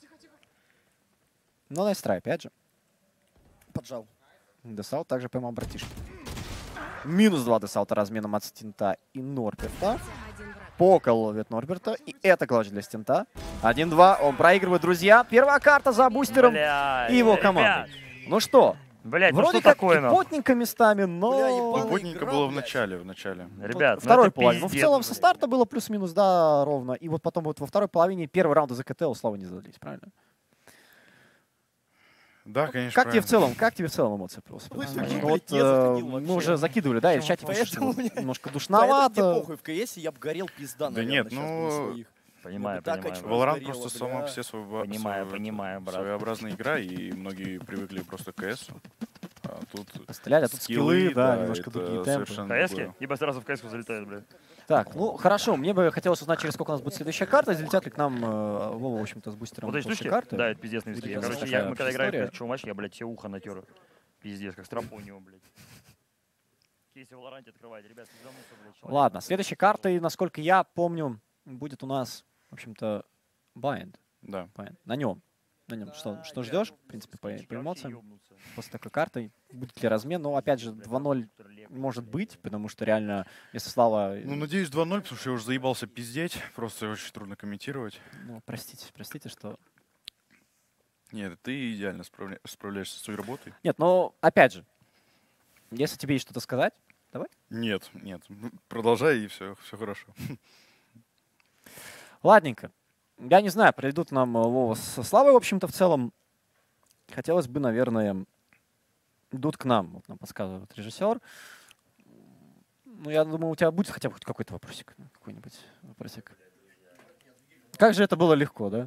Но найстрай, опять же. Поджал. Десаут также поймал братишку. Минус два Десаута разменом от Стента и Норберта. Пока ловит Норберта. И это клатч для Стента. один-два. Он проигрывает, друзья. Первая карта за бустером Бля, и его ребят. командой. Ну что, Блядь, ну вроде что как такое, и нахуй? потненько местами, но... Ебаненько было в начале, в начале. Ребят, ну Второй это половине. Ну, в пиздец, целом, со блядь. старта было плюс-минус, да, ровно. И вот потом вот во второй половине первый раунд за КТ у Славы не задались, правильно? Да, конечно. Как тебе в правильно. целом, как тебе в целом эмоции просто? Пусть Ну, он вот, не э, заходил мы вообще. уже закидывали, да, и в чате пишут, что Поэтому вот мне- немножко Поэтому душновато. мне похуй, в КСе я бы горел пизда, Да наверное, нет, сейчас бы ну, на своих. Понимаю, Я бы так понимаю. очко брат. Valorant сгорело, просто сама бля. все свой, Понимаю, понимаю, брат. своеобразная игра, и многие привыкли просто к КСу. А тут Стрелять, а тут скиллы, да, немножко это другие темпы. совершенно КСки? другое. Ибо сразу в КСку залетает, блядь. Так, ну хорошо, мне бы хотелось узнать, через сколько у нас будет следующая карта, залетят ли к нам э, Вова, в общем-то, с бустером Вот эти после штучки? карты. Да, это пиздец на Будет виске. у нас Короче, такая я, мы когда играли история. в шоу матч, я, блядь, все ухо натер. Пиздец, как стропу у него, блядь. Кейси в Валоранте открывает, ребят, пизданулся, блядь, человек. Ладно, следующей картой, насколько я помню, будет у нас, в общем-то, Bind. Да. Bind. На нем. На нем. Что, что ждешь, в принципе, по, по эмоциям? После такой карты будет ли размен? Ну, опять же, два ноль может быть, потому что реально, если Слава... Ну, надеюсь, два ноль, потому что я уже заебался пиздеть. Просто очень трудно комментировать. Ну, простите, простите, что... Нет, ты идеально справля... справляешься с своей работой. Нет, но, опять же, если тебе есть что-то сказать, давай. Нет, нет. Продолжай, и все, все хорошо. Ладненько. Я не знаю, пройдут нам Вова со Славой, в общем-то, в целом. Хотелось бы, наверное, идут к нам, вот нам подсказывает режиссер. Ну, я думаю, у тебя будет хотя бы хоть какой-то вопросик. Какой-нибудь вопросик. Как же это было легко, да?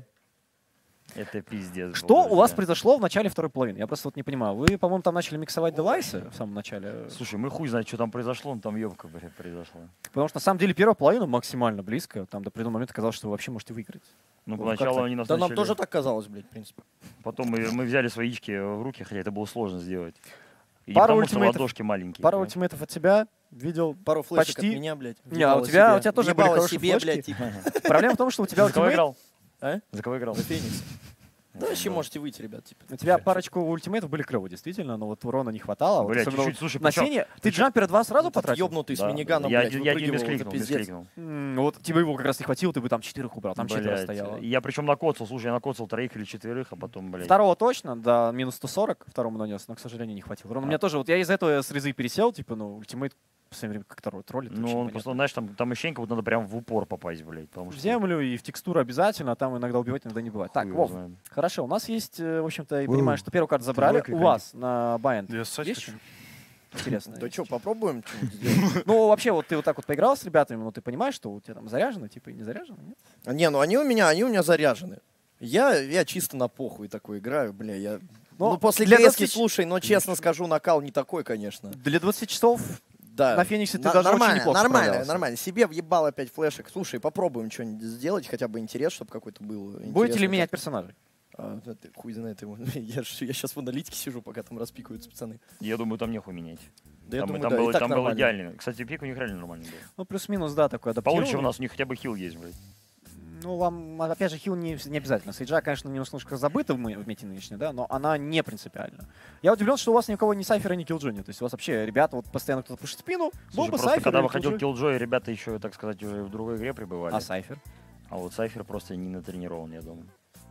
Это пиздец. Что был, у вас друзья. произошло в начале второй половины? Я просто вот не понимаю. Вы, по-моему, там начали миксовать девайсы в самом начале. Слушай, мы хуй знает, что там произошло, но там ёбка, блядь, произошла. Потому что, на самом деле, первая половина максимально близко. Там до определенного момента казалось, что вы вообще можете выиграть. Ну, Вот поначалу как-то. они нас Да нам начали- тоже так казалось, блядь, в принципе. Потом мы, мы взяли свои яички в руки, хотя это было сложно сделать. И не Пару потому, что ультимейтов- ладошки маленькие. Пару понимаешь? ультимейтов от тебя видел Пару флешек почти. от меня, блядь. Не, а у въебало тебя, себе. у тебя тоже были Въебало хорошие себе, флешки. блядь, типа. Проблема в том, что у тебя За кого ультимейт- играл? А? За кого играл? За Феникс. Да вообще можете выйти, ребят, типа. У тебя парочку ультимейтов были клево, действительно, но вот урона не хватало. Вот Блядь, особенно чуть-чуть, вот слушай, на причем- сене ты джампера два сразу потратил? Ёбнутый с Да. миниганом, я, блядь, я один выпрыгивал, бескликнул, это пиздец. бескликнул. М, Вот тебе его как раз не хватило, ты бы там четверых убрал, там четверо Блядь, стояло. Я причем накоцал, слушай, я накоцал троих или четверых, а потом, блядь. Второго точно, да, минус сто сорок второму нанес, но, к сожалению, не хватило. Урона у меня тоже, вот я из-за этого с резы пересел, типа, ну, ультимейт в последнее время как-то ро- троллит. Ну, очень он непонятно. просто, знаешь, там, там ощущение, вот надо прям в упор попасть, блядь. Потому В что землю и в текстуру обязательно, а там иногда убивать, иногда не бывает. Так, хуй Вов, его знает. хорошо, у нас есть, э, в общем-то, я Воу. понимаю, что первую карту забрали. Ты У давай, вас на Байнд Я ссать есть хочу. что-нибудь интересное? Да что, попробуем что-нибудь сделать? Ну, вообще, вот ты вот так вот поиграл с ребятами, ну, ты понимаешь, что у тебя там заряжено, типа, и не заряжено, нет? А, Не, ну они у меня, они у меня заряжены. Я, я чисто на похуй такой играю, бля, я... Но Ну, после для КСки, двадцати слушай, но честно скажу, накал не такой, конечно. Для двадцати часов Да. на Фениксе ты На- даже очень нормально, неплохо нормально, справлялся. нормально. Себе въебал опять флешек. Слушай, попробуем что-нибудь сделать, хотя бы интерес, чтобы какой-то был. Будете ли интересный менять как-то. персонажей? А, это хуй знает его. Я, ж- я сейчас в аналитике сижу, пока там распикаются пацаны. Я думаю, там нехуй менять. Да я там думаю, там да, и было, так там был нормально. идеальный. Кстати, пик у них реально нормальный был. Ну, плюс-минус, да, такой адаптированный. Получше у нас, у них хотя бы хил есть, блядь. Ну, вам, опять же, хил не, не обязательно. Сейджа, конечно, немножко забыта в, ме- в мете нынешней, да, но она не принципиальна. Я удивлен, что у вас ни у кого ни Сайфера, ни Киллджой нет. То есть у вас вообще ребята вот постоянно кто-то пушит спину, был Слушай, бы просто Сайфер когда или выходил Killjoy. Killjoy, ребята еще, так сказать, уже в другой игре пребывали. А Сайфер? А вот Сайфер просто не натренирован, я думаю.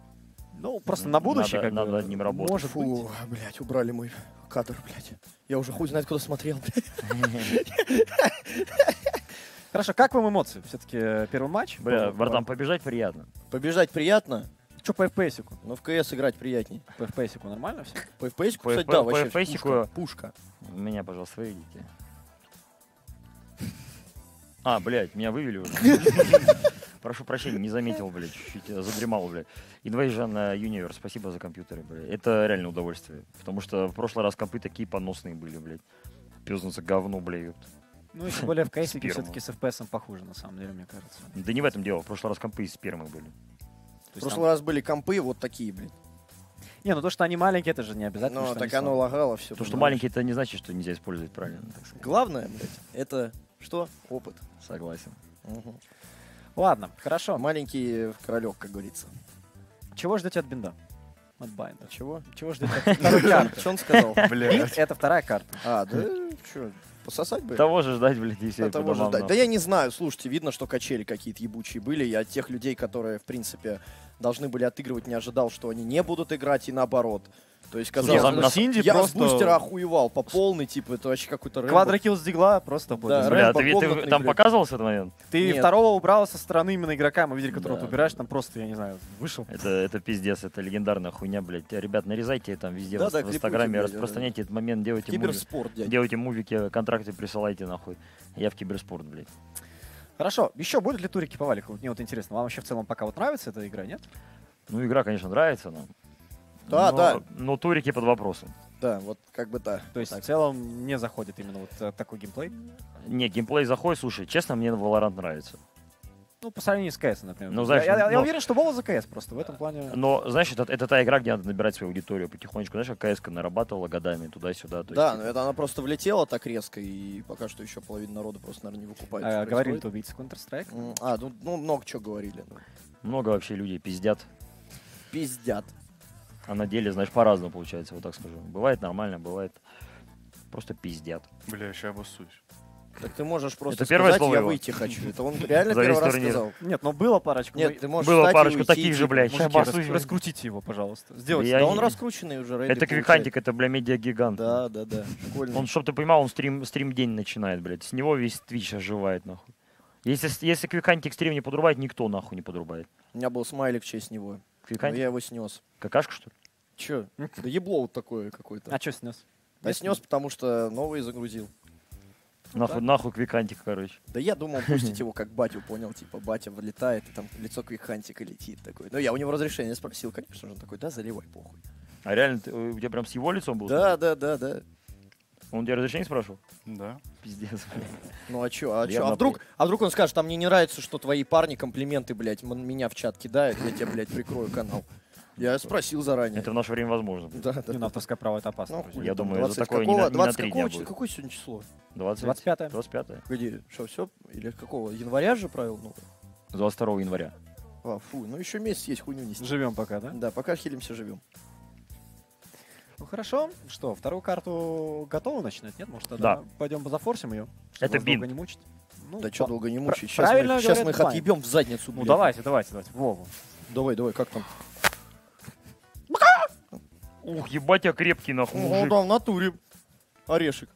Ну, просто на будущее, Надо- как надо бы, над ним работать. может быть. Фу, блядь, убрали мой кадр, блядь. Я уже хуй знает, куда смотрел, блядь. Хорошо, как вам эмоции? Все-таки первый матч. Бля, был, братан, побежать приятно. Побежать приятно, Что по эф пи эс-ику? но в КС играть приятней. По эф пи эс-ику нормально все? По эф пи эс-ику, По кстати, эф- да, по вообще эф пи эс-ику- пушка. Пушка. Меня, пожалуйста, выведите. А, блядь, меня вывели уже. Прошу прощения, не заметил, блядь, чуть-чуть я задремал, блядь. Invasion Universe, спасибо за компьютеры, блядь. Это реально удовольствие. Потому что в прошлый раз компы такие поносные были, блядь. Пёзнутся говно, блядь. Ну, и тем более в кейсике Сперма. все-таки с эф пи эс похуже, на самом деле, мне кажется. Да не в этом дело, в прошлый раз компы из спермы были. То В есть прошлый раз были компы вот такие, блядь. там- Не, ну то, что они маленькие, это же не обязательно. Ну, что так они оно слабые. лагало, все. То, что маленький, это не значит, что нельзя использовать правильно, так сказать. Главное, блядь, это что? Опыт. Согласен. Мгм. Ладно, хорошо. Маленький королек, как говорится. Чего ждете от бинда? От байнда. Чего? Чего ждете от второй карты? Что он сказал? Бинд — это вторая карта. А, да, что, пососать бы? Того же ждать, блядь, и все Да, того же ждать. Да я не знаю, слушайте, видно, что качели какие-то ебучие были. Я от тех людей, которые, в принципе, должны были отыгрывать, не ожидал, что они не будут играть, и наоборот. То есть, Слушай, казалось, на- бы, на Синди я просто- с бустера охуевал по полной, типа, это вообще какой-то Рэмбо. Квадрокилл с дигла просто будет. Да, Бля, Рэмбо ты, ты комнатный, там блядь. показывался этот момент? Ты Нет. второго убрал со стороны именно игрока, мы видели, которого Да. ты убираешь, там просто, я не знаю, вышел. Это, это пиздец, это легендарная хуйня, блядь. Ребят, нарезайте там везде Да, в, да, в клипуйте, Инстаграме, блядь, распространяйте этот момент, делайте муви, Киберспорт, дядя. делайте мувики, контракты присылайте нахуй. Я в киберспорт, блядь. Хорошо, еще будут ли турики по валику? Мне вот интересно, вам вообще в целом пока вот нравится эта игра, нет? Ну, игра, конечно, нравится нам. Да, но, да. Но турики под вопросом. Да, вот как бы так. То есть Так. в целом не заходит именно вот э, такой геймплей? Не, геймплей заходит, слушай, честно, мне Valorant нравится. Ну, по сравнению с КС, например. Ну, знаешь, я, я, я но- уверен, что Вова за КС просто в этом плане. Но, знаешь, это, это та игра, где надо набирать свою аудиторию потихонечку. Знаешь, как КС нарабатывала годами туда-сюда. то Да, есть- но это она просто влетела так резко, и пока что еще половина народа просто, наверное, не выкупает. А, что говорили, происходит. то убийца Counter-Strike. М, А, ну, ну много чего говорили. ну. Много вообще людей пиздят. Пиздят. А на деле, знаешь, по-разному получается, вот так скажу. Бывает нормально, бывает просто пиздят. Бля, сейчас обоссусь. Так ты можешь просто Это первое сказать, слово я его. выйти хочу. Это он реально За весь первый раз турнир. сказал. Нет, ну было парочку. Нет, ну, ты можешь Было встать и парочку уйти, таких же, типа, блядь. мужики, Сейчас рас- басусь. раскрутите его, пожалуйста. Сделайте. Я Да не- он раскрученный уже. рейды Это получает. Квикантик, это, бля, медиагигант. Да, да, да. Прикольно. Он, чтобы ты понимал, он стрим, стрим день начинает, блядь. С него весь твич оживает, нахуй. Если, с- если Квикантик стрим не подрубает, никто, нахуй, не подрубает. У меня был смайлик в честь него. Но Квикантик? я его снес. Какашка, что ли? Че? Да ебло вот такое какое-то. А что снес? Да снес, потому что новый загрузил. Нахуй, нахуй Квикантик, короче. Да я думал пустить его как батю, понял, типа батя вылетает, и там лицо Квикхантика летит такой. Ну я у него разрешение спросил, конечно же, он такой, да, заливай, похуй. А реально, ты- у тебя прям с его лицом был? Да, да, да, да. Он у тебя разрешение спрашивал? Да. Пиздец, блядь. Ну а чё, а Я чё? А на вдруг, при- а вдруг он скажет, а мне не нравится, что твои парни комплименты, блядь, м- меня в чат кидают, я тебе, блядь, прикрою канал. Я спросил заранее. Это в наше время возможно. Да, да. Не, ну, авторское право это опасно. Ну, друзья. хули Я там, думаю, за двадцать такое не на- какого- не на двадцать три какого дня числа- будет. Какое сегодня число? двадцать, двадцать пятое. двадцать пятое. Погоди, что, все? Или какого? Января же правил? Ну, двадцать второго января. а, фу, ну еще месяц есть, хуйню нести. Живем пока, да? Да, пока хилимся, живем. Ну хорошо. Что, вторую карту готовы начинать? Нет? Может, тогда Да. пойдем зафорсим ее? Это долго бин. не мучить. Ну, Да что па- долго не пра- мучить, сейчас правильно мы, сейчас мы говорят, их Ваня. отъебем в задницу, Ну блядь. давайте, давайте, давайте. Вову. Давай, давай, как там? Ух, ебать, я крепкий, нахуй, Ну мужик. да, в натуре. Орешек.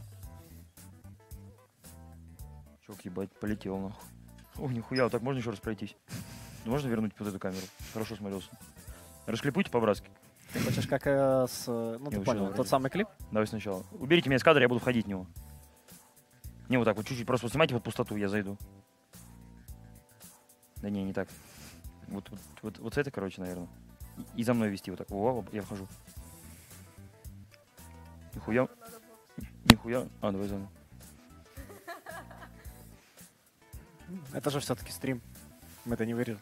Чувак, ебать, полетел, нахуй. Ох, нихуя, вот так можно еще раз пройтись? Можно вернуть вот эту камеру? Хорошо смотрелся. Расклипуйте по-братски. Ты хочешь как э, с... э, Ну Не, ты вообще понял, вроде. тот самый клип? Давай сначала. Уберите меня из кадра, я буду входить в него. Не, вот так вот, чуть-чуть, просто вот снимайте вот пустоту, я зайду. Да не, не так. Вот, вот, вот, вот с этой, короче, наверное. И, и за мной вести вот так. О, я вхожу. Нихуя. Нихуя. А, давай за мной. Это же все-таки стрим. Мы это не вырежем.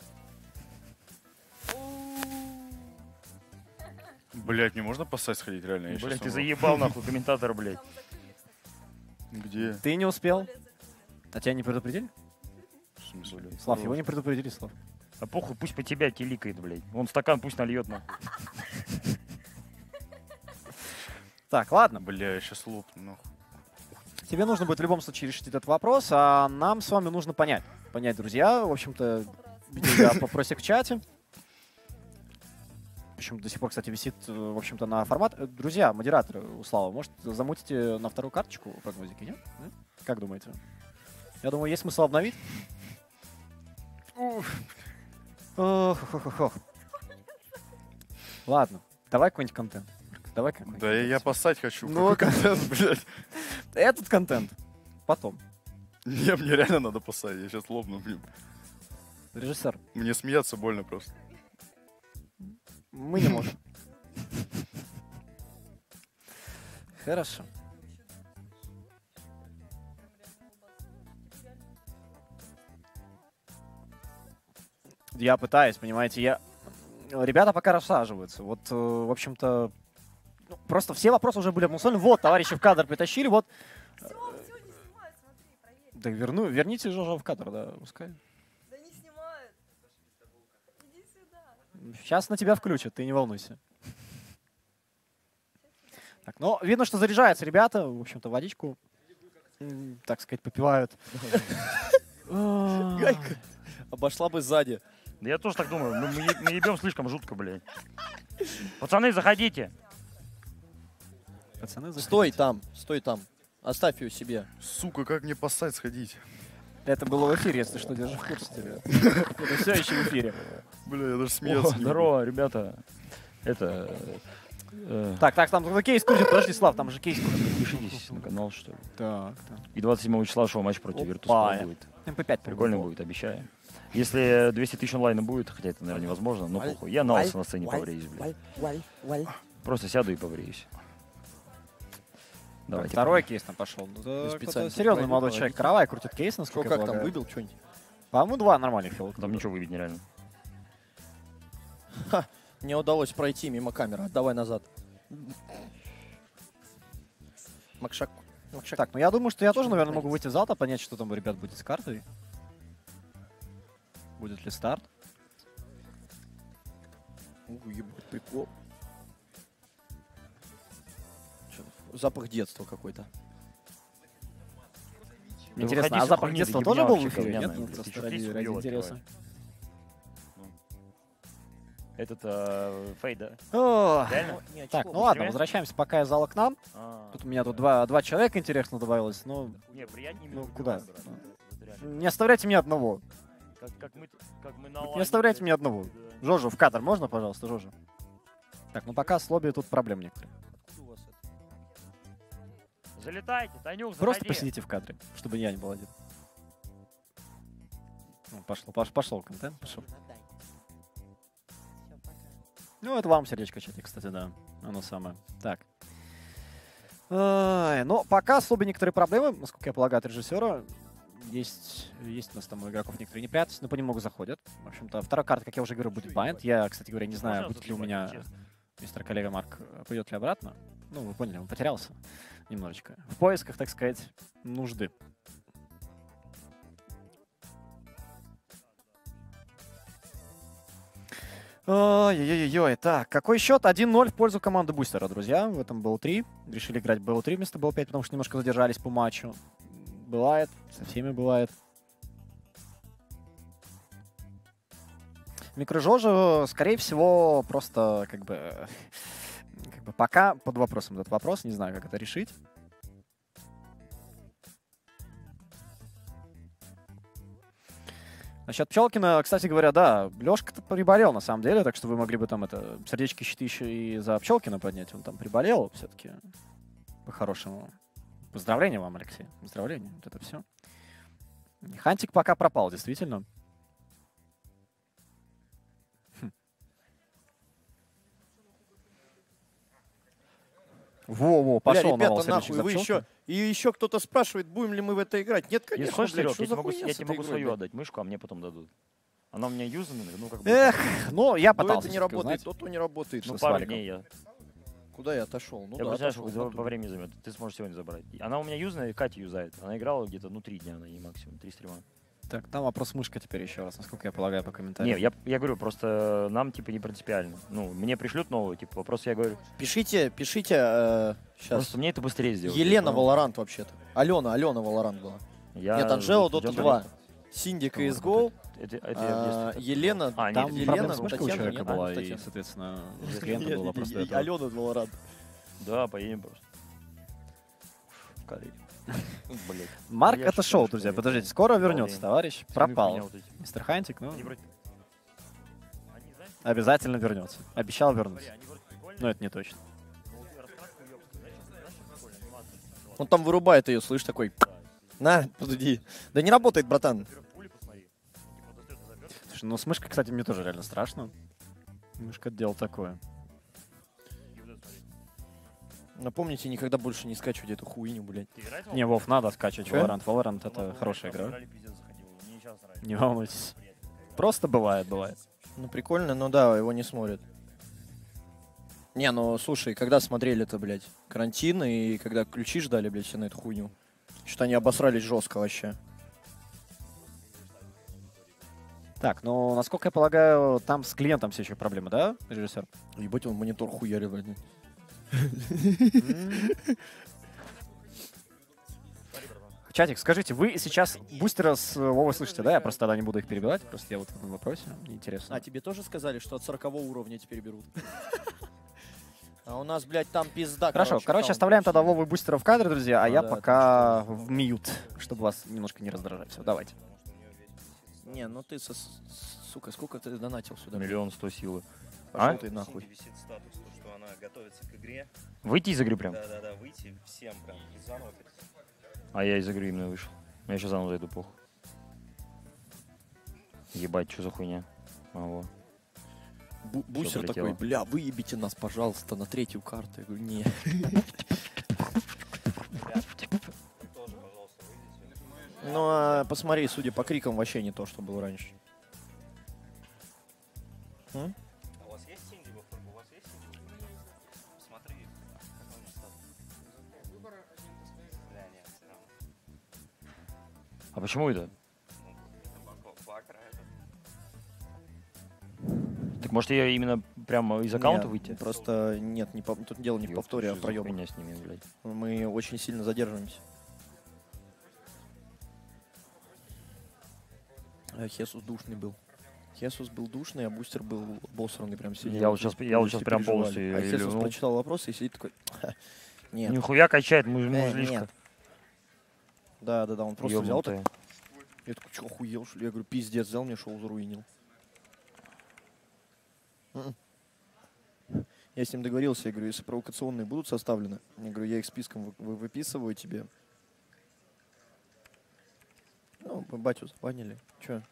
Блять, мне можно поссать сходить, реально? Я Блять, щас ты умру. заебал, нахуй, комментатор, блядь. Где? Ты не успел. А тебя не предупредили? В смысле? Слав, его не предупредили, Слав. А похуй, пусть по тебя теликает, блядь. Вон стакан пусть нальет, нахуй. Так, ладно. Бля, я сейчас лопну, нахуй. Тебе нужно будет в любом случае решить этот вопрос, а нам с вами нужно понять. Понять, друзья. В общем-то, видел я попросик в чате. Причем до сих пор, кстати, висит, э, в общем-то, на формат. Э, Друзья, модераторы у Славы, может, замутите на вторую карточку прогнозики, нет? М? Как думаете? Я думаю, есть смысл обновить? Ох, ох, ох, ох, ох. Ладно, давай какой-нибудь контент. Давай какой-нибудь Да я, я контент. поссать хочу. Ну, Какой контент, блядь? Этот контент. Потом. Не, мне реально надо поссать, я сейчас лопну, блин. Режиссер, Мне смеяться больно просто. мы не можем. Хорошо. Я пытаюсь, понимаете, я... Ребята пока рассаживаются. Вот, э, в общем-то, ну, просто все вопросы уже были обмусолены. Вот, товарищи в кадр притащили, вот. Все, все, не снимают, смотри, проверь. Да верну, верните же в кадр, да, пускай. Да не снимают. Иди сюда. Сейчас на тебя включат, ты не волнуйся. Так, ну, видно, что заряжаются ребята. В общем-то, водичку, м, так сказать, попивают. Гайка обошла бы сзади. Да я тоже так думаю. Мы, мы, е- мы ебем слишком жутко, блядь. Пацаны, заходите. Пацаны, Стой там, стой там. Оставь ее себе. Сука, как мне поссать сходить? Это было в эфире, если что, держи в курсе тебя. Это все еще в эфире. Бля, я даже О, смеяться не здорово, ребята. Это... э, Так, так, там какой кейс крутит, подожди, Слав, там же кейс крутит. Подпишитесь на канал, что ли. Так, так. И двадцать седьмого числа шоу матч против Опа. Virtus.pro будет. эм пэ пять Прикольно по-моему. будет, обещаю. Если двести тысяч онлайна будет, хотя это, наверное, невозможно, но похуй. Я на лысо на сцене побреюсь, блядь. Просто сяду и побреюсь. Давайте. Второй кейс там пошел. Ну, Я так, специально это серьезный пойду, молодой погоди. человек. Каравай крутит кейс, Что, насколько я как там, полагаю. выбил что-нибудь? По-моему, два нормальных филла. Там ничего выбить нереально. Ха, не удалось пройти мимо камеры. Давай назад. Макшак. Макшак. Так, ну я думаю, что я тоже, наверное, могу выйти в зал, понять, что там у ребят будет с картой. Будет ли старт? Ух, ебать, прикол. Чё, запах детства какой-то. Да Интересно, выходи а с запах хуйни, детства да тоже ебня был в вообще эфире? Нет, говняная, ну блядь. просто Ты ради, чё, ради хуёво интереса. Этот э, фейд, да? О, Реально? Так, ну ладно, возвращаемся пока из зала к нам. А. Тут у меня тут два, два человека интересно добавилось, ну, Не, приятнее ну именно куда? брат. Вот реально. Не оставляйте меня одного. Как, как мы, как мы Не оставляйте меня одного. Жожу, в кадр можно, пожалуйста, Жожу? Так, ну пока с лобби тут проблем некоторых. Залетайте, Танюк, Просто заходи. посидите в кадре, чтобы я не был один. Ну, пошло, пош, пошел контент, пошел. Ну, это вам сердечко чатик, кстати, да. Оно самое. Так. Ай, но пока с лобби некоторые проблемы, насколько я полагаю, от режиссера. Есть, есть у нас там у игроков некоторые неприятности, но понемногу заходят. В общем-то, вторая карта, как я уже говорю, будет байнд. Я, кстати говоря, не знаю, будет ли у меня мистер коллега Марк, пойдет ли обратно. Ну, вы поняли, он потерялся немножечко. В поисках, так сказать, нужды. Ой-ой-ой, так, какой счет? один ноль в пользу команды Бустера, друзья. В этом бэ о три. Решили играть бэ о три вместо бэ о пять, потому что немножко задержались по матчу. Бывает, со всеми бывает. Микрожожа, скорее всего, просто как бы, как бы пока под вопросом этот вопрос. Не знаю, как это решить. Насчет Пчелкина, кстати говоря, да, Лешка-то приболел на самом деле, так что вы могли бы там это сердечки щиты еще и за Пчелкина поднять. Он там приболел все-таки по-хорошему. Поздравления вам, Алексей. Поздравления. Вот это все. Хантик пока пропал, действительно. Хм. Во-во, пошел Бля, навал ребята, сердечек нахуй, за вы Пчелкина. еще... И еще кто-то спрашивает, будем ли мы в это играть. Нет, конечно, Если хочешь, блядь, Серег, что я за тебе могу, хуйня я с тебе этой могу игрой, свою блядь? отдать мышку, а мне потом дадут. Она у меня юзанная, ну как бы... Эх, ну я То пытался. это не всё-таки работает, узнать. то то не работает. Ну с пару Валиком. дней я... Куда я отошел? Ну я да, представляю, отошел. сколько по времени займет. Ты сможешь сегодня забрать. Она у меня юзная, и Катя юзает. Она играла где-то, ну, три дня, она не максимум, три стрима. Так, там вопрос мышка теперь еще раз, насколько я полагаю, по комментариям. Не, я, я говорю, просто нам, типа, не принципиально. Ну, мне пришлют новую, типа, вопрос я говорю. Пишите, пишите, э, сейчас. Просто мне это быстрее сделать. Елена Ну, Валорант вообще-то. Алена, Алена Валорант была. Я... Нет, Анжела, идём Дота за- два. Синди, си эс го. Это, это я в а, детстве- Елена, А, нет, Там это Елена, проблема с мышкой у Татьяна, человека нет, была, а, и, Татьяна. соответственно, с клиента был вопрос до этого. Алена Валорант. Да, поедем просто. В Корею. Блядь. Марк Я это считаю, шоу, что друзья. это Подождите, скоро обалденно. вернется, товарищ. Всеми Пропал. хуйня вот эти. Мистер Хантик, ну, Они вроде- они, знаешь, обязательно вернется. Обещал вернуться. они вроде прикольные. Но это не точно. Ну, вот раскраска ёбская, знаешь, знаешь, что прикольно, анимация. Он там вырубает ее, слышь, такой. На, подойди. Да не работает, братан. Пули посмотри. Типа, достаёт из обертки. Слушай, ну с мышкой, кстати, мне тоже реально страшно. Мышка это дело такое. И вот это смотри. Напомните, никогда больше не скачивать эту хуйню, блядь. Ты играешь в Не, Вов, надо скачивать Чё? Valorant. Valorant Ну, это ладно, хорошая там игра. играли, пиздец заходил. Мне сейчас нравится. Не волнуйтесь. Просто бывает, бывает. Ну, прикольно, но да, его не смотрят. Не, ну, слушай, когда смотрели-то, блядь, карантин, и когда ключи ждали, блядь, все на эту хуйню. Что-то они обосрались жестко вообще. Так, ну, насколько я полагаю, там с клиентом все еще проблемы, да, режиссер? Ебать, он монитор хуярил, блядь. Чатик, скажите, вы сейчас бустера с Вовой слышите, да? Я просто тогда не буду их перебивать, просто я вот в этом вопросе, мне интересно. А, тебе тоже сказали, что от сорокого уровня теперь берут? А у нас, блядь, там пизда. Хорошо, короче, оставляем тогда Вову и бустера в кадре, друзья, а Ну я да, пока в мьют, чтобы вас немножко не раздражать. Все, давайте. Не, ну ты, со- сука, сколько ты донатил сюда? Миллион сто силы. Пошел А? ты нахуй. Висит статус, то, что она готовится к игре. Выйти из игры прям? Да-да-да, выйти всем прям и заново перейти. А я из игры именно вышел. Я сейчас заново зайду, похуй. Ебать, что за хуйня? А, во. Бу- Бусер полетело. такой, бля, выебите нас, пожалуйста, на третью карту. Я говорю, не. Тоже, пожалуйста, выйдите. Ну, а посмотри, судя по крикам, вообще не то, что было раньше. М? А у вас есть Синди во фору? У вас есть Синди? Смотри, какой у нас статус. Выбор Бля, нет, все равно. А почему это? Ну, Бакра это. Так может я именно прямо из аккаунта Нет, выйти? Просто нет, не по... тут дело не в Ёпта, повторе, а что в за проемах. хуйня с ними, блядь? Мы очень сильно задерживаемся. А Хесус душный был. Хесус был душный, а бустер был боссранный прям сидел. Я вот сейчас, я вот сейчас прям полностью... А Хесус ливнул. прочитал вопросы и сидит такой... Нет. Нихуя качает муж- Э, мужлишка. нет. Да, да, да, он просто взял так. Ёбнутая. Я такой, что, охуел, что ли? Я говорю, пиздец, взял, мне шоу заруинил. М-м. Я с ним договорился, я говорю, если провокационные будут составлены, я говорю, я их списком вы- вы- выписываю тебе. Ну, мы батю забанили. Че?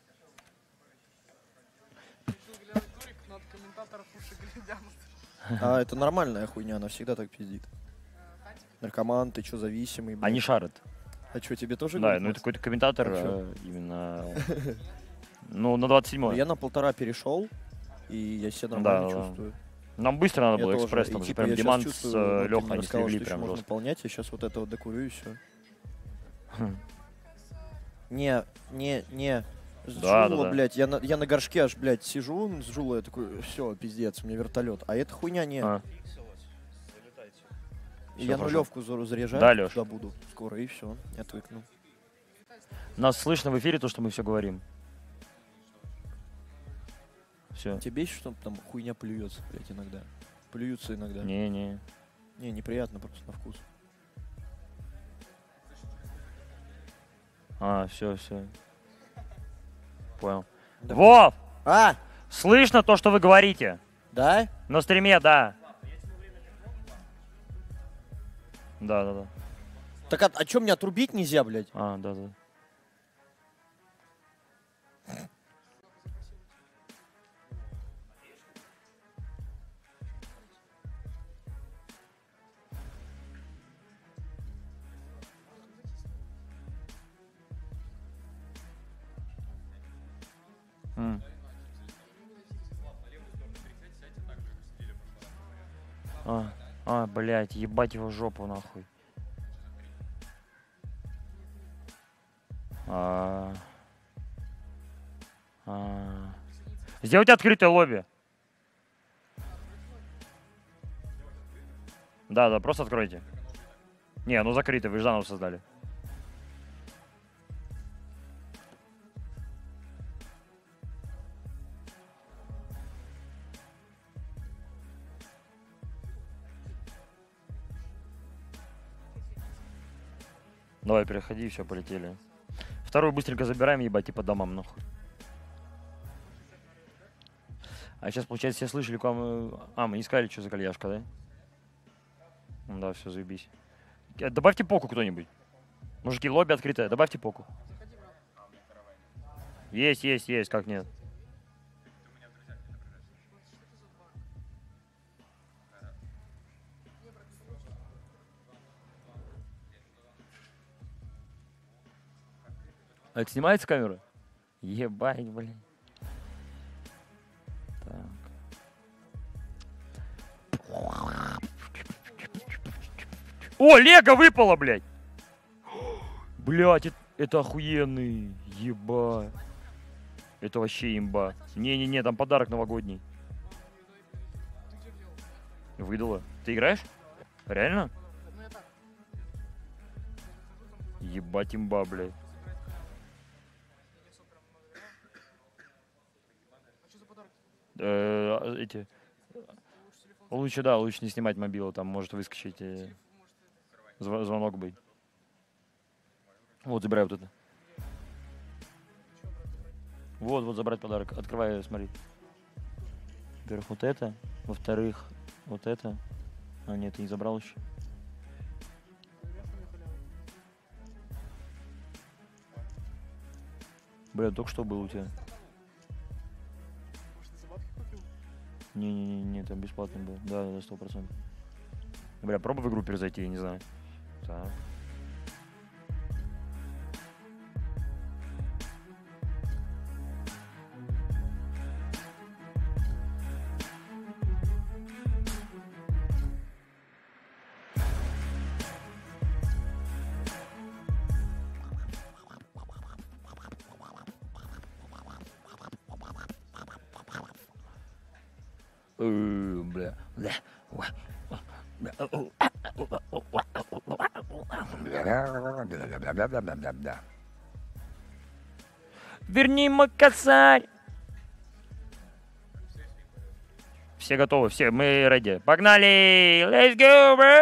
А это нормальная хуйня, она всегда так пиздит. Наркоман, ты что, зависимый? блядь? Они шарят. А что, тебе тоже Да, говорят, ну это Макс? какой-то комментатор А чё? э, именно... Ну, на двадцать седьмое. Я на полтора перешел, и я себя Да, нормально да. чувствую. Нам быстро надо Я было тоже. экспресс, И там же типа прям я щас Диман с чувствую, э, вот ты Лехой, мне они рассказал, слегли что прям ещё можно жестко. полнять, я сейчас вот это вот докурю и все. Хм. Не, не, не. С Да, Джула, да, да. блядь, я на, я на горшке аж, блядь, сижу с Джула, я такой, все, пиздец, у меня вертолет. А эта хуйня не. А. И Всё я хорошо. нулевку за- заряжаю, Да, Лёш. туда буду скоро, и все, я отвыкну. Нас слышно в эфире, то, что мы все говорим. Все. Тебе еще что там хуйня плюется, блядь, иногда? Плюются иногда. Не-не. Не, неприятно просто на вкус. А, все, все. Понял. Да. Вов! А! Слышно то, что вы говорите? Да? На стриме, да. Да, да, да. Так а, а что, мне отрубить нельзя, блядь? А, да, да. М. А, а, блядь, ебать его жопу нахуй. А, а. Сделайте открытое лобби. Да, да, просто откройте. Не, ну закрыто, вы же заново создали. Давай, переходи, все, полетели. Вторую быстренько забираем, ебать, и по домам, нахуй. А сейчас, получается, все слышали, куда мы... А, мы не сказали, что за кальяшка, да? Ну да, все, заебись. Э, Добавьте поку кто-нибудь. Мужики, лобби открытое, добавьте поку. Есть, есть, есть, как нет. А это снимается камера? Ебать, блин. Так. О, Лего выпало, блядь! Блядь, это, это охуенный. Еба. Это вообще имба. Не-не-не, там подарок новогодний. Выдало. Ты играешь? Реально? Ебать имба, блядь. Э, эти. Лучше, да, лучше не снимать мобилу, там может выскочить э, зв- звонок быть. Вот, забирай вот это. Вот, вот забрать подарок. Открывай, смотри. Во-первых, вот это. Во-вторых, вот это. А, нет, ты не забрал еще. Бля, только что был у тебя. Не-не-не, там бесплатный был. Да, да, сто процентов. Бля, пробуй в игру перезайти, я не знаю. Так. Э, Бля. Бля. Верни мой косарь. Все готовы, все, мы ready. Погнали! Let's go, bro!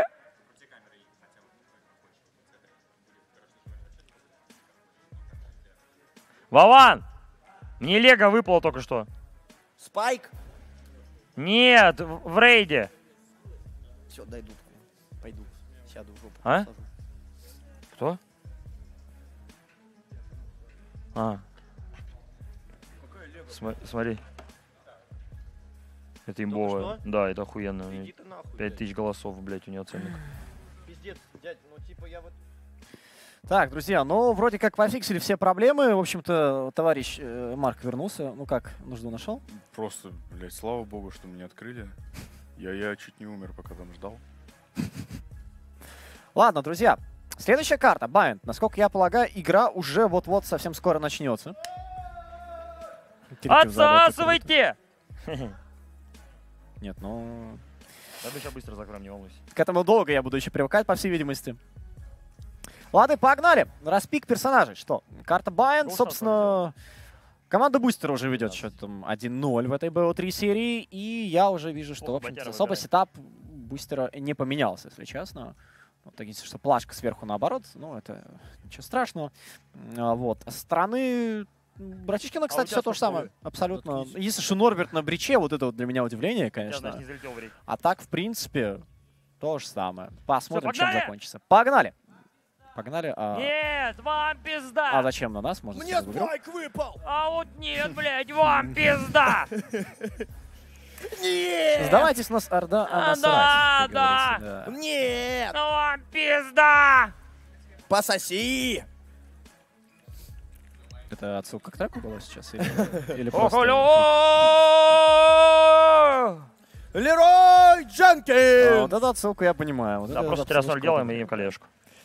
Вован! Мне лего выпало только что. Спайк? Нет, в, в рейде. Все, дай дудку. Пойду. Сяду в жопу. А? посажу. Кто? А. Сма- смотри. Это имбовое. Да, это охуенно. Пять тысяч голосов, блядь, у него ценник. Пиздец, дядь, ну типа я вот... Так, друзья, ну, вроде как пофиксили все проблемы. В общем-то, товарищ э, Марк вернулся. Ну как, нужду нашел? Просто, блядь, слава богу, что меня открыли. Я, я чуть не умер, пока там ждал. Ладно, друзья, следующая карта, Bind. Насколько я полагаю, игра уже вот-вот совсем скоро начнется. Отсасывайте! Нет, ну... Да мы сейчас быстро закроем, не волнуйся. К этому долго я буду еще привыкать, по всей видимости. Ладно, погнали. Распик персонажей. Что? Карта Bind, собственно... Команда Бустера уже ведет счетом один ноль в этой би о три серии. И я уже вижу, что, в общем-то, особо сетап Бустера не поменялся, если честно. Вот, так, если что, плашка сверху наоборот. Ну, это ничего страшного. А, вот. Со стороны Братишкина, кстати, все то же самое. Абсолютно. Если что Норберт на бриче, вот это вот для меня удивление, конечно. А так, в принципе, то же самое. Посмотрим, чем закончится. Погнали! Погнали. А... Нет, вам пизда! А зачем на нас? Можно Мне спайк выпал! А вот нет, блядь, вам пизда! Нет! Сдавайтесь, у нас орда, а насрать, да, как да. говорится, да. Нет! Вам пизда! Пососи! Это отсылка к треку была сейчас? Или, или просто... Лерой Дженкинс! А, вот эту отсылку я понимаю. Вот да, это просто три ноль делаем и едем колешку.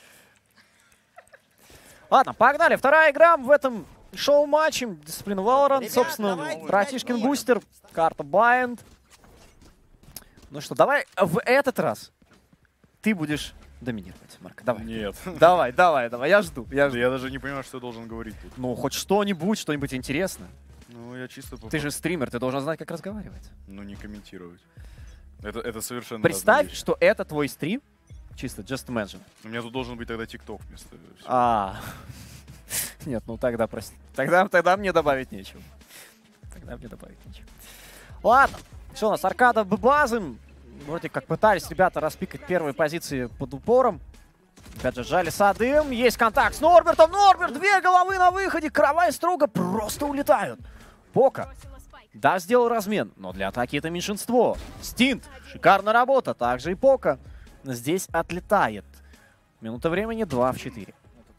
Ладно, погнали. Вторая игра в этом шоу-матче. Дисциплина Valorant. Ребят, Собственно, давайте, Братишкин давайте. Бустер. Карта Bind. Ну что, давай в этот раз ты будешь доминировать, Марк. Давай. Нет. Давай, давай, давай. Я жду. Я, жду. Я даже не понимаю, что я должен говорить тут. Ну, хоть что-нибудь, что-нибудь интересное. Ну, я чисто... Ты же стример, ты должен знать, как разговаривать. Ну, не комментировать. Это, это совершенно... Представь, что это твой стрим. Чисто, just imagine. У меня тут должен быть тогда ТикТок вместо... всего. А, нет, ну тогда, прости. Тогда, тогда мне добавить нечего. Тогда мне добавить нечего. Ладно, что у нас, аркада базы. Вроде как пытались ребята распикать первые позиции под упором. Опять же, жали садым. Есть контакт с Норбертом. Норберт, две головы на выходе. Крова и Строго просто улетают. Пока. Да, сделал размен, но для атаки это меньшинство. Стинт. Шикарная работа. Также и Пока. Здесь отлетает. Минута времени два в четыре.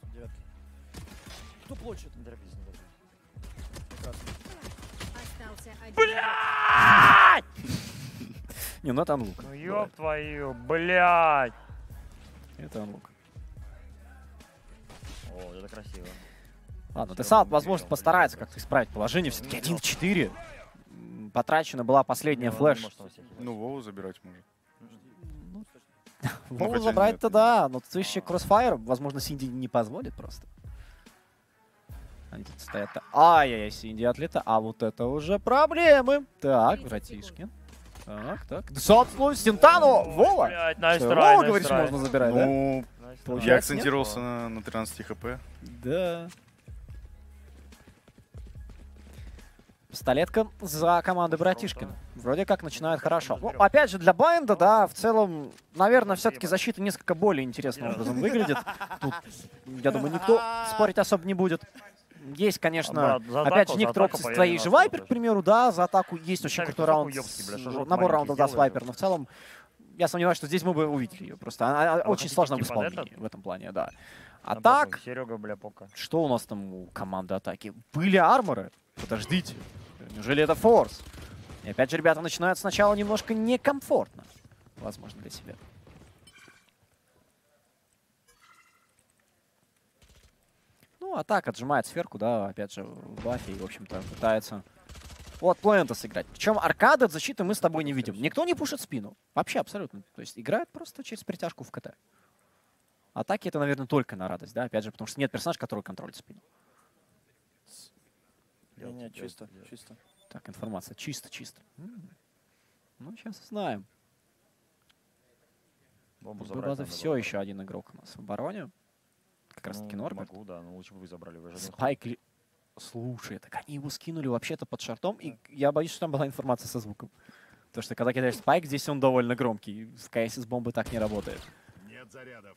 Кто плачет? Блядь! Не, ну это анлук. Ну ёб твою, блядь! Это анлук. О, это красиво. Ладно, Тесаут, возможно, постарается как-то исправить положение. Все-таки один в четыре. Потрачена была последняя флеш. Ну, Вову забирать может. Вову хотя забрать-то нет. да, но тут еще Crossfire, возможно, Синди не позволит просто. Они тут стоят. Ай-яй-яй, Синди отлета. А вот это уже проблемы. Так, братишки. Так, так. Собственно, Синтану, Вова. Блядь, nice Что, try, Вова, nice говоришь, try. можно забирать, Ну, да? я Получается, акцентировался на, на тринадцати хп. Да. Пистолетка за командой Братишкина. Вроде как начинает хорошо. Ну, опять же, для Байнда, да, в целом, наверное, все-таки защита несколько более интересным образом выглядит. Тут, я думаю, никто спорить особо не будет. Есть, конечно, За опять атаку, же, за некоторые атаку, опции поверь, твоей на же слово Вайпер, к даже. примеру, да, за атаку есть очень Ставь крутой такой раунд, уёбский, бля, с- шажок набор маленький раундов да, с сделай, Вайпер, но в целом я сомневаюсь, что здесь мы бы увидели ее. Просто она А вы очень хотите сложна в типа под исполнении этот? в этом плане, да. А На так, боку. Серега, бля, пока. что у нас там у команды атаки? Были арморы? Подождите. Неужели это форс? И опять же, ребята начинают сначала немножко некомфортно. Возможно, для себя. Ну, а так отжимает сверху, да, опять же, в бафе. И, в общем-то, пытается от плента сыграть. Причем аркады от защиты мы с тобой не видим. Никто не пушит спину. Вообще абсолютно. То есть играет просто через притяжку в КТ. Атаки это, наверное, только на радость, да? Опять же, потому что нет персонажа, который контролит спину. Не, не, чисто, чисто. Так, информация. Чисто, чисто. Ну, сейчас узнаем. Бомбу База все еще один игрок у нас в обороне. Как раз таки ну, Норберт. Могу, да, но лучше бы вы забрали. Вы же один Спайк... ли- Слушай, так они его скинули вообще-то под шартом, и я боюсь, что там была информация со звуком. Потому что когда кидаешь спайк, здесь он довольно громкий. В КС с бомбы так не работает. Нет зарядов.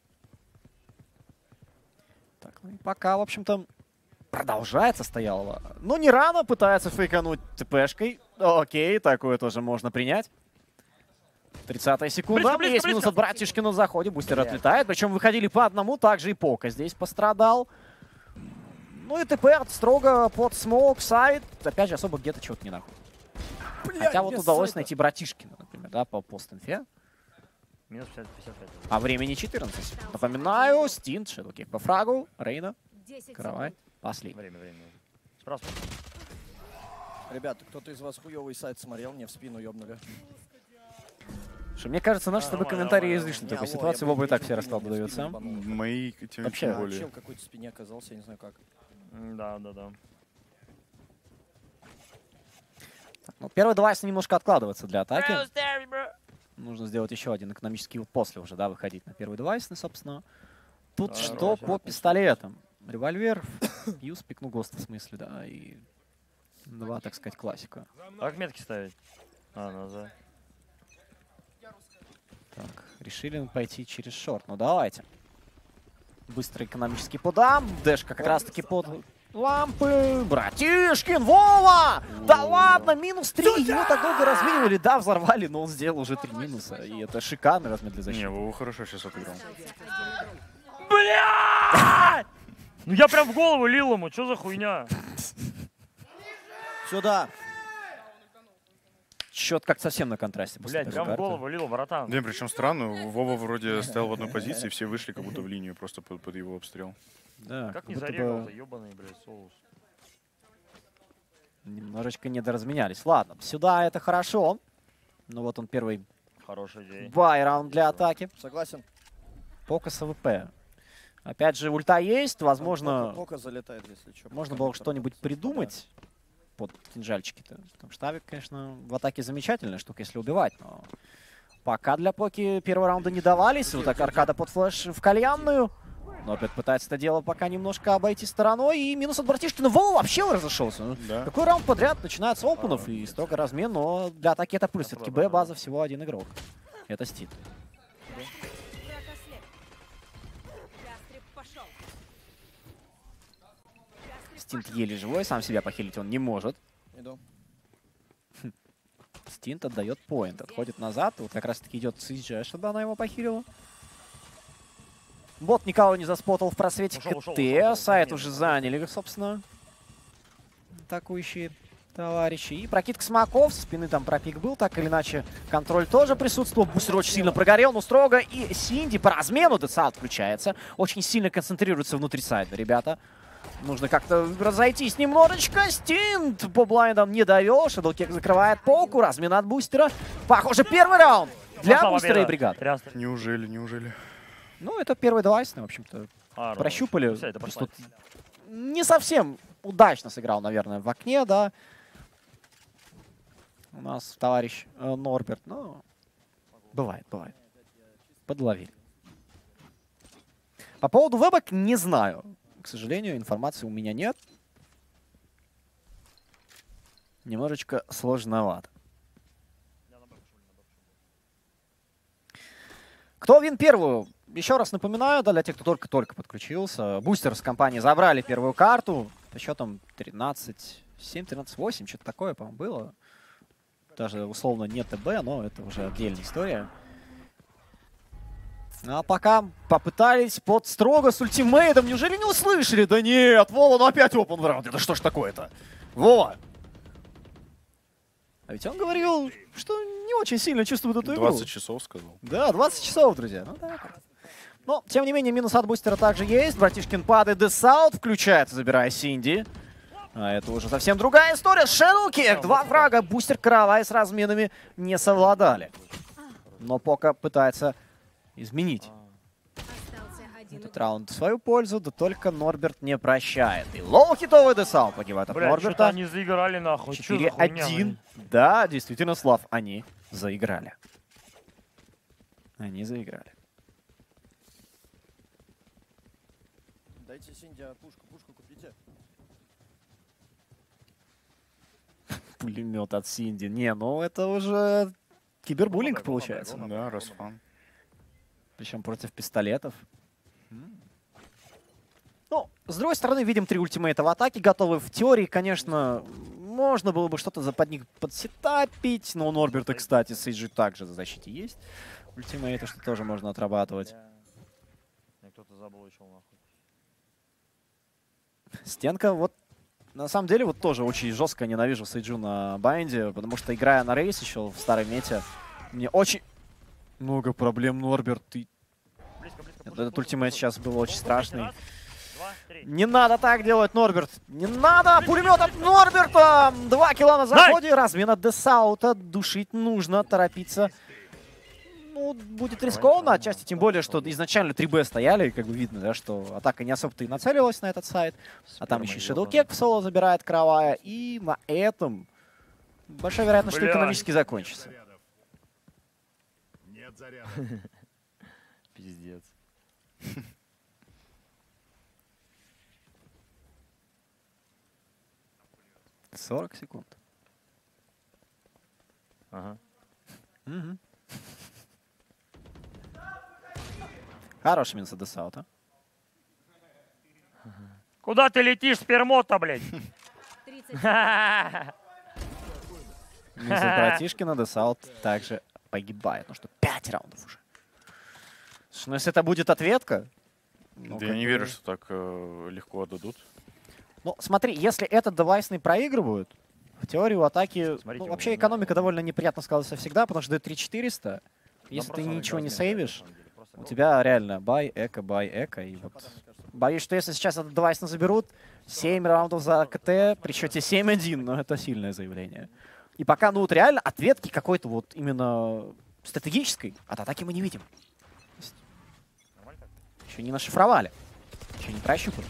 Так, ну и пока, в общем-то, продолжается стоялого. Ну, не рано пытается фейкануть ТПшкой. Окей, такое тоже можно принять. тридцатая секунда. Близко, близко, Есть минус близко. от братишкина на заходе. Бустер отлетает. Причем выходили по одному. Также и Пока здесь пострадал. Ну и ТП строго под смок, сайд. Опять же, особо где-то чего-то не находит. Хотя вот удалось сайта. найти братишкина, например, да, по пост-инфе. Минус пятьдесят пятьдесят пять. А времени четырнадцать. Напоминаю, Стинт, Шедоуки по фрагу, Рейна, Каравай, последний. Время, время. Справа. Ребята, кто-то из вас хуёвый сайт смотрел, мне в спину ёбнули. Что, мне кажется, наши с тобой нормально, комментарии нормально. излишни в Не, такой алло, ситуации. я, Боба и блин, так чуть все в спину, раскладывают в спину сам. ебануло. Мои тем Вообще, тем А, более. чел какой-то в спине оказался, я не знаю как. Да, да, да. Ну, первый девайс немножко откладывается для атаки. Нужно сделать еще один экономический вот после уже, да, выходить на первый девайс, ну, собственно. Тут Да, что хорошо, по пистолетам? Револьвер, юз, пикну ГОСТ в смысле, да, и два, так сказать, классика. А как метки ставить? А, назад. Так, решили пойти через шорт. Ну, давайте. Быстрый экономический подам. Дэшка как раз-таки под лампы. Братишкин, Вова! Да ладно, минус три. Его так долго разменивали. Да, взорвали, но он сделал уже три минуса. И это шикарный размен для защиты. Не, Вова хорошо сейчас отыграл. Бля! Ну я прям в голову лил ему, что за хуйня? Сюда! Счет как совсем на контрасте. после Блять, такой прям в карты. голову лил, братан. Да, причем странно, Вова вроде стоял в одной позиции, все вышли как будто в линию просто под, под его обстрел. Да, Как не будто бы зарегал-то, ебаный, блядь, соус. немножечко недоразменялись. Ладно, сюда это хорошо. Ну вот он первый Хорошая идея. бай-раунд для атаки. Согласен. Пока с АВП. Опять же, ульта есть, возможно, Пока, пока залетает, если что. можно было что-нибудь придумать под кинжальчики-то. Там штабик, конечно, в атаке замечательная штука, если убивать, но пока для Поки первого раунда не давались. Вот так аркада под флеш в кальянную. Но опять пытается это дело пока немножко обойти стороной. И минус от братишкина. Вова вообще разошелся. Ну, Да. какой раунд подряд начинается с опенов и строго размен, но для атаки это плюс. Все-таки Б-база всего один игрок. Это Стит. Стинт еле живой, сам себя похилить он не может. Иду. Стинт отдает поинт, отходит назад. Вот как раз таки идет Сиджи, чтобы она его похилила. Бот никого не заспотал в просвете Ушел, ушел, КТ. ушел, Сайт ушел. уже заняли, собственно, атакующие товарищи. И прокидка смоков, со спины там пропик был, так или иначе. Контроль тоже присутствовал. Бустер очень сильно прогорел, но строго. И Синди по размену ДЦА отключается. Очень сильно концентрируется внутри сайда, ребята. Нужно как-то разойтись немножечко. Стинт по блайндам не даешь. Шэдоукик закрывает полку. Размен от бустера. Похоже, первый раунд для Пошла бустера и победа. бригад. Тряс- Неужели, неужели? Ну, это первый девайс, в общем-то. А, Прощупали. ну, всё, это Просто пошла. не совсем удачно сыграл, наверное, в окне, да. У нас товарищ э, Норберт, ну, бывает, бывает. Подловили. По поводу вебок не знаю. К сожалению, информации у меня нет. Немножечко сложновато. Кто вин первую? Еще раз напоминаю, да, для тех, кто только-только подключился. Бустер с компании забрали первую карту. По счетам тринадцать семь, тринадцать восемь, что-то такое, по-моему, было. Даже условно не ТБ, но это уже отдельная история. А пока попытались под строго с ультимейтом. Неужели не услышали? Да нет, Вова, ну опять опен в раунде. Да что ж такое-то? Вова! А ведь он говорил, что не очень сильно чувствует эту игру. двадцать часов сказал. Да, двадцать часов, друзья. Ну, так вот. Но, тем не менее, минус от бустера также есть. Братишкин падает, десаут включается, забирая Синди. А это уже совсем другая история. Shadow Kick. Два фрага. Бустер, Каравай с разменами не совладали. Но Пока пытается изменить этот раунд в свою пользу, да только Норберт не прощает. И лоу-хитовый десал погибает от Бля, Норберта. что-то они заиграли нахуй. четыре один. Да, действительно, Слав, они заиграли. Они заиграли. Дайте Синди пушку, пушку купите. Пулемет от Синди. Не, ну это уже кибербуллинг получается. Да, расфан. Причем против пистолетов. Ну, с другой стороны, видим три ультимейта в атаке готовы. В теории, конечно, можно было бы что-то под них подсетапить. Но у Норберта, кстати, с Эйджи также за защите есть ультимейты, что тоже можно отрабатывать. Кто-то забыл еще нахуй. Стенка, вот, на самом деле, вот тоже очень жестко ненавижу Сейджу на байнде, потому что, играя на рейс еще в старой мете, мне очень много проблем, Норберт. Ты... Близко, близко, Этот пушка, ультимейт пушка, сейчас был очень страшный. Раз, два, три. Не надо так делать, Норберт. Не надо! Пулемет от Норберта! Два килла на заходе. Размен от Десаута. Душить нужно, торопиться. Ну, будет рискованно отчасти, тем более, что изначально три бэ стояли, и как бы видно, да, что атака не особо-то и нацелилась на этот сайт. А там еще и Shadow Kick в соло забирает Каравая. И на этом большая вероятность, что экономически закончится. Нет заряда. Пиздец. сорок секунд. Ага. Угу. Хороший минус от Десаута. Куда ты летишь, спермота, блядь? Минус от Братишкина, Десаут также погибает. Ну что, пять раундов уже. Слушай, ну если это будет ответка... Ну, да я не бы... верю, что так э, легко отдадут. Ну, смотри, если этот девайсный проигрывают, в теории у атаки... Ну, вообще экономика довольно неприятно сказывается всегда, потому что дает три четыреста. Если ты ничего не сейвишь, у тебя реально бай, эко, бай, эко. И вот боюсь, что если сейчас этот девайс заберут, семь раундов за КТ, при счете семь один, ну это сильное заявление. И пока, ну вот реально, ответки какой-то вот именно стратегической от атаки мы не видим. Еще не нашифровали, еще не прощупали.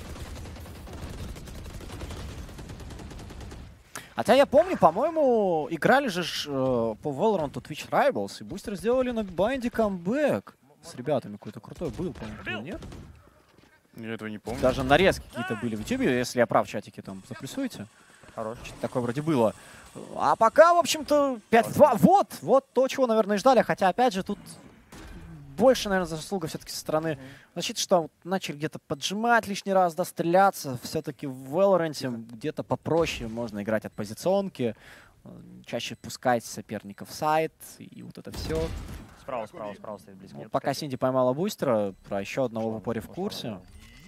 Хотя я помню, по-моему, играли же э, по Valorant Twitch Rivals, и бустеры сделали на байнде камбэк. С ребятами какой-то крутой был, по-моему, нет? Я этого не помню. Даже нарезки какие-то были в ютубе, если я прав, в чатике там заплюсуете. Хорош. Что-то такое вроде было. А пока, в общем-то, пять два. Вот, вот то, чего, наверное, и ждали. Хотя, опять же, тут больше, наверное, заслуга все-таки со стороны защиты, что начали где-то поджимать лишний раз, да, стреляться. Все-таки в Valorant где-то попроще можно играть от позиционки. Чаще пускать соперников в сайт и вот это все. Справа, справа, справа стоит близко. Ну, пока Синди поймала бустера, про еще одного в упоре в курсе.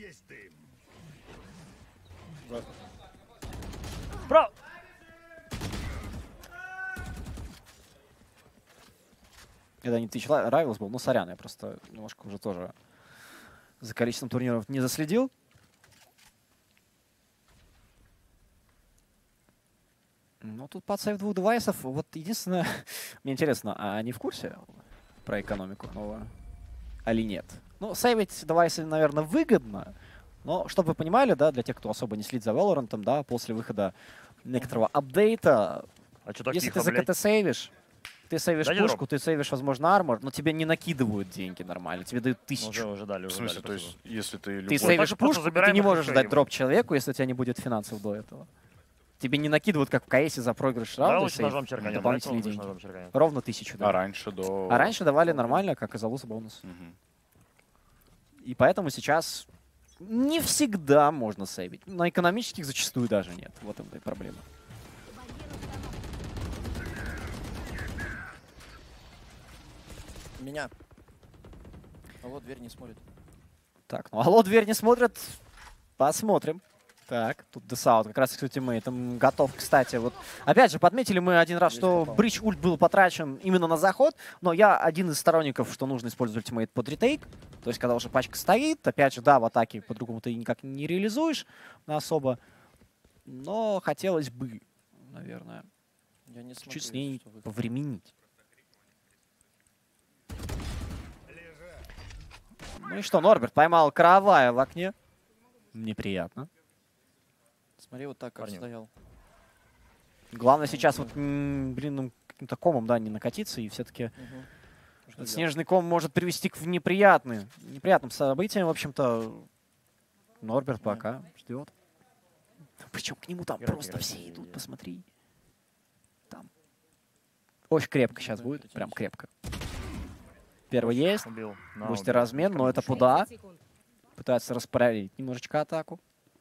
Справа! Это не Twitch Rivals был, ну сорян, я просто немножко уже тоже за количеством турниров не заследил. Ну, тут подсейв двух девайсов. Вот единственное, мне интересно, а они в курсе про экономику новую? Или нет? Ну, сейвить девайсы, наверное, выгодно. Но, чтобы вы понимали, да, для тех, кто особо не следит за Valorant, да, после выхода некоторого апдейта, а что так если тихо, ты за КТ сейвишь, ты сейвишь Дайте пушку, дроп. ты сейвишь, возможно, армор, но тебе не накидывают деньги нормально, тебе дают тысячу. Уже, уже дали, В уже смысле, дали, то есть, спасибо. если ты любой... Ты сейвишь просто пушку, ты забираем не их и можешь всё, дать ему. дроп человеку, если у тебя не будет финансов до этого. Тебе не накидывают, как в КСе, за проигрыш Давай раунда, лучше ножом черканем, дополнительные давай деньги. ножом черканем. Ровно тысячу. А Да. раньше до... А раньше давали нормально, как и за луз бонус. Мгм. И поэтому сейчас не всегда можно сейвить. На экономических зачастую даже нет. Вот это и проблема. Меня. А вот дверь не смотрит. Так, ну алло, дверь не смотрят. Посмотрим. Так, тут Десаут как раз с ультимейтом готов, кстати. Вот опять же, подметили мы один раз, что бридж ульт был потрачен именно на заход, но я один из сторонников, что нужно использовать ультимейт под ретейк. То есть, когда уже пачка стоит, опять же, да, в атаке по-другому ты никак не реализуешь особо. Но хотелось бы, наверное, Я не чуть-чуть с смотрю, ней что вы- повременить. Ну и что, Норберт поймал Каравая в окне. Неприятно. Смотри, вот так как Парни. стоял. Главное сейчас вот, м, блин, ну, каким-то комом, да, не накатиться, и все-таки Мгм. этот снежный ком может привести к неприятным, неприятным событиям, в общем-то. Норберт пока ждет. Причем к нему там Играть, просто играть, все играть, идут, играть. посмотри. Там. Очень крепко сейчас Да, будет, хотелось. прям крепко. Первый есть. Убил. На, Бустер убил. размен, но это Ушел. пуда. тридцать секунд. Пытается распаралить немножечко атаку.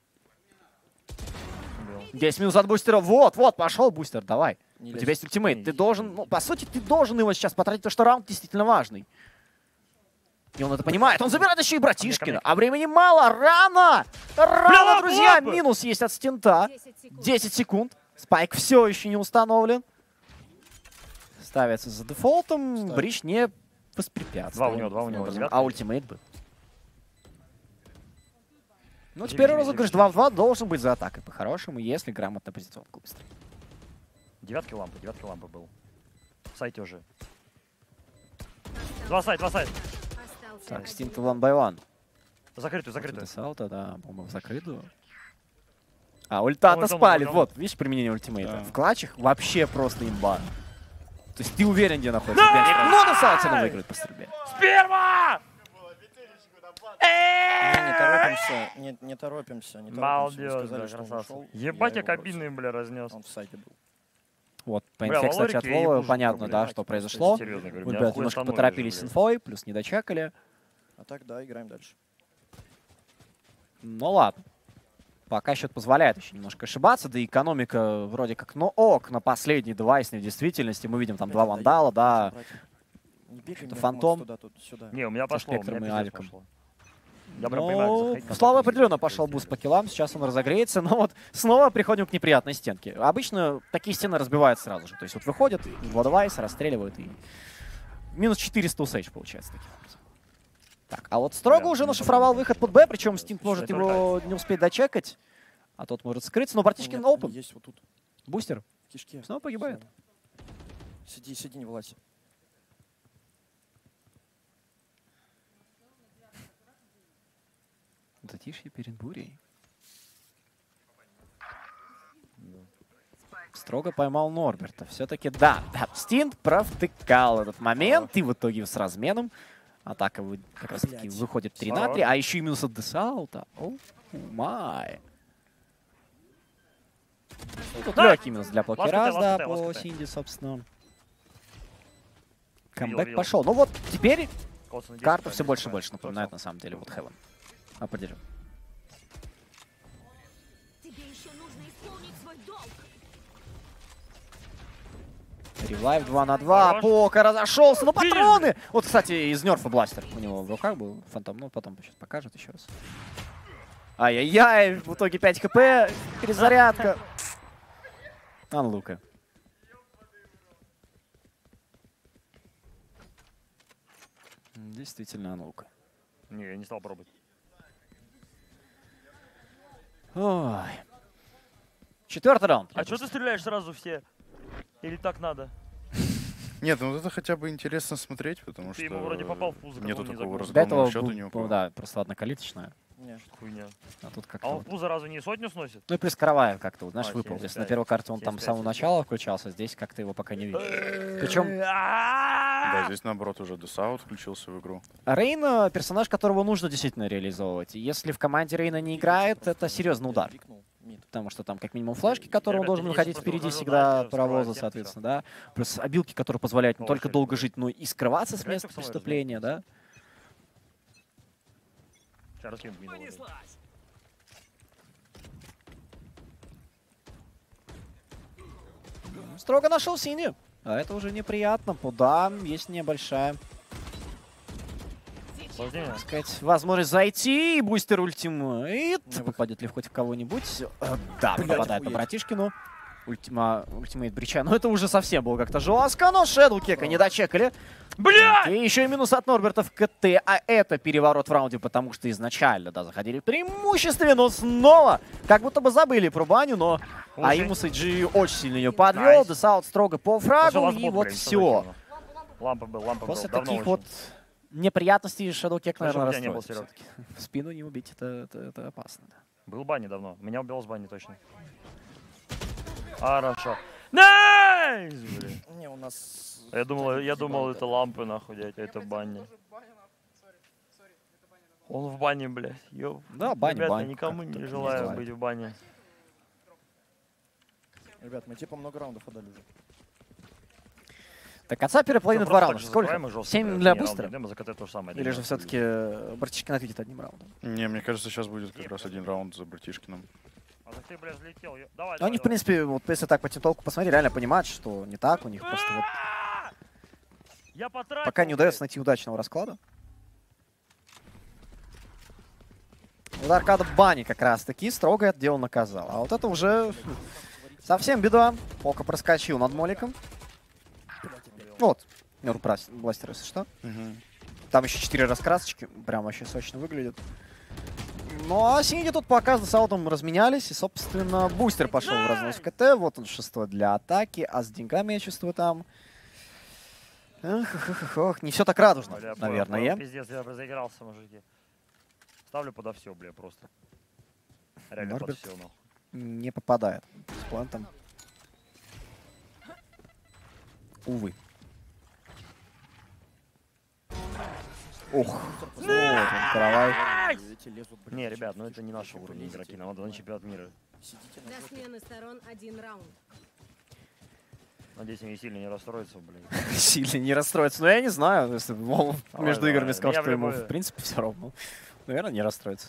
Убил. десять минут от бустера. Вот, вот, пошел бустер, давай. Не У лезь. тебя есть ультимейт. Ты Не- должен, ну, по сути, ты должен его сейчас потратить, потому что раунд действительно важный. И он это понимает. Он забирает еще и братишкина. А времени мало. Рано! Рано, Бля, друзья! бомба! Минус есть от стента. десять секунд. десять секунд. Спайк все еще не установлен. Ставится за дефолтом. Ставит. Брич не воспрепятствует. Два у него, два у него. Образом. Девятка. А ультимейт бы. Ну, Живи, теперь живи, розыгрыш живи, два в два должен быть за атакой по-хорошему, если грамотно позиционку быстро. Девятки лампы, девятки лампы был. В сайте уже. Два сайт, два сайт. Остался Так, один. стинт one by one. Закрытую, закрытую. Саута, да, по-моему, в закрытую. А, ульта-то Ой, дома, спалит. дома. Вот, видишь, применение ультимейта. Да. В клатчах вообще просто имба. То есть ты уверен, где находится. Но на сауте она выиграет по стрельбе. Сперма! Не, не торопимся, не, не торопимся, не торопимся. Вы Балдеж, сказали, да, что он красавцы. ушел, Ебать, я его бросил. кабинный, бля, разнес. Он в сайте был. Вот, по Бля, инфе, кстати, от Валорике я Вовы ебу понятно, жестко, да, блядь. что произошло. Серьезно говорю, Мы, меня блядь, хуй немножко остановишь, поторопились с блядь. инфой, плюс не дочекали. А так, да, играем дальше. Ну ладно. Пока счет позволяет еще немножко ошибаться, да и экономика вроде как, ну ок, на последний девайсне в действительности мы видим там два Блядь, вандала, да. братья. Не бегай, Что-то мне фантом. Туда, тут, сюда. Не, у меня Со пошло, у меня спектром и пиздец авиком. пошло. Я прям понимаю, Ну, как захейтить, Слава как определенно захейтить, пошел если- буст по киллам, сейчас он разогреется, но вот снова приходим к неприятной стенке. Обычно такие стены разбивают сразу же, то есть вот выходят, два девайса расстреливают и минус четыреста у Сейдж получается таким образом. Так, а вот Строго Прям уже не нашифровал подумал, выход что под это Б, причем Стинт может это его не успеть дочекать, а тот может скрыться, но Бартишкин Нет, open. Есть вот тут, Бустер в кишке. снова погибает. Всё. Сиди, сиди, не вылазь. Затишье перед бурей. Строго поймал Норберта. Все-таки да, да, Стинт провтыкал этот момент, и в итоге с разменом атака вы, как раз таки Блядь. выходит три на три, а еще и минус от Десаута. О, май. Тут легкий минус для Ласт Плокерас, КТ, да, ласт КТ, по ласт КТ. Синди, собственно. Видел, Камбэк видел. пошел. Ну вот теперь Колсон на десять, карта да, все десять, больше и да. больше напоминает Хорошо. на самом деле вот Heaven. Определенно. Тебе еще нужно исполнить свой долг. Ревайв два на два. Хорош. Пока разошелся. Ну, Пиздец. патроны! Вот, кстати, из нерфа бластер у него в руках был. Фантом, ну, потом сейчас покажет еще раз. Ай-яй-яй, в итоге пять хп. Перезарядка. Анлука. Действительно Анлука. Не, я не стал пробовать. Ой. Четвертый раунд. А что ты стреляешь сразу все? Или так надо? Нет, ну вот это хотя бы интересно смотреть, потому Ты что ему вроде попал в пузо, нету как он не такого загнул. До этого разгромного счета был, ни у ну, кого. да, просто однокалиточная. Не. Хуйня. А тут А как-то... он вот- в пузо разу не сотню сносит? Ну и плюс Караваев как-то, вот, знаешь, А, выпал. семьдесят Если на пять. первой карте он там с семьдесят пять, самого семьдесят начала включался, здесь как-то его пока не видно. Причем Да, здесь наоборот уже Десаут включился в игру. Рейн — персонаж, которого нужно действительно реализовывать. И если в команде Рейна не играет, это серьезный удар. Пикнул, мид. Потому что там как минимум флешки, которые он Ребята, должен если выходить просто впереди ухожу, всегда давайте паровоза, вскрывать соответственно, да. Плюс обилки, которые позволяют не О, только шесть, долго да. жить, но и скрываться с Играть места как самое преступления, да. Сейчас раскинут мину. Строго нашел синий. А это уже неприятно. Да, есть небольшая, Сложнее. так сказать, возможность зайти. И бустер ультимейт. Не выход. Попадет ли хоть в кого-нибудь? Э, Да, Блядь, попадает по охуеть. братишкину. ультима, ультимейт брича. Но это уже совсем было как-то жестко, но Shadow Keka не дочекали. Бля! И еще и минус от Норберта в КТ, а это переворот в раунде, потому что изначально, да, заходили в преимуществе, но снова как будто бы забыли про баню, но Аимус и Джи очень сильно ее подвел, Nice. Десаут строго по фрагу, Даже и ластбот, вот блин, все. что Лампа был, лампа После был. Давно таких очень. вот неприятностей Shadow Kek, Хорошо, наверное, у тебя не было, расстроится всё-таки. В спину не убить, это, это, это опасно. Да. Был в бане давно. Меня убил с бани точно. Хорошо. Найс! Блин. Не, у нас... Я думал, я думал, это лампы, нахуй, дядь, а это баня. Он в бане, блядь. Ёп. Да, баня, Ребята, баня, никому как не только желаю называют. быть в бане. Ребят, мы типа много раундов отдали уже. До конца первой половины Всё, два просто раунда. так же Сколько? закрываем и жестко, Семь блядь, для не раунд бустера? идем, а за КТ то же самое. Или же все-таки Братишкин ответит одним раундом? Не, мне кажется, сейчас будет как раз один раунд за Братишкиным. А так ты, блядь, взлетел. Ё- Давай, Но они, давай, в принципе, вот если так по тимтолку посмотреть, реально понимают, что не так, у них просто вот Я потратил, пока не удается блядь. найти удачного расклада. Вот аркада Бани как раз таки строго это дело наказал. А вот это уже совсем беда. Пока проскочил над моликом. Вот, Нюр бластер, если что. Мгм. Там еще четыре раскрасочки, прям вообще сочно выглядит. Ну а Синди тут пока с Десаутом разменялись, и, собственно, бустер пошел в разнос в КТ. Вот он шестой для атаки, а с деньгами я чувствую там... Эх, эх, эх, эх, эх, не все так радужно, Бля, наверное. понял, пиздец, я разыгрался, мужики. Ставлю подо все, бля, просто. Реально под Норберт все, нахуй. не попадает с плантом. Увы. Ух, вот он, каравай. Не, ребят, ну это не наши уровни игроки, нам надо на чемпионат мира. До смены сторон один раунд. Надеюсь, они сильно не расстроятся, блин. Сильно не расстроится. Но я не знаю, если бы Вов Давай, между давай. играми сказал, Меня что ему любое. в принципе все равно. Наверное, не расстроится.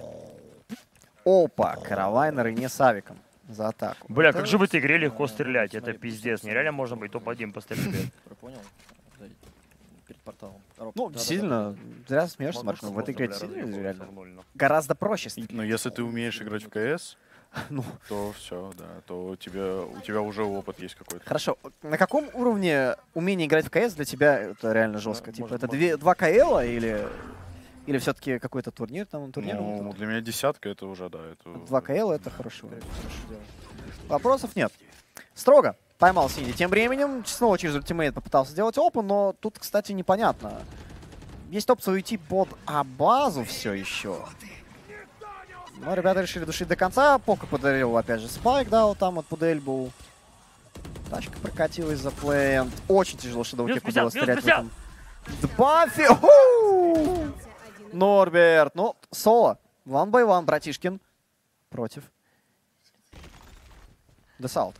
Опа, каравай на Рене с авиком за атаку. Бля, Это- как же в этой игре легко стрелять, это пиздец. Нереально можно быть топ один по стрельбе. Понял? Перед порталом. Ну, действительно, зря смеешься, Марк, но в этой игре Бля, действительно разъебываться реально в ноль, нахуй. гораздо проще. Но если ты умеешь играть в КС, Ну. то все, да, то у тебя, у тебя уже опыт есть какой-то. Хорошо, на каком уровне умение играть в КС для тебя это реально жестко? Типа может, это может. две, два КЛа или, или все-таки какой-то турнир там турнир? Ну, для меня десятка это уже, да, это... Два КЛа это хорошо. Вопросов нет. Строго поймал Синди. Тем временем снова через ультимейт попытался сделать опен, но тут, кстати, непонятно. Есть опция уйти под А-базу все еще. Но ребята решили душить до конца. Пока подарил, опять же, спайк, да, вот там от Пудельбу. Тачка прокатилась за плент. Очень тяжело Shadow Минус Kek удалось пятьдесят, стрелять в минус этом дебафе. Ху! Норберт. Ну, соло. One by one, братишкин. Против Десаут.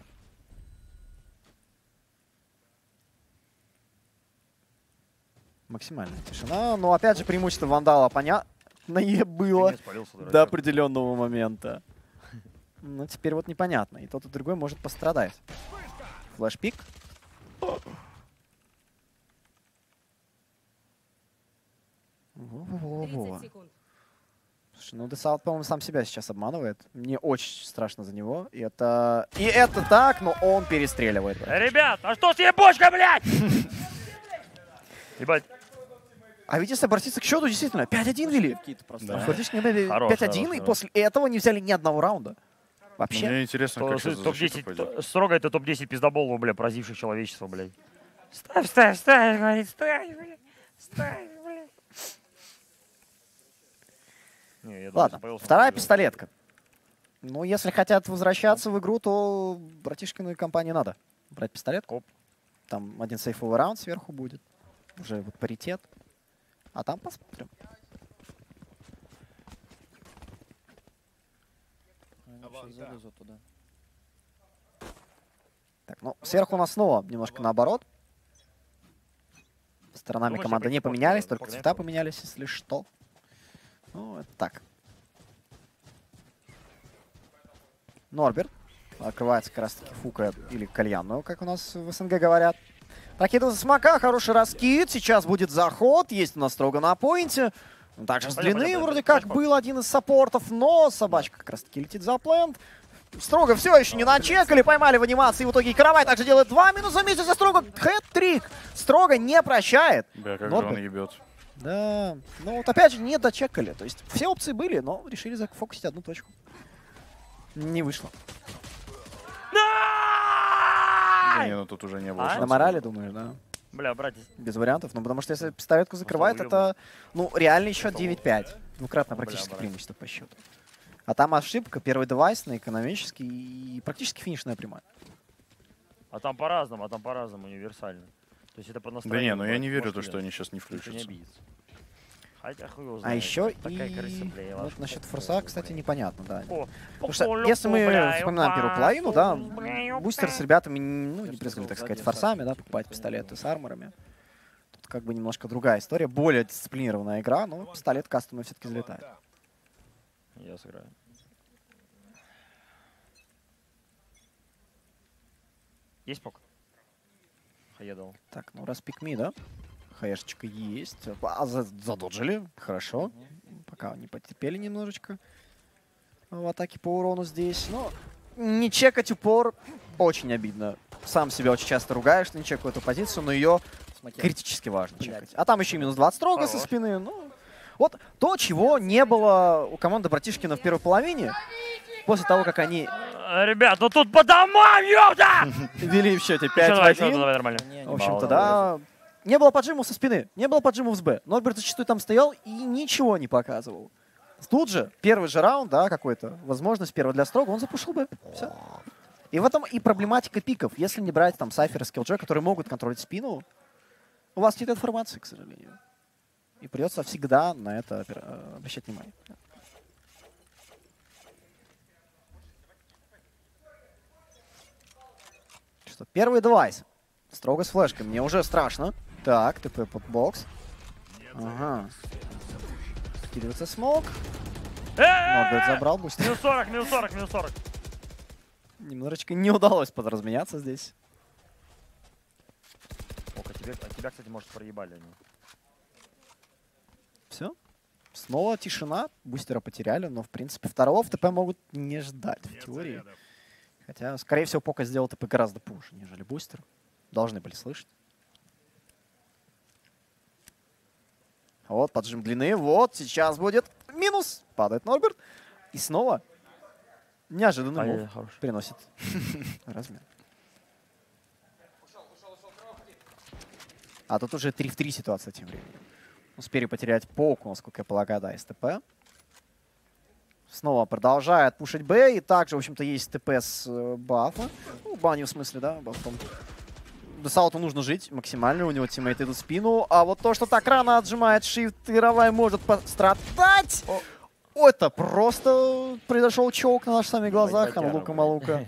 Максимальная тишина. Но опять же преимущество Вандала понятное было не спалился, дурачок. до определенного момента. Но теперь вот непонятно. И тот, и другой может пострадать. Флэшпик. Во-во-во-во. тридцать секунд. Слушай, ну Десаут, по-моему, сам себя сейчас обманывает. Мне очень страшно за него. И это... И это так, но он перестреливает. Ребят, а что с ебочкой, блядь? Ебать. А ведь если обратиться к счету, действительно, пять один вели. Да. Фактически не Хорош, пять один, хорош, и хорош. после этого не взяли ни одного раунда. Вообще. Мне интересно, как сейчас топ защита десять, пойдет. то- строго это топ десять пиздоболов, бля, поразивших человечество, блядь. Ставь, ставь, ставь, говорит, ставь, блядь. Ставь, блядь. Не, я думаю, Ладно, если появился, вторая то- пистолетка. Ну, если хотят возвращаться в игру, то братишкину и компании надо брать пистолетку. Там один сейфовый раунд сверху будет. Уже вот паритет. А там посмотрим. Залезут туда. Так, ну, сверху у нас снова немножко наоборот. Сторонами Думаешь, команды опять не попки- поменялись, только попки цвета нет? поменялись, если что. Ну, это так. Норберт. Открывается как раз таки фука или кальянную, как у нас в СНГ говорят. Прокидывается смока, хороший раскид. Сейчас будет заход. Есть у нас строго на поинте. Также с Понятно, длины понятно, вроде понятно. как был один из саппортов, но собачка как раз таки летит за плент. Строго все еще не начекали, поймали в анимации. В итоге и Каравай также делает два минуса вместе со Строго. Хэт-трик. Строго не прощает. Да, как Норберт. же он ебет. Да, ну вот опять же не дочекали. То есть все опции были, но решили зафокусить одну точку. Не вышло. Да не, ну тут уже не было А? шансов. На морали, думаешь, да? Бля, братец. Без вариантов. Ну, потому что если пистолетку закрывает, это, ну, реальный счет девять пять. Двукратно практически бля. преимущество по счету. А там ошибка, первый девайс на экономический и практически финишная прямая. А там по-разному, а там по-разному, универсально. То есть это по Да настроению. не, ну я не верю, может, то, что нет. они сейчас не Никто не включатся. обидится. Хотя хуй его А знает. еще Такая и крыса, бля, я вот вашу насчет крысу, форса, бля, кстати, бля. непонятно, да. О, Потому что по если мы бля, вспоминаем первую по половину, да, бля, бустер с ребятами, ну, не брезгали, так сказать, форсами, да, покупать пистолеты с арморами. Тут как бы немножко другая история, более дисциплинированная игра, но пистолет кастомный все-таки залетает. Я сыграю. Есть пок? Хаедал. Так, ну раз пикми, да? Хаешечка есть. А, за- задоджили. Хорошо. Пока не потерпели немножечко в атаке по урону здесь. Но не чекать упор очень обидно. Сам себя очень часто ругаешь, что не чекаю эту позицию, но ее критически важно чекать. А там еще и минус двадцать строго со спины. Ну, вот то, чего не было у команды Братишкина в первой половине. После того, как они... Ребят, ну тут по домам, ёпта! Вели в счете Еще пять в давай, еще один. давай, нормально. В общем-то, да. Не было поджимов со спины, не было поджимов с Б. Норберт зачастую там стоял и ничего не показывал. Тут же, первый же раунд, да, какой-то, возможность первая для Строго, он запушил Б. Все. И в этом и проблематика пиков. Если не брать там Сайфер и Скиллджой, которые могут контролить спину, у вас нет информации, к сожалению. И придется всегда на это э, обращать внимание. Что, первый девайс. Строго с флешкой. Мне уже страшно. Так, ТП под бокс. Ага. Скидывается смог. Норберт забрал буст. Минус сорок, минус сорок, минус сорок. Немножечко не удалось подразменяться здесь. Ок, а тебя, а тебя, кстати, может, проебали они. Все. Снова тишина. Бустера потеряли, но, в принципе, второго в ТП могут не ждать в теории. Хотя, скорее всего, Пока сделал ТП гораздо позже, нежели бустер. Должны были слышать. Вот, поджим длины. Вот, сейчас будет минус. Падает Норберт. И снова неожиданный А, мув я хороший. приносит размен. А тут уже три в три ситуация тем временем. Успели потерять Поку, насколько я полагаю, да, из ТП. Снова продолжает пушить Б. И также, в общем-то, есть ТП с э, бафа. Ну, баню в смысле, да, бафом. Десауту нужно жить максимально, у него тиммейты идут в спину. А вот то, что так рано отжимает Shift, и Равай может пострадать. О, О, это просто произошел чок на наших самих глазах. Ой, Лука Малука.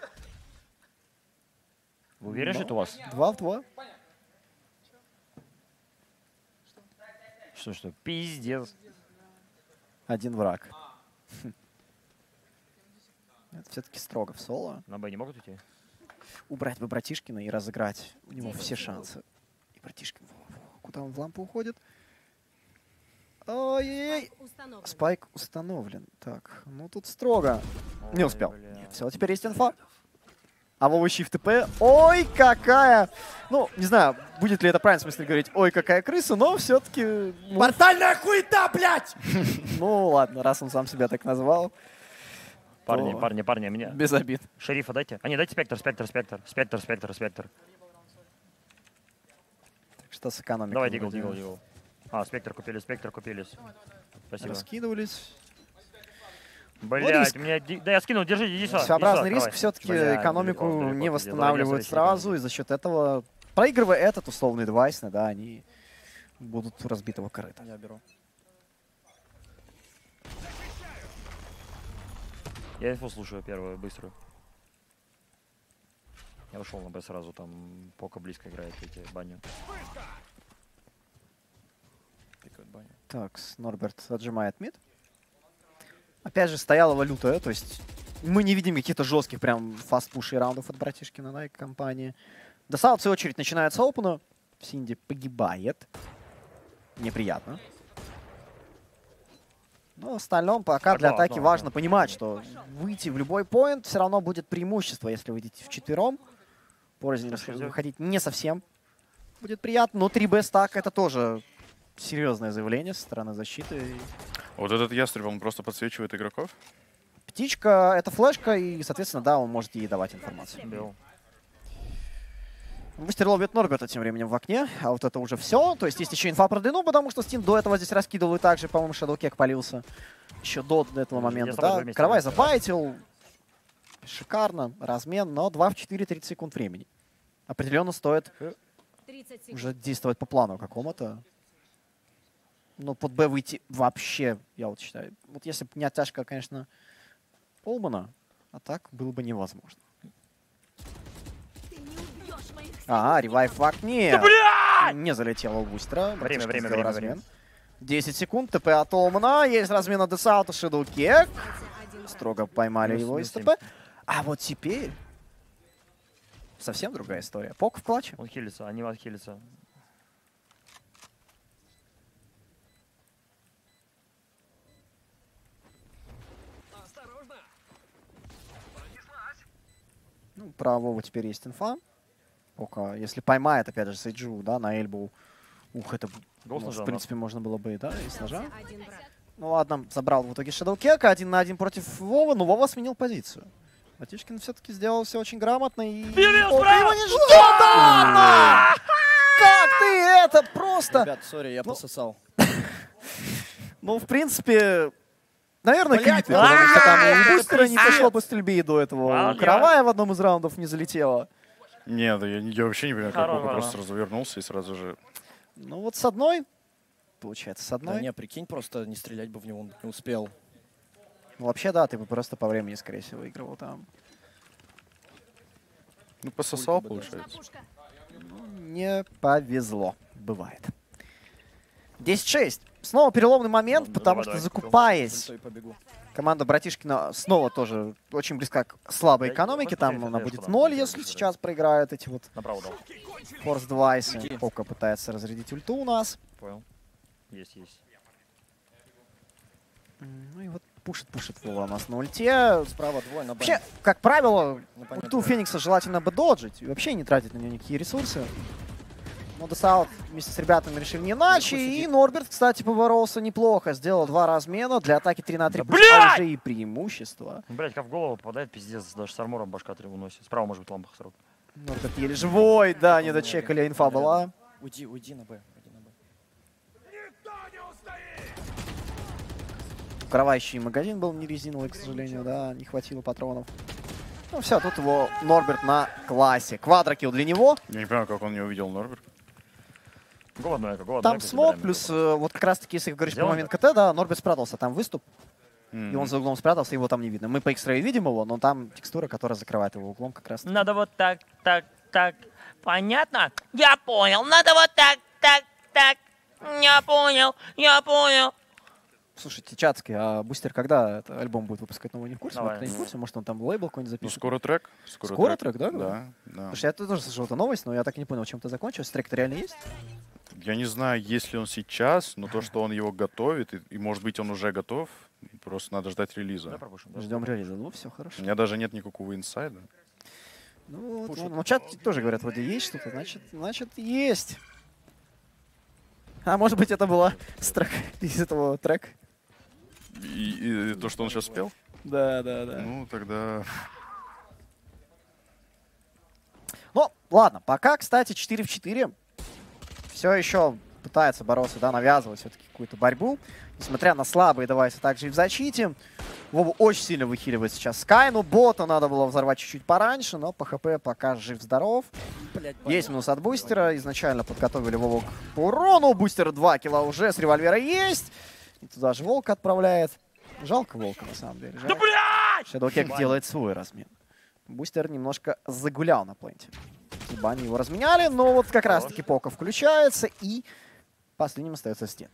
Вы уверены, что это у вас? Два в два. Что, что? Пиздец. Один враг. Это все-таки Строго в соло. На Б не могут уйти? Убрать бы Братишкина и разыграть. У него все шансы. И Братишкин, куда он в лампу уходит? Ой-ой-ой. Спайк установлен. Так, ну тут Строго. Не успел. Все, теперь есть инфа. А Вова Щи в ТП. Ой, какая! Ну, не знаю, будет ли это правильно в смысле говорить «Ой, какая крыса», но все-таки... Портальная хуета, блядь! Ну, ладно, раз он сам себя так назвал. Парни, то парни, парни, меня. Без обид. Шерифа дайте. А не, дайте спектр, спектр, спектр. Спектр, спектр, спектр. Так что с экономикой. Давай, дигл, вроде дигл, дигл. А, спектр купили, спектр купились. Спасибо. Раскидывались. Блять, риск. меня... ди- Да я скинул, держи, иди сюда. Своеобразный иди риск сюда, все-таки давай. Бля, экономику далеко, далеко, не далеко, восстанавливают далеко, сразу, и за счет этого, проигрывая этот условный девайсный, да, они будут у разбитого корыта. Я беру. Я инфу слушаю первую, быструю. Я ушел на Б сразу, там Пока близко играет, эти баню. Так, с- Норберт отжимает мид. Опять же, стояла валюта, то есть мы не видим каких-то жестких прям фаст-пушей раундов от Братишкина, да, и компании. Десаут, в свою очередь, начинает с опена. Синди погибает. Неприятно. Но в остальном пока для Одно, атаки одно, важно одно. понимать, что выйти в любой поинт все равно будет преимущество, если вы идете вчетвером. Порознь выходить не совсем будет приятно, но три бэ стак это тоже серьезное заявление со стороны защиты. Вот этот ястреб, он просто подсвечивает игроков? Птичка — это флешка, и, соответственно, да, он может ей давать информацию. Бил. Бустер ловит Норберта тем временем в окне, а вот это уже все. То есть есть еще инфа про длину, потому что Стин до этого здесь раскидывал и также, по-моему, Shadowkek полился. Еще до этого момента, да. Каравай забайтил. Шикарно. Размен, но два в четыре, тридцать секунд времени. Определенно стоит уже действовать по плану какому-то. Но под Б выйти вообще, я вот считаю. Вот если бы не оттяжка, конечно, Олмана, а так было бы невозможно. А, ревайв в окне. Да, не залетело у бустера. Время, время, время, время. десять секунд. ТП от Олмана. Есть размен от Десаута. Shadowkek. Строго поймали Минус, его минус из ТП. А вот теперь совсем другая история. Пок в клатче. Он хилится, они отхилятся. Ну, про Вову теперь есть инфа. Пока, если поймает, опять же, Сейджу, да, на эльбу. Ух, это, ну, в принципе, можно было бы, да, и с ножа. Ну ладно, забрал в итоге Shadowkek, один на один против Вовы, но Вова сменил позицию. Батюшкин все-таки сделал все очень грамотно и... О, его не ждет! Да ладно! Как ты это просто... Ребят, сори, я Ну, пососал. Ну, в принципе, наверное, Блядь, криты, потому что там а, у бустера не пиздец. пошло по стрельбе и до этого. Молодец. Каравая в одном из раундов не залетела. Нет, я, я вообще не понимаю, как Хорошо. Бока просто развернулся и сразу же... Ну вот с одной, получается, с Да одной. не, прикинь, просто не стрелять бы в него он не успел. Ну, вообще, да, ты бы просто по времени, скорее всего, выигрывал там. Ну, пососал, получается. Не повезло. Бывает. десять шесть. Снова переломный момент, Ну, потому давай, что, давай, закупаясь, и побегу. команда Братишкина снова тоже очень близка к слабой Да, экономике. может, Там проехать, она знаешь, будет куда? ноль, Где если играть? сейчас проиграют эти вот Направо дал. форс-девайсы. Уйди. Пока пытается разрядить ульту у нас. Понял. Есть, есть. Ну и вот пушит-пушит Вова у нас на ульте. Справа двое на Вообще, бане. как правило, Непонятно. ульту Феникса желательно бы доджить и вообще не тратить на нее никакие ресурсы. Но Десаут вместе с ребятами решили не иначе. Наверху И сидит. Норберт, кстати, поборолся неплохо. Сделал два размена. Для атаки три на три. Да, пусть блядь! уже и преимущество. Блять, как в голову попадает, пиздец, даже с армором башка три выносит. Справа может быть лампа срок. Норберт еле живой. Да, не дочекали. а Инфа была. Уйди, уйди на Б. Уйди на Б. Кровающий магазин был не резиновый, к сожалению, да, не хватило патронов. Ну все, тут его Норберт на классе. Квадрокилл для него. Я не понимаю, как он не увидел Норберт. Го одно эко, го одно Там эко, смог, забираем плюс его. э, вот как раз таки, если говоришь про Сделано? момент КТ, да, Норберт спрятался, там выступ, М. и он за углом спрятался, его там не видно. Мы по X-Ray видим его, но там текстура, которая закрывает его углом как раз. Надо вот так, так, так. Понятно? Я понял. Надо вот так, так, так. Я понял, я понял. Слушайте, Чацкий, а Бустер когда это альбом будет выпускать новый, не в курсе? Давай. Вот, не в курсе? Может, он там лейбл какой-нибудь Ну, запишет? скоро трек. Скоро, Скоро трек, да? Да, да. Слушай, я тоже слышал эту новость, но я так и не понял, чем это закончилось. Трек-то реально есть? Я не знаю, есть ли он сейчас, но то, что он его готовит, и, и, может быть, он уже готов, просто надо ждать релиза. Да, пропушим, да. Ждем релиза. Ну, все хорошо. У меня даже нет никакого инсайда. Ну, вот, ну, чат тоже говорят, вроде есть что-то, значит, значит, есть. А может быть, это была с трек, из этого трека? И, и- и то, что он сейчас спел? Да, да, да. Ну, тогда... Ну, ладно, пока, кстати, четыре в четыре. Все еще пытается бороться, да, навязывать все-таки какую-то борьбу. Несмотря на слабые девайсы, также и в защите. Вову очень сильно выхиливает сейчас Скай. Ну, бота надо было взорвать чуть-чуть пораньше, но по ХП пока жив-здоров. Блядь, Есть минус от бустера. Изначально подготовили Вову к урону. Бустер два килла уже с револьвера есть. И туда же Волка отправляет. Жалко Волка, на самом деле. Да, блядь! Shadowkek делает свой размен. Бустер немножко загулял на пленте. Бани его разменяли, но вот как раз-таки Пока включается, и последним остается Стент.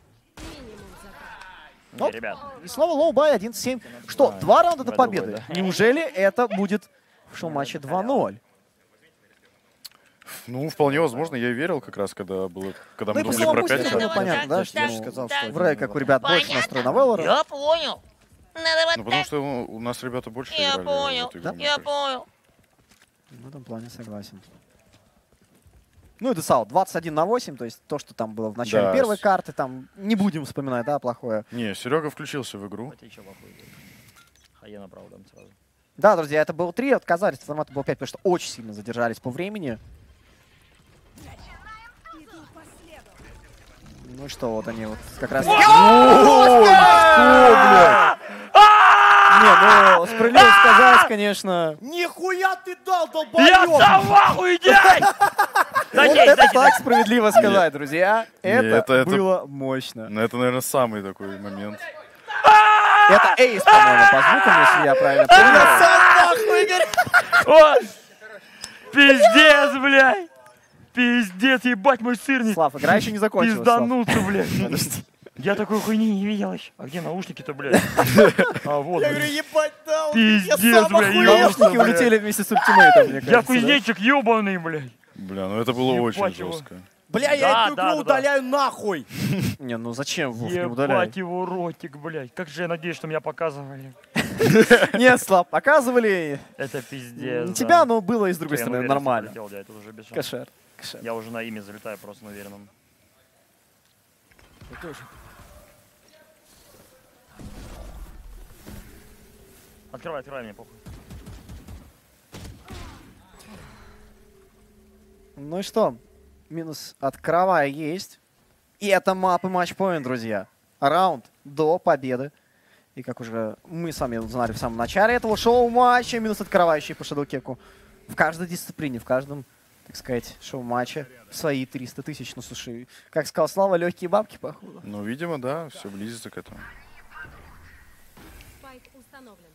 Не, ребят. И снова лоу-бай одиннадцать семь. Что, Да, два раунда до другой, победы? да. Неужели это будет в шоу-матче два ноль? Ну, вполне возможно, я и верил как раз, когда было, когда Ну мы и по думали словам про пять Путина было часов. понятно, да, что Я ну, же сказал, что в Рэй, как у ребят, больше настрой на Valorant. Я понял. Надо вот Ну, потому так. что у у нас ребята больше Я играли в понял. эту игру, мне Я кажется. понял. В этом плане согласен. Ну и Десаут, двадцать один на восемь, то есть то, что там было в начале Да, первой с- карты, там не будем вспоминать, да, плохое. Не, Серега включился в игру. Хотя еще плохой идет. Хае направо дам сразу. Да, друзья, это было три, отказались от формата было пять, потому что очень сильно задержались по времени. Ну что, вот они вот как раз... Не, ну, справедливо сказать, конечно... Нихуя ты дал, долбоёб! Я сам в ахуе, дядь! Вот это так справедливо сказать, друзья. Не, Это это- было мощно. Ну, это, наверное, самый такой момент. Это эйс, по-моему, по звукам, если я правильно понял. О! Пиздец, блядь! Пиздец, ебать мой сырник! Слав, игра еще не закончилась. Пиздануться, блядь! Я такой хуйни не видел еще. А где наушники-то, блядь? А, вот, Я говорю, блядь. ебать, дал! Пиздец, я сам блядь, охуел! Наушники улетели вместе с ультимейтом, мне кажется. Я да? кузнечик ебаный, блядь. Бля, ну это было Ебать очень его. жестко. Бля, Да, я эту да, игру да, удаляю нахуй! Не, ну зачем, Вов, не удаляй? Ебать его ротик, блядь. Как же я надеюсь, что меня показывали. Нет, Слав, показывали. Это пиздец. Не да. тебя, но было и с другой Всё, я стороны на уверенности нормально. полетел, дядь, это уже без шансов. Кошер. Кошер. Я уже на имя залетаю просто на уверенном. Я тоже. Открывай, открывай мне, похуй. Ну и что? Минус от Каравая есть. И это мап и матчпоинт, друзья. Раунд до победы. И как уже мы с вами узнали в самом начале этого шоу-матча, минус от Каравая еще и по Шадоукеку. В каждой дисциплине, в каждом, так сказать, шоу-матче свои триста тысяч. Ну, слушай, как сказал Слава, легкие бабки, походу. Ну, видимо, да, все близится к этому. Спайк установлен.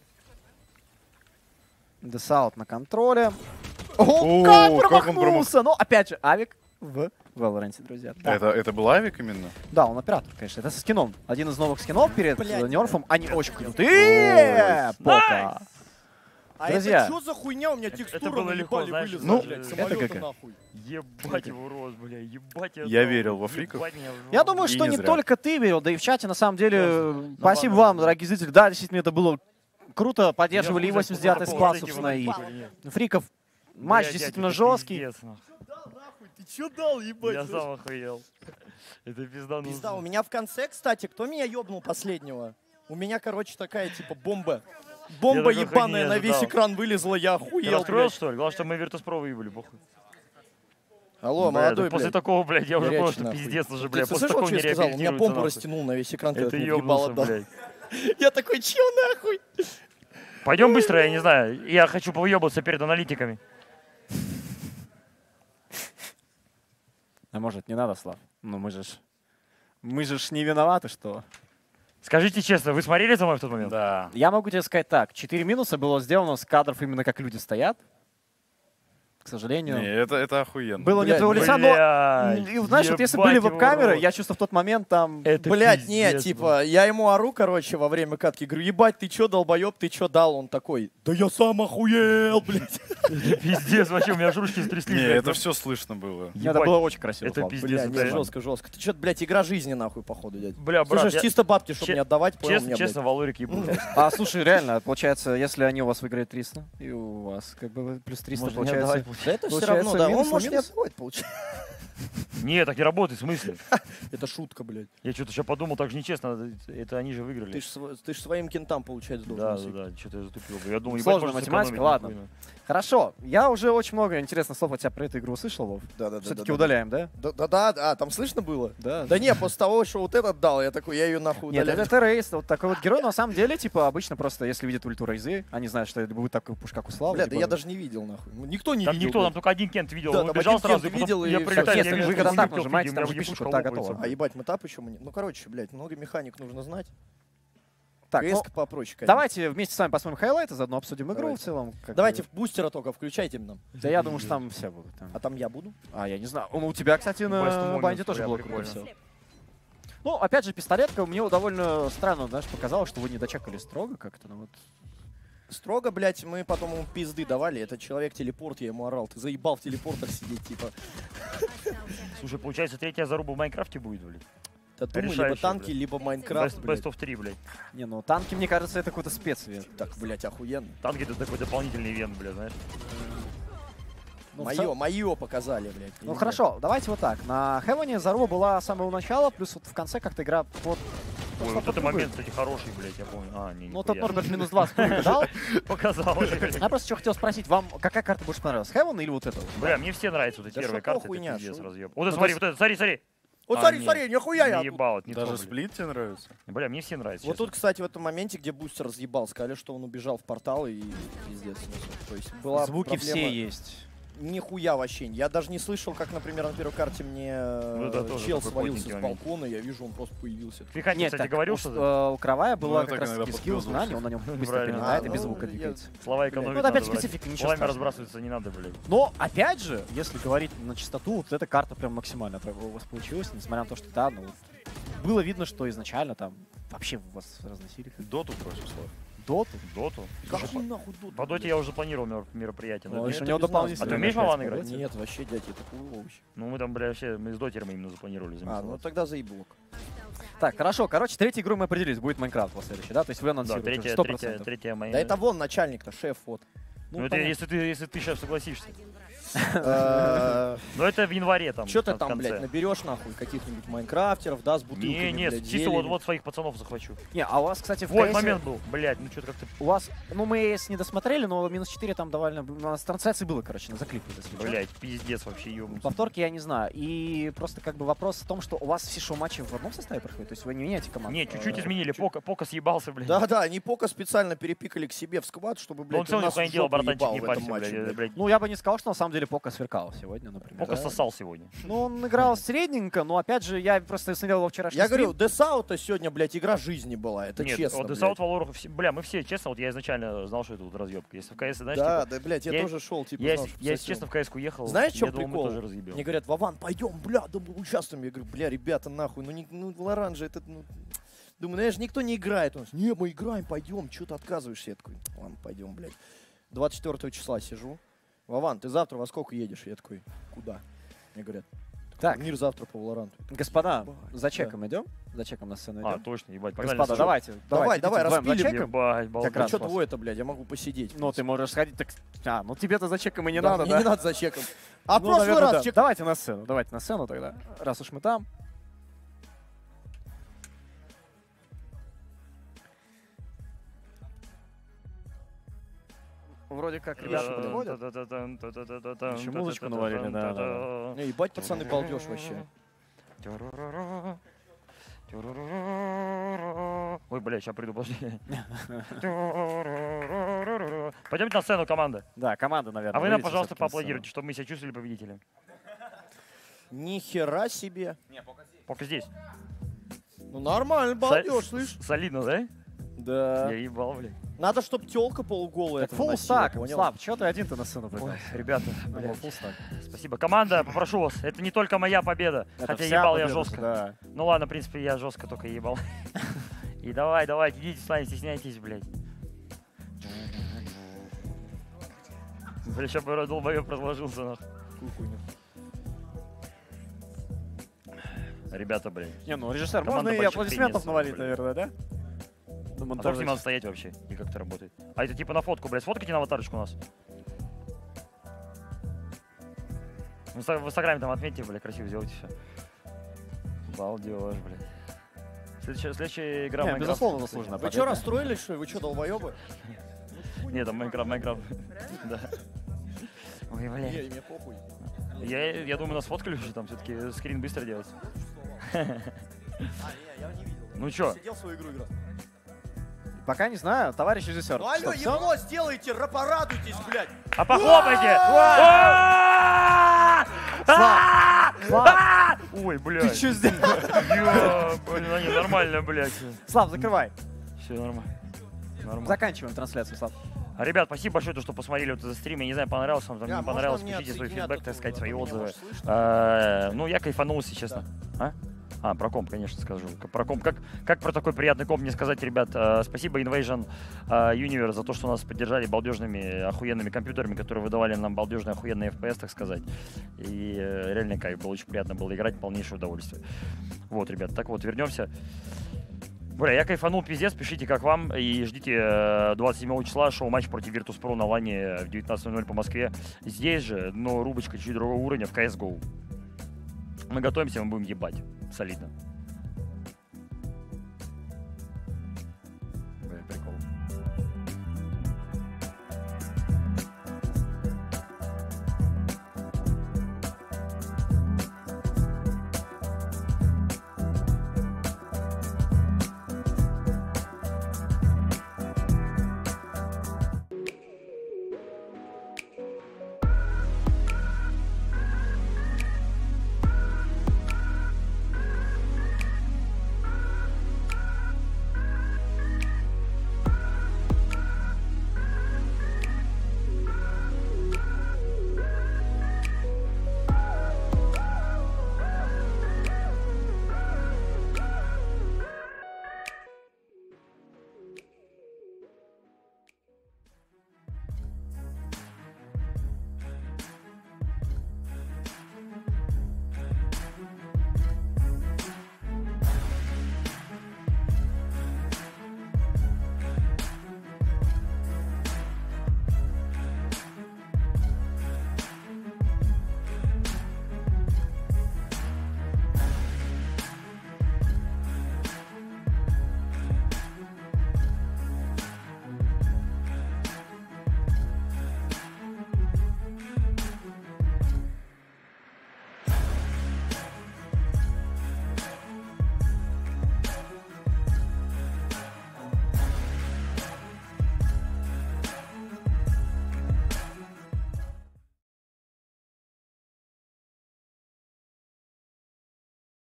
Десаут на контроле. О, О, как как он промахнулся! Но, опять же, Авик в Valorant, друзья. Да. Это, это был Авик именно? Да, он оператор, конечно. Это со скином. Один из новых скинов перед Блядь. э, нерфом. Они очень крутые! Пока. А Друзья. это что за хуйня? У меня текстура было легко, наебали, знаешь, вылезла, ну, блядь, это самолёта ГГ. нахуй. Ебать его рост, бля, ебать я Я дал, верил во ебать фриков. меня в жопу. Я думаю, И что не не зря. только ты верил, да и в чате, на самом деле, Честно. спасибо Ну, ладно, вам, да. дорогие зрители. Да, действительно, это было круто. Поддерживали и Я хуй восемьдесят девятый знает, спас, по поводу собственно, и этих вот, нет. фриков. Матч Блядь, действительно дядь, это жесткий. пиздец, нахуй. Ты чё дал, ебать? Я сам охуел. Это пизда, ну. Пизда, у меня в конце, кстати, кто меня ёбнул последнего? У меня, короче, такая, типа, бомба. Бомба Я такой ебаная хуйни на весь ожидал. экран вылезла, я Ты охуел, расстроил, блядь. что ли? Главное, что мы Virtus.pro выебали, похуй. Алло, Бля, молодой, так после блядь. такого, блядь, я уже понял, Горячий, что нахуй. пиздец уже, Ты бля, после слышал, такого что не я сказал? У меня реабилитируется, помпу нахуй. растянул на весь экран, когда Это ты мне ебало ёбнулся, дал. блядь. Я такой, чё нахуй? Пойдем быстро, я не знаю. Я хочу повыебаться перед аналитиками. А может, не надо, Слав? Ну мы же ж... Мы же ж не виноваты, что... Скажите честно, вы смотрели за мной в тот момент? Да. Я могу тебе сказать так. Четыре минуса было сделано с кадров именно как люди стоят. К сожалению. Не, это, это охуенно. Было не Блядь, твоего лица, но... Блядь, И, знаешь, вот если ебать были его веб-камеры, рот. я чувствую в тот момент там... Это Блять, пиздец, нет, типа, я ему ору, короче, во время катки. Говорю, ебать, ты чё, долбоёб, ты чё дал? Он такой, да я сам охуел, блядь. Это пиздец, вообще, у меня аж ручки стряслись. Не, блядь, это ну, все слышно было. Это ебать. было очень красиво. Это Слав. пиздец. Бля, это нет, реально. жестко, жестко. Ты чё, блядь, игра жизни, нахуй, походу, дядь. Бля, брат, Слушай, я- чисто бабки, чтобы че- мне отдавать, понял Честно, меня, блядь. честно, Валорик ебу. А, слушай, реально, получается, если они у вас выиграют триста, и у вас как бы плюс триста, Можно не получается... отдавать. Да это все Получается, равно, да. минус Он на может не минус? отходит, получается. Не, так не работает, в смысле? Это шутка, блядь. Я что-то сейчас подумал, так же нечестно, это они же выиграли. Ты ж сво- ты ж своим кентам, получается, должен Да, носить. да, да, что-то я затупил. Я думал, ебать, Сложная можно математика, сэкономить, ладно. нихуя. Хорошо, я уже очень много интересных слов от тебя про эту игру услышал, Вов. Да, да, да. Все-таки да, удаляем, да? Да, да, да, да, там слышно было? Да. Да не, после того, что вот этот дал, я такой, я ее нахуй Нет, удаляю. это террорист, вот такой вот герой, но на самом деле, типа, обычно просто, если видят ульту Рейзы, они знают, что это будет такой пуш, как у Славы. Бля, да либо- я даже не видел, нахуй. Ну, никто не Там видел. никто, там блядь. только один Кент видел. Да, Он там убежал один сразу, Кент и потом видел, я и прилетаю, всё. я Если вижу, вы что когда он так летел, нажимаете, у там меня же пишут, ебушка что та лопается. готова. А ебать, метап еще мне... Ну, короче, блядь, много механик нужно знать. Так, ну, КС попроще, конечно. давайте вместе с вами посмотрим хайлайты, заодно обсудим игру Давайте. в целом. как Давайте бы. в бустера только включайте нам. Да я думаю, что там все будут. там. А там я буду? А, я не знаю. Ну, у тебя, кстати, Best на Moments, банде тоже бля, было прикольно. круто все. Ну, опять же, пистолетка мне довольно странно, знаешь, показалось, что вы не дочекали строго как-то. Ну, вот. Строго, блядь, мы потом ему пизды давали. Это человек-телепорт, я ему орал. Ты заебал в телепортах сидеть, типа. Слушай, получается, третья заруба в Майнкрафте будет, блядь? Да думаю, либо Решающая, танки, блядь. либо Майнкрафт, Best, блядь. best of три, блядь. Не, ну танки, мне кажется, это какой-то спецвет. Так, блядь, охуенно. Танки — это такой дополнительный ивент, блядь, знаешь? Ну, в Мое, цел- мое показали, блядь. Ну нельзя. хорошо, давайте вот так. На Хевене заруба была с самого начала, плюс вот в конце как-то игра под... Ой, вот этот момент, кстати, хороший, блядь, я помню. А, не, Ну, тот нихуя. Норберт минус два спрыг дал. Показал. Я просто что хотел спросить, вам какая карта больше понравилась, Хевен или вот эта? вот? Бля, мне все нравятся вот эти Да первые шо карты, хуйня, это пиздец, шо? разъеб. Вот это Ну, смотри, то вот это, смотри, смотри. Вот А, смотри, нет, смотри, нихуя я не тут. ебал, это не Даже то, блядь. сплит тебе нравится? Бля, мне все нравится. Вот честно. тут, кстати, в этом моменте, где бустер разъебал, сказали, что он убежал в портал и пиздец. То есть была Звуки проблема. все есть. Нихуя вообще. Я даже не слышал, как, например, на первой карте мне Ну, это тоже чел такой свалился плотненький с момент. балкона, я вижу, он просто появился. Фихати, Нет, кстати, так, говорил, у, что... э, у Кровая была Ну, я как так раз иногда таки скилл подпёздывался. знаний, он на нем быстро Правильно. перелетает А, и без ну, звука я- двигается. Слова экономить Ну, это опять надо брать. специфика, ничего Словами страшного. разбрасываться не надо, блядь. Но, опять же, если говорить на чистоту, вот эта карта прям максимально так у вас получилась, несмотря на то, что, да, ну, вот было видно, что изначально там вообще вас разносили. Доту бросил, Слав. Доту? Доту? Какой нахуй доту? По доте я уже планировал мер- мероприятие. Ну, да. это у него без нас. дополнительно. А ты умеешь в Вован играть? Нет, вообще, дядь, это хуй вообще. Ну, мы там, бля, вообще, мы с дотером именно запланировали. А, замесоваться. ну тогда заеблок. Так, хорошо, короче, третью игру мы определились, будет Майнкрафт вот следующий, да? То есть вы Да, анонсируете третья, сто третья, процентов. третья моя. Да это вон начальник-то, шеф, вот. Ну, это понятно. если ты, если ты сейчас согласишься. Э, Но это в январе там. Чё ты в там, конце. блядь, наберешь нахуй каких-нибудь майнкрафтеров, да, с бутылками, Не, не, блядь, чисто вот, зелени? вот своих пацанов захвачу. Не, а у вас, кстати, в Вот КСе момент был, блядь, ну что-то как-то... У вас, ну мы ЕС не досмотрели, но минус четыре там довольно, у нас трансляции было, короче, на заклипе, если чё. Блядь, пиздец вообще, ёбнуться. Повторки я не знаю. И просто как бы вопрос в том, что у вас все шоу-матчи в одном составе проходят, то есть вы не меняете команду. Не, чуть-чуть Э, изменили, Пока, Пока съебался, блядь. Да-да, они пока специально перепикали к себе в сквад, чтобы, Но он блядь, целый нас никуда не в делал, жопу братанчик, ебал не в этом парься, матче, блядь, блядь. блядь. Ну, я бы не сказал, что на самом деле Пока сверкал сегодня, например. Пока Да. сосал сегодня. Ну, он играл средненько, но опять же, я просто смотрел его вчерашний Я стрим. говорю, Десаута сегодня, блядь, игра жизни была, это Нет, честно, вот блядь. Десаут Валоров, все- бля, мы все, честно, вот я изначально знал, что это вот разъебка. Если в КС, знаешь, Да, типа, да, блядь, я, я- тоже шел, типа, я, знал, если- что я, если сосём. честно, в КС-ку ехал, Знаешь, в я чем думал, мы прикол? тоже разъебем. Мне говорят, Вован, пойдем, бля, да мы участвуем. Я говорю, бля, ребята, нахуй, ну, не, ну Лоран же, это, ну... Думаю, знаешь, никто не играет. Он говорит, не, мы играем, пойдем, что ты отказываешься? Я такой, ладно, пойдем, блядь. двадцать четвёртого числа сижу. Вован, ты завтра во сколько едешь? Я такой, куда? Мне говорят, Так. мир завтра по Валоранту. Господа, Ебать, за чеком идем? За чеком на сцену А, идем? точно, ебать, погнали. Господа, на давайте. Давай, давай, идите вдвоем за распилим. чеком. Ебать, балдеть. Как раз что вас. твой это, блядь, я могу посидеть. Ну, ты можешь сходить, так... А, ну тебе-то за чеком и не Да, надо, мне да? не надо за чеком. А в Ну, прошлый наверное, раз да. чек... Давайте на сцену, давайте на сцену тогда, раз уж мы там. Вроде как ребята подходят. Еще музычку наварили, да, да, Не, ебать, пацаны, балдеж вообще. Ой, бля, сейчас приду, подожди. Пойдемте на сцену, команда. Да, команда, наверное. А вы нам, выйдите пожалуйста, всё-таки на поаплодируйте, чтобы мы себя чувствовали победителем. Ни хера себе. Пока здесь. Ну нормально, балдеж, слышь. Солидно, да? Да. Я ебал, блядь. Надо, чтоб тёлка полуголая Так, этого фулл носила, стак, понял? Слав, что ты один-то на сцену прыгал? Ой, ребята, Надо блядь. фулл стак. Спасибо. Команда, попрошу вас. Это не только моя победа. Это Хотя вся ебал я победа, жестко. да. Ну ладно, в принципе, я жестко только ебал. И давай, давай, идите с нами, стесняйтесь, блядь. Бля, сейчас бы долбоёб разложился, нахуй. Ребята, блядь. Не, ну режиссер, Команда можно и больших аплодисментов пенисов, навалить, блядь. наверное, да? На А монтаже. как с ним надо стоять вообще? И как это работает? А это типа на фотку, блядь. Сфоткайте на аватарочку у нас. В инста- в инстаграме там отметьте, блядь, красиво сделайте все. Балдеж, блядь. Следующая, следующая игра Не, Майнкрафт. безусловно, заслуженно. Вы что, расстроились, что ли? Вы что, долбоёбы? Нет, там Майнкрафт, Майнкрафт. Да. Ой, Не, блядь. мне похуй. Я, я думаю, нас фоткали уже, там все-таки скрин быстро делается. А, не, я не видел. Ну чё? Сидел свою игру играл. Пока не знаю, товарищ режиссер. Ну алло, Что, всё? ебло сделайте, ра- порадуйтесь, блядь. А похлопайте! Слав, Слав, Ой, блядь. ты что сделал? Ёбаный, не, нормально, блядь. Слав, закрывай. Все нормально. Нормально. Заканчиваем трансляцию, Слав. А, ребят, спасибо большое, то, что посмотрели вот этот стрим. Я не знаю, понравился вам, там, Да, не можно понравилось, мне пишите свой отсоединять фидбэк, тут, так сказать, а то свои меня, отзывы. может, слышно? Э, Ну, я кайфанул, если честно. А? А, про комп, конечно, скажу. К- Про комп. Как, как про такой приятный комп не сказать, ребят? Э, спасибо Invasion э, Universe за то, что нас поддержали балдежными, охуенными компьютерами, которые выдавали нам балдежные, охуенные эф пи эс, так сказать. И э, реально кайф, было очень приятно было играть, полнейшее удовольствие. Вот, ребят, так вот, вернемся. Бля, я кайфанул, пиздец, пишите, как вам, и ждите э, двадцать седьмого числа шоу-матч против Virtus.pro на лане в девятнадцать ноль ноль по Москве. Здесь же, но рубочка чуть другого уровня в си эс го. Мы готовимся, мы будем ебать. Солидно.